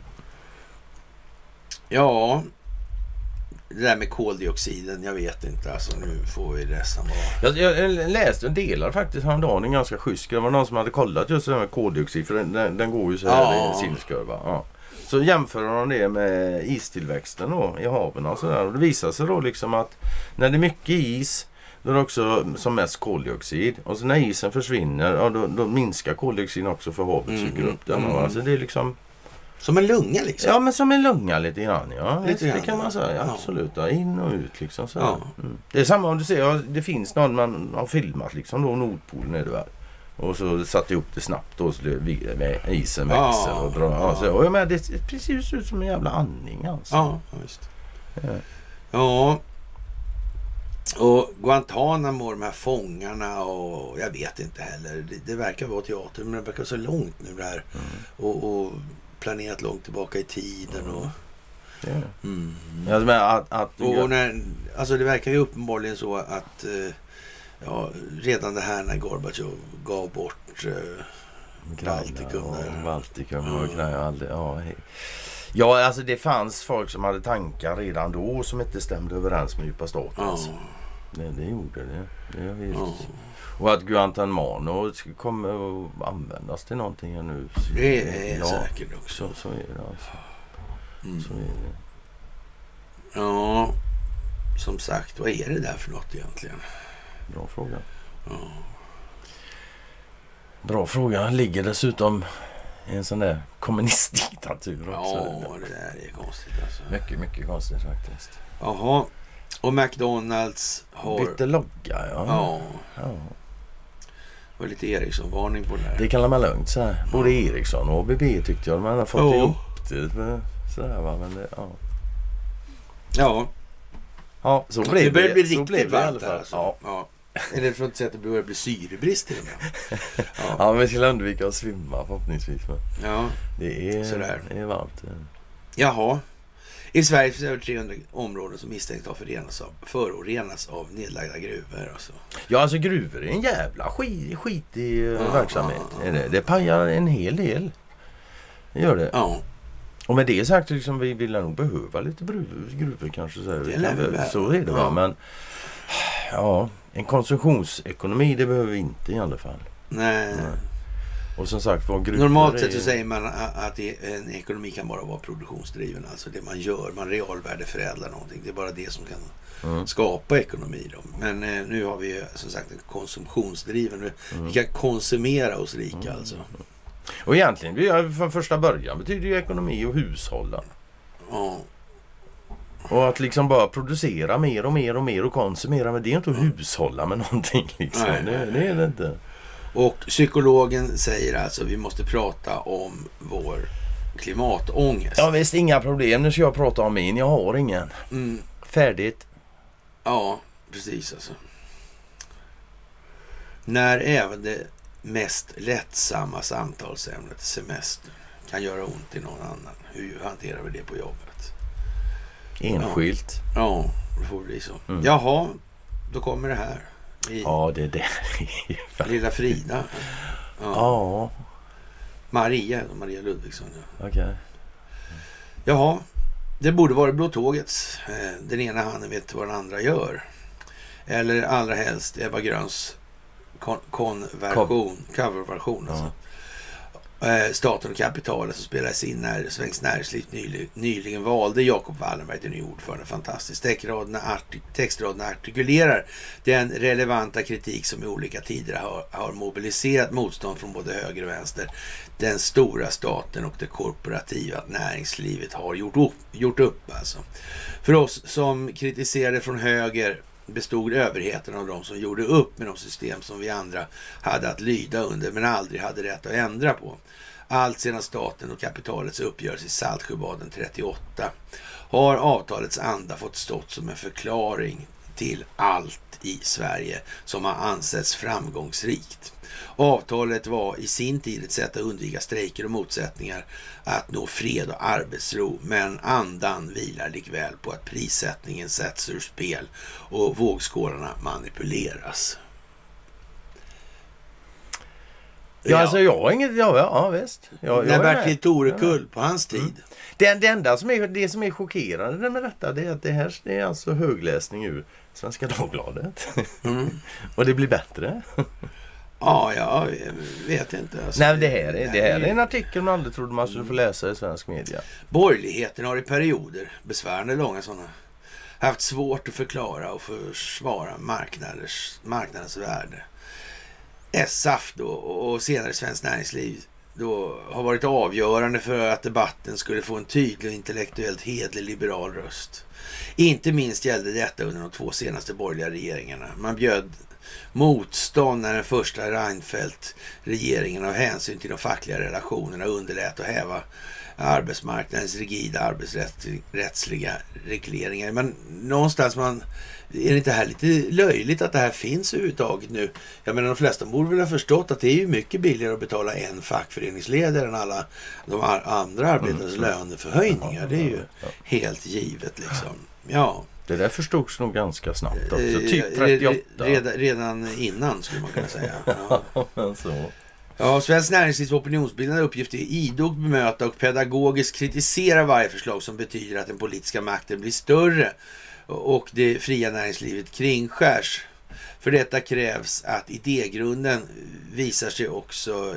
S2: Ja, det där med koldioxiden, jag vet inte. Alltså nu får vi resten vara.
S1: Jag, jag läste en delar faktiskt häromdagen, en ganska schysst. Det var någon som hade kollat just det här med koldioxid, för den, den, den går ju så här ja. i silskurva. Ja. Så jämför de det med istillväxten då, i haven och sådär. Och det visar sig då liksom att när det är mycket is, då är det också som mest koldioxid. Och så när isen försvinner, ja, då, då minskar koldioxiden också för havet mm, suger upp den. Mm. Alltså det är liksom...
S2: Som en lunga liksom?
S1: Ja, men som en lunga lite grann, ja.
S2: Lite grann,
S1: det kan man säga,
S2: ja.
S1: absolut. Ja. In och ut liksom. Så. Ja. Mm. Det är samma om du ser, ja, det finns någon man har filmat liksom då, Nordpolen är det väl. Och så satte ihop det snabbt och så det, isen växer
S2: ja,
S1: och drar. Ja. Alltså, och jag menar, det är precis ut som en jävla andning alltså.
S2: Ja, visst. Ja. ja. Och Guantanamo, de här fångarna och jag vet inte heller. Det, det verkar vara teater, men det verkar så långt nu det här. Mm. Och, och planerat långt tillbaka i tiden och...
S1: Ja. Mm. Jag menar att... att
S2: och när, alltså det verkar ju uppenbarligen så att... Eh, ja, redan det här när Gorbachev gav bort eh, Baltikum.
S1: Och Baltikum och mm. grejer. Aldrig, ja, ja, alltså det fanns folk som hade tankar redan då som inte stämde överens med djupa staten. Alltså.
S2: Mm.
S1: Det, det gjorde det. det är helt... mm. Och att Guantanamo kommer att användas till någonting här nu.
S2: Det är
S1: ja,
S2: säkert också.
S1: Så, så är det alltså. Mm. Så är det.
S2: Ja, som sagt, vad är det där för något egentligen?
S1: Bra fråga.
S2: Ja.
S1: Bra fråga. Han ligger dessutom i en sån där kommunistdiktatur också.
S2: Ja, det där är konstigt alltså.
S1: Mycket, mycket konstigt faktiskt.
S2: Jaha. Och McDonalds har...
S1: Bytte logga, ja.
S2: Ja.
S1: ja.
S2: Det var lite Ericsson-varning på den här.
S1: Det kallar man lugnt så här. Både Ericsson och A B B tyckte jag. Man har fått oh. ihop det med sådär va. Men det, ja.
S2: Ja.
S1: Ja, så blev det.
S2: Det börjar bli
S1: så
S2: riktigt varmt
S1: alltså.
S2: Ja. ja. Eller för att säga att det börjar bli syrebrist till och med.
S1: Ja, ja men vi ska undvika att svimma förhoppningsvis. Men
S2: ja.
S1: Det är,
S2: sådär.
S1: Det är varmt.
S2: Jaha. I Sverige finns över trehundra områden som misstänkt har förorenas av, förorenas av nedlagda gruvor. Alltså.
S1: Ja, alltså gruvor är en jävla skit, skitig uh,
S2: ja,
S1: verksamhet.
S2: Ja, ja.
S1: Det, det pajar en hel del. Det gör det.
S2: Ja.
S1: Och med det sagt, liksom, vi vill nog behöva lite gruvor, gruvor kanske. Så, här.
S2: Det är
S1: vi, så är det
S2: ja.
S1: va, men ja, en konsumtionsekonomi det behöver vi inte i alla fall.
S2: Nej.
S1: Nej. Och som sagt, vad gruvor
S2: normalt sett
S1: är...
S2: så säger man att en ekonomi kan bara vara produktionsdriven. Alltså det man gör, man realvärdeförädlar någonting. Det är bara det som kan mm. skapa ekonomi då. Men eh, nu har vi som sagt en konsumtionsdriven. Mm. Vi kan konsumera oss rika mm. alltså.
S1: Och egentligen, vi har, från första början betyder ju ekonomi och hushålla.
S2: Ja.
S1: Och att liksom bara producera mer och mer och mer och konsumera. Men det är inte att hushålla med någonting liksom. Nej, det, det är det inte.
S2: Och psykologen säger alltså att vi måste prata om vår klimatångest.
S1: Ja visst, inga problem. Nu ska jag prata om min. Jag har ingen.
S2: Mm.
S1: Färdigt.
S2: Ja, precis alltså. När även det mest lättsamma samtalsämnet semester kan göra ont i någon annan. Hur hanterar vi det på jobbet?
S1: Enskilt.
S2: Ja, ja det får bli så. Mm. Jaha, då kommer det här. I
S1: ja, det är det.
S2: Lilla Frida. Ja.
S1: ja.
S2: Maria, Maria Ludvigsson. Ja.
S1: Okej. Okay.
S2: Jaha, det borde vara Blå tågets. Den ena handen vet vad den andra gör. Eller allra helst Ebba Gröns kon- konversion, coverversion. Alltså. Ja. Staten och kapitalet som spelar sig in när Svenskt Näringsliv nyligen, nyligen valde Jacob Wallenberg till ny ordförande. Fantastiskt. Textraderna, artik, textraderna artikulerar den relevanta kritik som i olika tider har, har mobiliserat motstånd från både höger och vänster. Den stora staten och det korporativa näringslivet har gjort upp. Gjort upp alltså. För oss som kritiserade från höger bestod överheten av de som gjorde upp med de system som vi andra hade att lyda under men aldrig hade rätt att ändra på. Allt sedan staten och kapitalets uppgörelse i Saltsjöbaden trettioåtta har avtalets anda fått stått som en förklaring till allt i Sverige som har ansetts framgångsrikt. Avtalet var i sin tid ett sätt att undvika strejker och motsättningar, att nå fred och arbetsro, men andan vilar likväl på att prissättningen sätts ur spel och vågskålarna manipuleras.
S1: Ja, ja. Alltså jag har inget, ja, ja visst. Jag,
S2: När Bertil Torekull på hans tid. Mm.
S1: Det, det enda som är, det som är chockerande med detta, det är att det här det är alltså högläsning ur Svenska Dagbladet. Mm. Och det blir bättre.
S2: Ja, jag vet inte. Alltså,
S1: Nej, det här, är, det här är en artikel man aldrig trodde man skulle få läsa i svensk media.
S2: Borgerligheten har i perioder, besvärande långa sådana, haft svårt att förklara och försvara marknaders, marknadens värde. S A F då och senare Svenskt Näringsliv då har varit avgörande för att debatten skulle få en tydlig och intellektuellt hedlig liberal röst. Inte minst gällde detta under de två senaste borgerliga regeringarna. Man bjöd motstånd när den första Reinfeldt-regeringen av hänsyn till de fackliga relationerna underlät att häva arbetsmarknadens rigida arbetsrättsliga regleringar. Men någonstans man, är det inte här lite löjligt att det här finns överhuvudtaget nu? Jag menar, de flesta borde väl ha förstått att det är ju mycket billigare att betala en fackföreningsledare än alla de andra arbetares löneförhöjningar. Det är ju helt givet liksom. Ja.
S1: Det där förstods nog ganska snabbt också. Typ trettioåtta.
S2: Redan, redan innan skulle man kunna säga. Ja.
S1: Så.
S2: Ja, Svenskt Näringslivs opinionsbildande uppgift är idogt bemöta och pedagogiskt kritisera varje förslag som betyder att den politiska makten blir större och det fria näringslivet kringskärs. För detta krävs att idégrunden visar sig också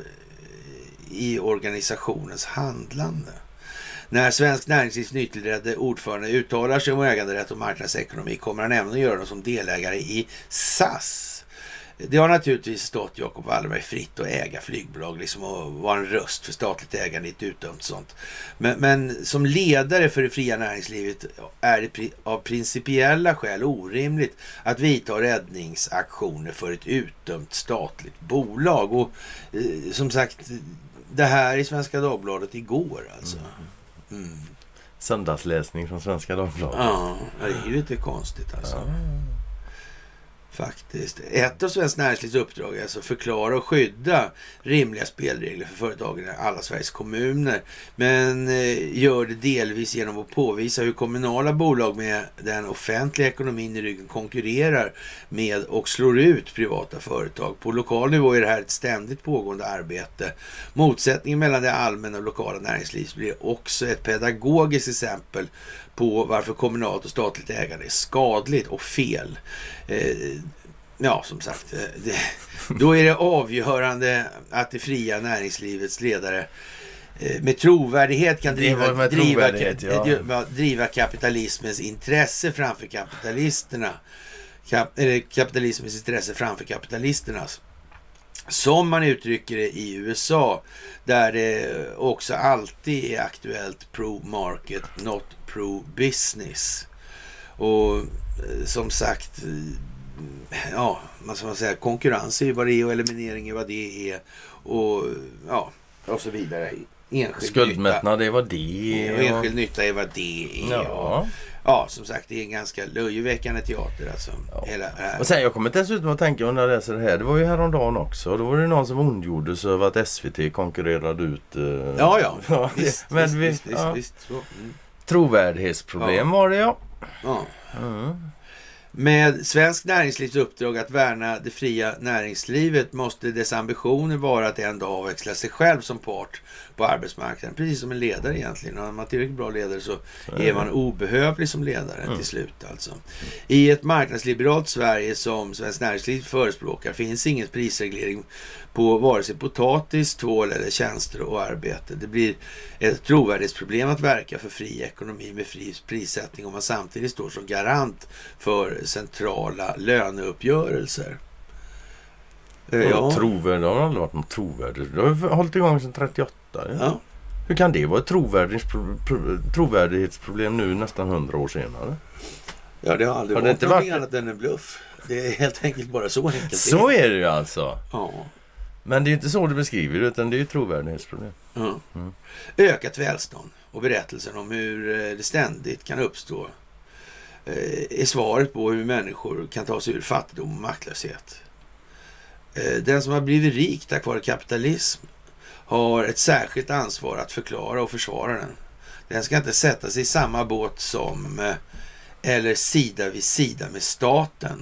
S2: i organisationens handlande. När Svensk Näringslivs nytillträdde ordförande uttalar sig om äganderätt och marknadsekonomi kommer han även att göra det som delägare i S A S. Det har naturligtvis stått Jacob Wallenberg fritt att äga flygbolag liksom, och vara en röst för statligt ägande i ett utdömt sånt. Men, men som ledare för det fria näringslivet är det av principiella skäl orimligt att vidta räddningsaktioner för ett utdömt statligt bolag. Och eh, som sagt, det här i Svenska Dagbladet igår alltså. Mm.
S1: Söndagsläsning från Svenska Dagbladet.
S2: Ja, det är ju lite konstigt alltså. Ja. Faktiskt. Ett av Svenskt Näringslivs uppdrag är alltså förklara och skydda rimliga spelregler för företagen i alla Sveriges kommuner. Men eh, gör det delvis genom att påvisa hur kommunala bolag med den offentliga ekonomin i ryggen konkurrerar med och slår ut privata företag. På lokal nivå är det här ett ständigt pågående arbete. Motsättningen mellan det allmänna och lokala näringslivet blir också ett pedagogiskt exempel på varför kommunalt och statligt ägande är skadligt och fel. Eh, ja, som sagt, det, då är det avgörande att det fria näringslivets ledare eh, med trovärdighet kan driva,
S1: med
S2: driva,
S1: trovärdighet, ja.
S2: driva kapitalismens intresse framför kapitalisterna. Kap, eller kapitalismens intresse framför kapitalisternas. Som man uttrycker det i U S A, där det också alltid är aktuellt pro-market, not pro-business. Och som sagt, ja, man ska säga, konkurrens är vad det är och eliminering är vad det är och ja, och så vidare. Enskild
S1: Skuldmättnad är vad det är.
S2: Och enskild nytta är vad det är.
S1: Ja.
S2: Och, ja, som sagt, det är en ganska löjeväckande teater alltså.
S1: Ja.
S2: Hela, äh.
S1: Och sen jag kommer dessutom att tänka när jag läser det här. Det var ju häromdagen också. Då var det någon som ondgjorde sig över att S V T konkurrerade ut. Uh...
S2: Ja, ja.
S1: ja
S2: visst,
S1: men
S2: visst,
S1: vi,
S2: visst,
S1: ja.
S2: visst, visst. Så. Mm.
S1: Trovärdighetsproblem
S2: Ja.
S1: var det, ja.
S2: Ja.
S1: Mm.
S2: Med svensk näringslivs uppdrag att värna det fria näringslivet måste dess ambitioner vara att en dag avväxla sig själv som part på arbetsmarknaden. Precis som en ledare egentligen. Om man är tillräckligt bra ledare så är man obehövlig som ledare mm. till slut alltså. I ett marknadsliberalt Sverige som Svenskt Näringsliv förespråkar finns ingen prisreglering på vare sig potatis, tvål eller tjänster och arbete. Det blir ett trovärdighetsproblem att verka för fri ekonomi med fri prissättning om man samtidigt står som garant för centrala löneuppgörelser.
S1: Ja. Ja. Trovärd, det har aldrig varit något trovärdigt. Det har hållit igång sedan trettioåtta. Ja.
S2: Ja.
S1: Hur kan det vara ett trovärdighetspro- trovärdighetsproblem nu nästan hundra år senare?
S2: Ja, det har aldrig
S1: har
S2: varit
S1: inte
S2: någonting
S1: varit...
S2: annat än en bluff. Det är helt enkelt bara så enkelt.
S1: Så är det ju alltså.
S2: Ja.
S1: Men det är inte så du beskriver det, utan det är ju trovärdighetsproblem.
S2: Mm.
S1: Mm.
S2: Ökat välstånd och berättelsen om hur det ständigt kan uppstå är svaret på hur människor kan ta sig ur fattigdom och maktlöshet. Den som har blivit rik tack vare kapitalism har ett särskilt ansvar att förklara och försvara den. Den ska inte sätta sig i samma båt som eller sida vid sida med staten.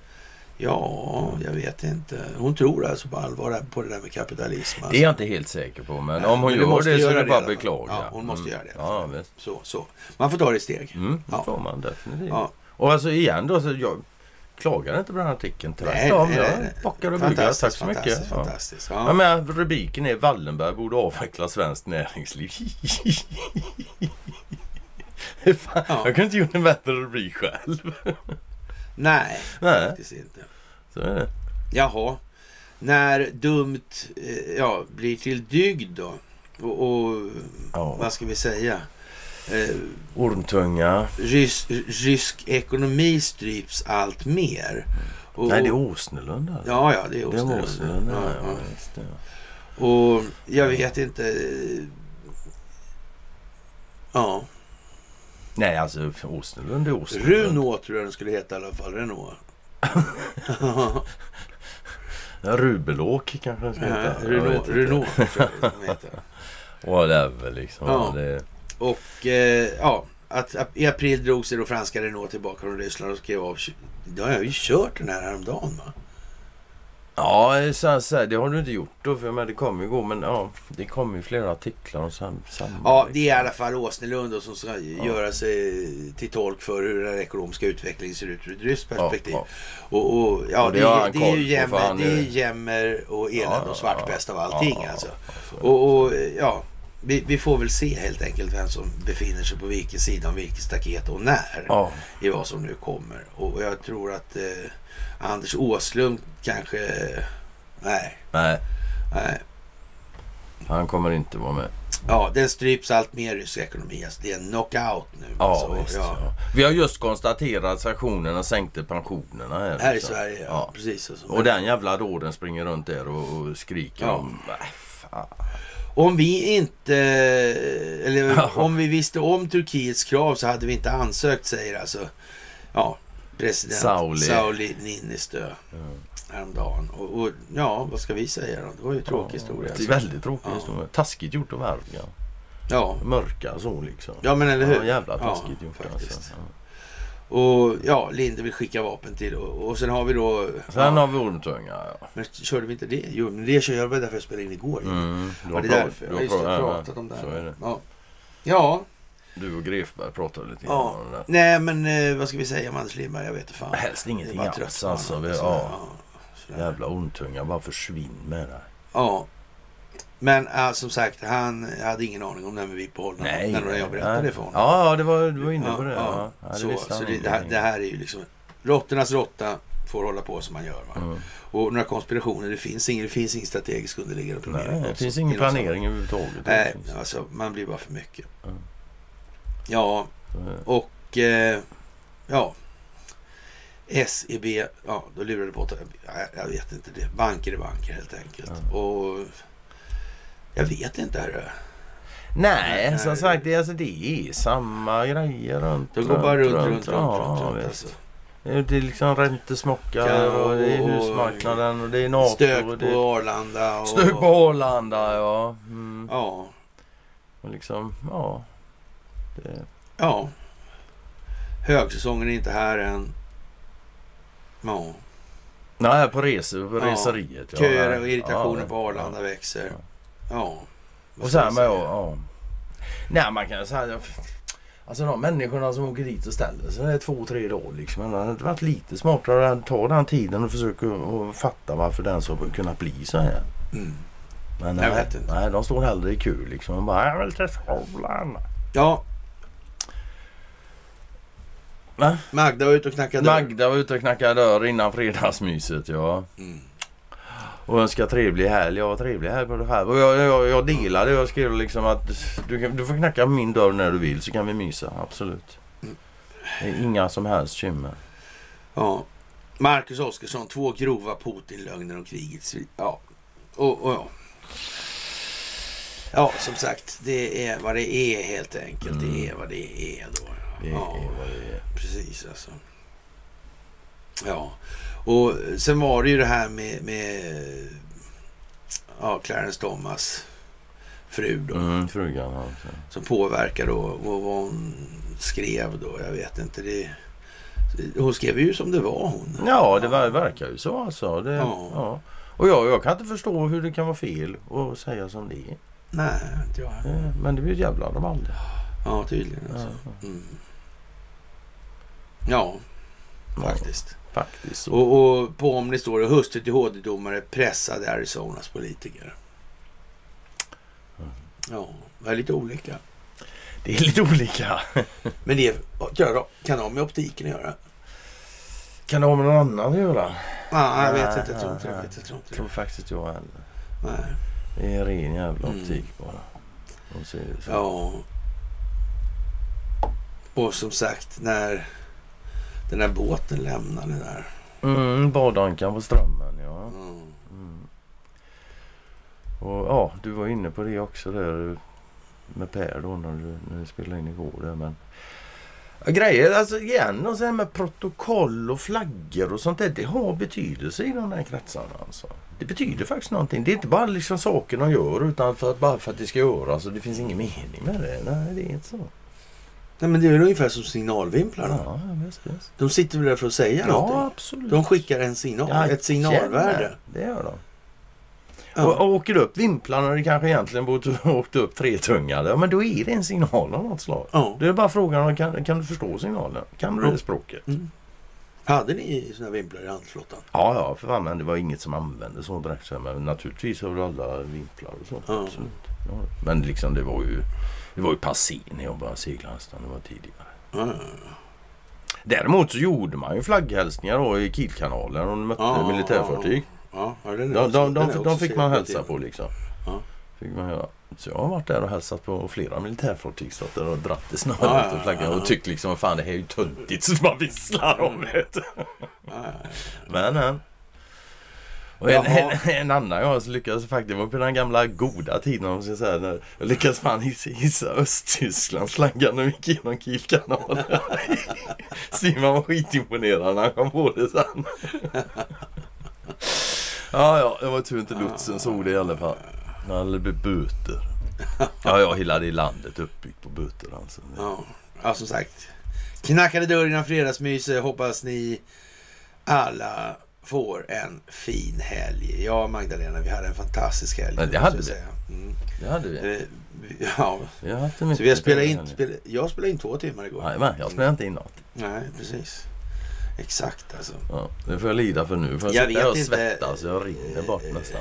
S2: Ja, jag vet inte. Hon tror alltså på allvar på det där med kapitalism. Alltså.
S1: Det är jag inte helt säker på, men
S2: Nej,
S1: om hon
S2: men
S1: gör det så är det bara
S2: det
S1: beklaga.
S2: Ja, hon måste
S1: mm.
S2: göra det.
S1: Ja, visst.
S2: Så, så. Man får ta det i steg.
S1: Mm, det
S2: ja.
S1: får man definitivt.
S2: Ja.
S1: Och alltså igen då, så jag klagar inte på den här artikeln.
S2: Nej,
S1: Tvärtom,
S2: nej,
S1: jag
S2: nej.
S1: bockar och bugar. Tack så mycket.
S2: Fantastiskt,
S1: Ja.
S2: fantastiskt. Ja.
S1: Ja, men rubriken är Wallenberg borde avveckla svenskt näringsliv. Fan,
S2: Ja.
S1: jag kan inte göra en bättre rubrik själv.
S2: Nej,
S1: Nej.
S2: faktiskt inte.
S1: Så är det.
S2: Jaha, när dumt eh, ja, blir till dygd då och, och
S1: Ja.
S2: vad ska vi säga? Eh,
S1: Ormtunga.
S2: rys, rysk ekonomi stryps allt mer. Och,
S1: Nej, det är Åsnelund där.
S2: Ja, ja, det är
S1: Det är
S2: Åsnelund.
S1: Åsnelund, ja,
S2: Ja,
S1: ja,
S2: ja.
S1: just det.
S2: Och jag vet inte. Ja.
S1: Nej, alltså Åsnelund är Åsnelund.
S2: Renault tror jag den skulle heta i alla fall. Renault.
S1: Ja, Rubelåk kanske den ska heta.
S2: Ja,
S1: Jag
S2: Renault,
S1: vet inte.
S2: Renault tror jag den heter.
S1: Whatever liksom.
S2: Ja.
S1: Det...
S2: Och eh, ja, att, att i april drog sig då franska Renault tillbaka från Ryssland och skrev av. Då har jag ju kört den här häromdagen, va?
S1: Ja, så, så, det har du inte gjort då, för men det kommer ju gå, men ja, det kommer ju flera artiklar och sam, samma.
S2: Ja, det är i alla fall Åsnelund då, som ska ja. göra sig till tolk för hur den ekonomiska utvecklingen ser ut ur ett ryskt perspektiv.
S1: Ja,
S2: ja. Och, och ja,
S1: och det,
S2: det,
S1: det,
S2: det är ju
S1: på,
S2: jämmer, det är
S1: är...
S2: jämmer och elände
S1: ja,
S2: och svartpest av allting
S1: ja,
S2: alltså.
S1: ja,
S2: och, och ja, vi, vi får väl se helt enkelt vem som befinner sig på vilken sida om vilket staket och när
S1: ja.
S2: i vad som nu kommer. Och jag tror att eh, Anders Åslund kanske... Nej.
S1: Nej,
S2: Nej.
S1: han kommer inte vara med.
S2: Ja, den stryps allt mer i rysk ekonomi. Alltså, det är en knockout nu.
S1: Ja,
S2: alltså,
S1: visst,
S2: ja.
S1: ja. Vi har just konstaterat att sanktionerna sänkte pensionerna här.
S2: Här i
S1: så.
S2: Sverige, ja.
S1: Ja.
S2: Precis. Alltså.
S1: Och den jävla råden springer runt där och, och skriker
S2: Ja.
S1: om... Äh, fan.
S2: Om vi inte... Eller
S1: Ja.
S2: om vi visste om Turkiets krav så hade vi inte ansökt, säger alltså... Ja, president
S1: Sauli,
S2: Sauli Niinistö
S1: mm.
S2: häromdagen. Och, och ja, vad ska vi säga då? Det var ju en tråkig ja, historia.
S1: Det är väldigt tråkig ja. historia. Taskigt gjort av Varga.
S2: Ja.
S1: Mörka så liksom.
S2: Ja, men eller hur?
S1: Ja, jävla taskigt
S2: ja,
S1: gjort
S2: faktiskt.
S1: Alltså. Ja.
S2: Och ja, Linde vill skicka vapen till. Och, och sen har vi då...
S1: Sen
S2: ja.
S1: har vi Ormtunga, ja.
S2: Men körde vi inte det? Jo, men det kör jag väl därför jag spelade in igår.
S1: Mm,
S2: ja, det är därför. Jag har just pratat om det här.
S1: Så är det.
S2: Ja. ja.
S1: Du och Grefberg pratade lite
S2: ja.
S1: om det.
S2: Nej, men eh, vad ska vi säga om Anders Lindberg? Jag vet inte fan.
S1: Helst ingenting alls. Alltså, vi, ja. Ja, jävla Ormtunga, bara försvinn med det.
S2: Ja. Men äh, som sagt, han hade ingen aning om när vi gick på håll.
S1: Nej.
S2: När jag berättade
S1: nej.
S2: det för honom.
S1: Ja, det var, du var inne på
S2: ja,
S1: det.
S2: Ja.
S1: Ja.
S2: Så, så det, det, här, det här är ju liksom... Råttornas råtta får hålla på som man gör. Va? Mm. Och några konspirationer, det finns ingen, det finns ingen strategisk underliggande planering.
S1: Nej, det finns ingen planering överhuvudtaget.
S2: Nej, alltså man blir bara för mycket. Mm. Ja, och eh, ja... S E B, ja, då lurade på att, jag vet inte det, banker är banker helt enkelt. Mm. Och jag vet inte här.
S1: Nej, Nej, som sagt, det är, alltså, det är samma grejer runt.
S2: Det går bara runt, runt, runt,
S1: ja,
S2: runt, runt,
S1: runt
S2: alltså.
S1: Det är liksom räntesmockar och, och det är husmarknaden och det är NATO.
S2: Stök
S1: och
S2: på
S1: det,
S2: Arlanda. Och,
S1: stök på Arlanda, ja. Mm.
S2: Ja.
S1: Och liksom, ja. Det.
S2: Ja. Högsäsongen är inte här än. Ja.
S1: Nej, på resor, på
S2: ja.
S1: reseriet. Ja.
S2: Köer och irritationen
S1: ja,
S2: på Arlanda
S1: ja.
S2: växer. Ja. ja.
S1: Och så här med, ja. Nej, man kan säga, alltså de människorna som åker dit och ställer sig, det är två, tre dagar liksom. Det hade varit lite smartare att ta den tiden och försöka och fatta varför den så kunnat bli så här.
S2: Mm.
S1: Men nej, nej, de står hellre i kul liksom och bara, jag vill till skolan.
S2: Ja.
S1: Va?
S2: Magda var ute och knackade dörr.
S1: Magda var ute och knackade dörr innan fredagsmyset, ja. Mm. Och önskar trevlig helg. Ja, trevlig helg på det här. Och jag, jag, jag delade. Jag skrev liksom att du, kan, du får knacka min dörr när du vill så kan vi mysa. Absolut. Mm. Det är inga som helst kymmer.
S2: Ja. Marcus Oskarsson, två grova Putin-lögner om kriget. Ja. Och, och ja. Ja, som sagt, det är vad det är helt enkelt. Mm. Det är vad det är då.
S1: Det
S2: ja,
S1: är vad det är.
S2: Precis alltså. Ja. Och sen var det ju det här med, med ja, Clarence Thomas fru då.
S1: Mm, frugan alltså.
S2: Som påverkar då vad hon skrev då. Jag vet inte. Det, hon skrev ju som det var hon.
S1: Ja, det var, verkar ju så alltså. Det,
S2: ja.
S1: Ja. Och jag, jag kan inte förstå hur det kan vara fel att säga som det är.
S2: Nej, inte jag.
S1: Ja, men det blir ju jävla de aldrig.
S2: Ja, tydligen alltså. Ja, mm. ja faktiskt.
S1: Faktiskt.
S2: Och, och på om det står det hustru till H D-domare pressade Arizonas politiker. Mm. Ja, det är lite olika.
S1: Det är lite olika.
S2: Men det ja, kan det ha med optiken att göra?
S1: Kan det ha med någon annan att göra?
S2: Ah, jag vet inte. Jag tror inte det. Jag tror,
S1: jag tror faktiskt jag heller.
S2: Nej.
S1: Det är en ren jävla optik mm. bara.
S2: De ser det så. Ja. Och som sagt, när den där båten lämnade där.
S1: Mm, badankan på strömmen, ja. Mm. Mm. Och ja, du var inne på det också där med Per då när du, när du spelade in igår där, men ja, grejer, alltså igen, och sen med protokoll och flaggor och sånt där, det har betydelse i de här kretsarna alltså. Det betyder faktiskt någonting. Det är inte bara liksom saker de gör utan för att, bara för att det ska göras. Alltså, det finns ingen mening med det. Nej, det är inte så.
S2: Nej, men det är väl ungefär som signalvimplarna.
S1: Ja, visst, visst.
S2: De sitter väl där för att säga
S1: ja,
S2: någonting.
S1: Ja, absolut.
S2: De skickar en signal, ja, ett signalvärde.
S1: Det gör de. Ja. Och, och åker upp vimplarna, det kanske egentligen borde åkt upp tretungade. Ja, men då är det en signal av något slag. Ja. Det är bara frågan, kan, kan du förstå signalen? Kan du det ja. språket? Mm.
S2: Hade ni såna vimplar i handelsflottan?
S1: Ja, ja, för fan, men det var inget som använde så direkt. Men naturligtvis har du alla vimplar och så.
S2: Ja.
S1: Absolut. Ja. Men liksom det var ju det var ju passé när jag började segla nästan, det var tidigare.
S2: Ja.
S1: Däremot så gjorde man ju flagghälsningar då i Kielkanalen och de mötte
S2: ja,
S1: militärfartyg.
S2: Ja, ja, den
S1: de,
S2: också,
S1: de, de,
S2: den
S1: de fick man hälsa på liksom.
S2: Ja.
S1: Fick man göra. Så jag har varit där och hälsat på flera militärfartyg så att det har dratt i snöret
S2: ja, ja,
S1: och flaggat
S2: ja, ja.
S1: och tyckt liksom, fan det här är ju töntigt så man visslar om det.
S2: Ja, ja, ja.
S1: Men, men. Och en, en, en annan jag så lyckades faktiskt, det var på den gamla goda tiden om man ska säga, när jag lyckades fan hissa, hissa Östtyskland slaggan när vi gick genom Kielkanalen. Simon var skitimponerad när han kom på det sen. Ja, ja, det var tur inte lotsen såg det i alla fall. Han hade blivit böter. Ja, jag hela det landet uppbyggt på böter alltså.
S2: Ja, ja som sagt. Knackade dörr innan fredagsmyse. Hoppas ni alla får en fin helg. Ja, Magdalena, vi hade en fantastisk helg.
S1: Ja, det hade vi.
S2: Säga. Mm.
S1: Det hade vi.
S2: Eh, Ja,
S1: vi har haft
S2: så vi har spelat in, spel, jag spelade in två timmar igår.
S1: Nej, men jag spelade inte in något.
S2: Nej, precis. Exakt alltså.
S1: Ja, det får jag lida för nu. För jag, jag sitter och svettas, jag rinner bort nästan.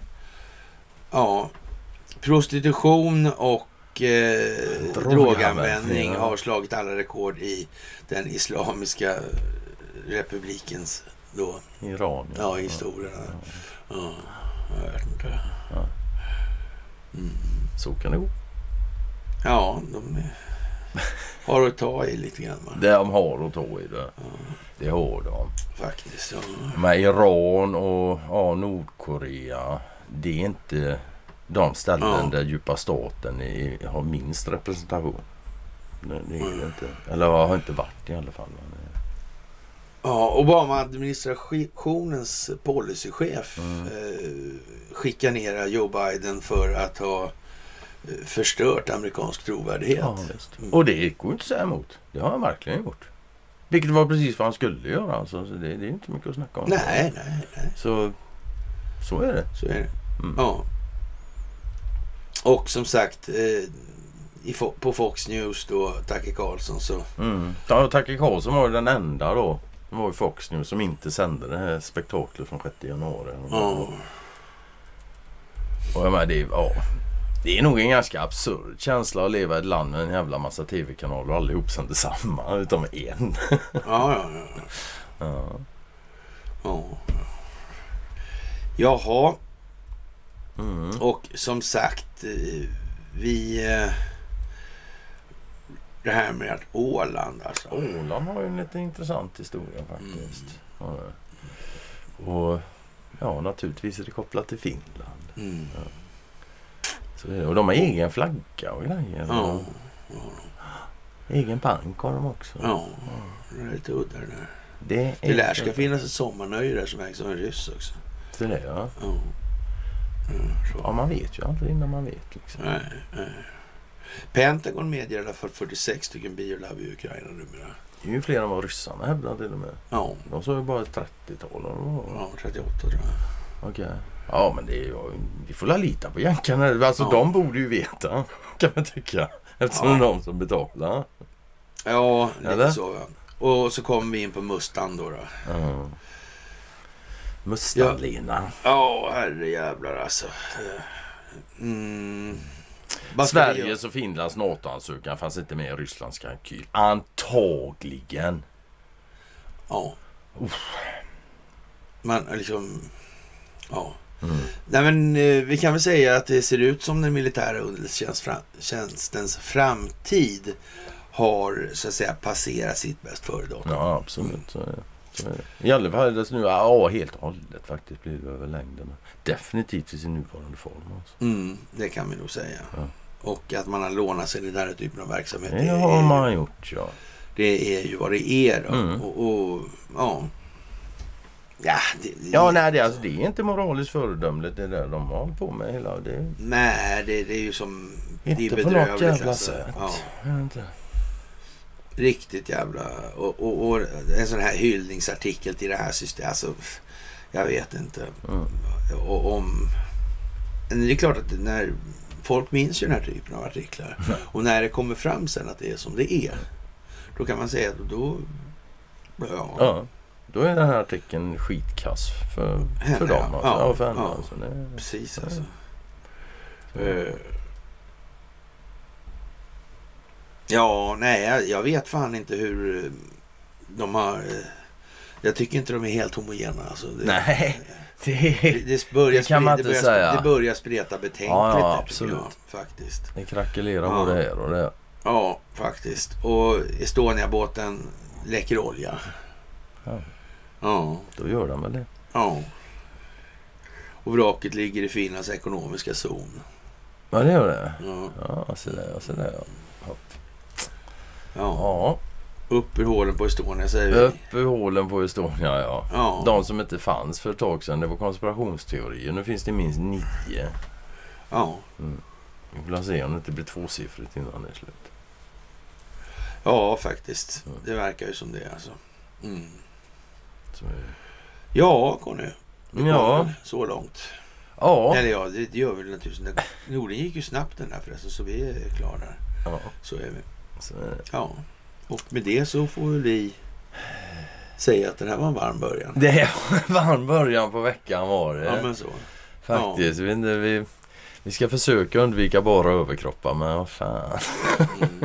S2: Ja, prostitution och eh, droganvändning ja. har slagit alla rekord i den islamiska republikens då.
S1: Iran.
S2: Ja, ja historien. Ja. Ja, jag vet inte.
S1: Ja. Mm. Så kan det gå.
S2: Ja, de är, har att ta i lite grann. Man.
S1: Det de har att ta i det. Ja. Det har de.
S2: Faktiskt, ja.
S1: Med Iran och ja, Nordkorea, det är inte de ställen ja. där djupa staten är, har minst representation. Det, det är mm. inte. Eller har inte varit i alla fall.
S2: Ja, Obama-administrationens policychef mm. eh, skickar ner Joe Biden för att ha eh, förstört amerikansk trovärdighet.
S1: Ja, mm. Och det går inte så här emot. Det har han verkligen gjort. Vilket var precis vad han skulle göra. Alltså. Så det, det är inte mycket att snacka om.
S2: Nej, nej, nej.
S1: Så, så är det.
S2: Så är det. Mm. Ja. Och som sagt... Eh, I, på Fox News då, Tucker Carlson så...
S1: Mm. Ja, Tucker Carlson var ju den enda då. Det var ju Fox News som inte sände det här spektaklet från sjätte januari.
S2: Oh.
S1: Och jag menar, det, är, ja, det är nog en ganska absurd känsla att leva i ett land med en jävla massa tv-kanaler och allihop sänder samma, utom en.
S2: Ja, ja, ja.
S1: Ja.
S2: Ja. Jaha.
S1: Mm.
S2: Och som sagt, vi... Det här med att Åland alltså.
S1: Åland har ju en lite intressant historia faktiskt. Mm. Ja. Och ja, naturligtvis är det kopplat till Finland.
S2: Mm.
S1: Ja. Så det, och de har egen flagga och grejer.
S2: Ja.
S1: Och
S2: Ja.
S1: egen bank har de också.
S2: Ja, det är lite udda det där.
S1: Det,
S2: det lär ska finnas ett sommarnöje där som ägs som en ryss också.
S1: Så det, ja.
S2: Ja. Mm,
S1: ja, man vet ju aldrig innan man vet liksom.
S2: Nej, nej. Pentagon medger i alla fall fyrtiosex stycken biolab i Ukraina numera.
S1: Det är ju fler än vad ryssarna hävdade till och med.
S2: Ja.
S1: De sa ju bara ett trettiotal.
S2: Ja, trettioåtta tror jag.
S1: Okej. Okay. Ja, men det är ju... Vi får la lita på jänkarna. Alltså, ja. De borde ju veta, kan man tycka. Eftersom ja. det är de som betalar.
S2: Ja, lite Eller? så. Ja. Och så kommer vi in på Mustang då. då.
S1: Mm. Mustang-Lena.
S2: Ja, herre jävlar alltså. Mm...
S1: Sveriges och Finlands NATO-ansökan fanns inte med i Rysslands kalkyl. Antagligen.
S2: Ja.
S1: Uff.
S2: Man liksom... Ja.
S1: Mm.
S2: Nej, men eh, vi kan väl säga att det ser ut som den militära underrättelsetjänstens framtid har så att säga passerat sitt bäst före-datum.
S1: Ja, absolut. Mm. Så är det. Så är det. I alla fall är det nu ja, helt och hållet faktiskt blir det över längden. Definitivt i sin nuvarande form. Alltså.
S2: Mm, det kan vi nog säga.
S1: Ja.
S2: Och att man har lånat sig i den här typen av verksamhet.
S1: Det, det har man gjort, ja.
S2: Det är ju vad det är då.
S1: Mm.
S2: Och, och ja... Ja, det,
S1: ja nej, det, alltså, det är inte moraliskt föredömligt det där de har på med hela det.
S2: Nej, det, det är ju som...
S1: Inte
S2: det är
S1: på något jävla
S2: alltså.
S1: sätt.
S2: Ja.
S1: Inte.
S2: Riktigt jävla... Och, och, och en sån här hyllningsartikel till det här systemet. Alltså, jag vet inte.
S1: Mm.
S2: Och om... Det är klart att när... Folk minns ju den här typen av artiklar. Mm. Och när det kommer fram sen att det är som det är. Då kan man säga att då... Ja...
S1: ja. Då är den här artikeln skitkass för,
S2: henne,
S1: för dem. Alltså.
S2: Ja,
S1: ja, för henne,
S2: ja.
S1: Alltså. Det,
S2: precis alltså.
S1: Så.
S2: Uh, ja, nej, jag, jag vet fan inte hur de har... Jag tycker inte de är helt homogena. Alltså. Det,
S1: nej, det,
S2: det, det, börjar
S1: det kan man
S2: spreta,
S1: inte
S2: det börjar,
S1: säga.
S2: Det börjar spreta betänkligt.
S1: Ja, ja
S2: där,
S1: absolut.
S2: jag, faktiskt.
S1: Det krackelerar
S2: ja.
S1: både här och det.
S2: Ja, faktiskt. Och Estonia-båten läcker olja.
S1: Ja.
S2: Ja.
S1: Då gör de väl det.
S2: Ja. Och vraket ligger i Finlands ekonomiska zon.
S1: Ja, det gör det.
S2: Ja,
S1: Ja, så där, så där. Ja.
S2: ja.
S1: Ja.
S2: Upp ur hålen på Estonia säger vi.
S1: Upp ur hålen på Estonia, ja.
S2: Ja.
S1: De som inte fanns för ett tag sedan, det var konspirationsteorier. Nu finns det minst nio.
S2: Ja.
S1: Mm. Vi får se om det inte blir tvåsiffrigt innan det är slut.
S2: Ja, faktiskt.
S1: Mm.
S2: Det verkar ju som det alltså. Mm.
S1: Så är det.
S2: Ja, Conny. Det kom
S1: Ja.
S2: väl så långt.
S1: Ja.
S2: Eller ja, det, det gör vi naturligtvis. Jo, den gick ju snabbt den här förresten, så vi är klara där.
S1: Ja.
S2: Så är vi.
S1: Så är det.
S2: Ja. Och med det så får vi säga att det här var en varm början.
S1: Det var en varm början på veckan var det.
S2: Ja, men så.
S1: Faktiskt. Vi, vi, vi ska försöka undvika bara överkroppar, men vad fan.
S2: Mm.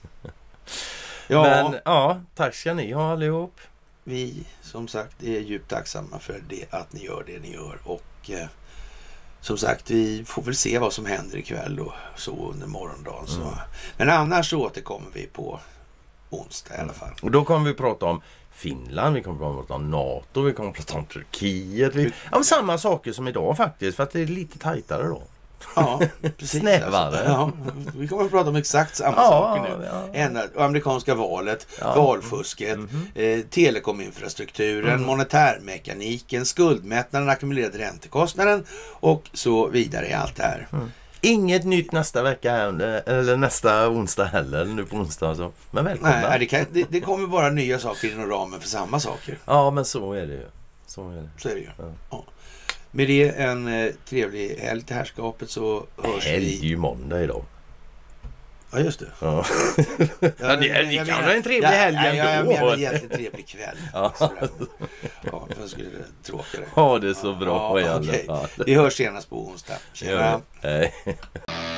S2: Ja,
S1: Men ja, tack ska ni ha allihop.
S2: vi som sagt är djupt tacksamma för det att ni gör det ni gör. Och eh, som sagt, vi får väl se vad som händer ikväll och så under morgondagen. Så.
S1: Mm.
S2: Men annars så återkommer vi på onsdag i alla fall.
S1: Och då kommer vi prata om Finland, vi kommer att prata om NATO, vi kommer att prata om Turkiet. Vi, ja, men samma saker som idag faktiskt, för att det är lite tajtare då.
S2: Ja, precis.
S1: Snävare.
S2: Ja, vi kommer att prata om exakt samma
S1: Ja,
S2: saker nu.
S1: ja.
S2: Ändra, amerikanska valet,
S1: Ja.
S2: valfusket,
S1: Mhm.
S2: eh, telekominfrastrukturen,
S1: Mm.
S2: monetärmekaniken, skuldmättnaden, ackumulerade räntekostnaden och så vidare i allt det här.
S1: Mm. Inget nytt nästa vecka här, eller nästa onsdag heller, nu på onsdag alltså. Men välkomna.
S2: Nej, det, kan, det, det kommer bara nya saker inom ramen för samma saker.
S1: Ja, men så är det ju. Så är det.
S2: Så är det ju.
S1: Ja.
S2: Ja. Med det en eh, trevlig helg till härskapet så hörs
S1: Helg
S2: vi.
S1: är ju måndag idag.
S2: Ja, just det.
S1: Ja.
S2: Ja,
S1: det- det kan vara en trevlig helg
S2: ja, ja, jag
S1: ändå.
S2: menar egentligen trevlig kväll.
S1: Ja.
S2: Sådär. Ja, för jag skulle tråkigare.
S1: Ha det så bra
S2: Ja,
S1: i alla
S2: okej.
S1: fall.
S2: Vi hörs senast på onsdag.
S1: Gör
S2: Tjena.
S1: det. Hej.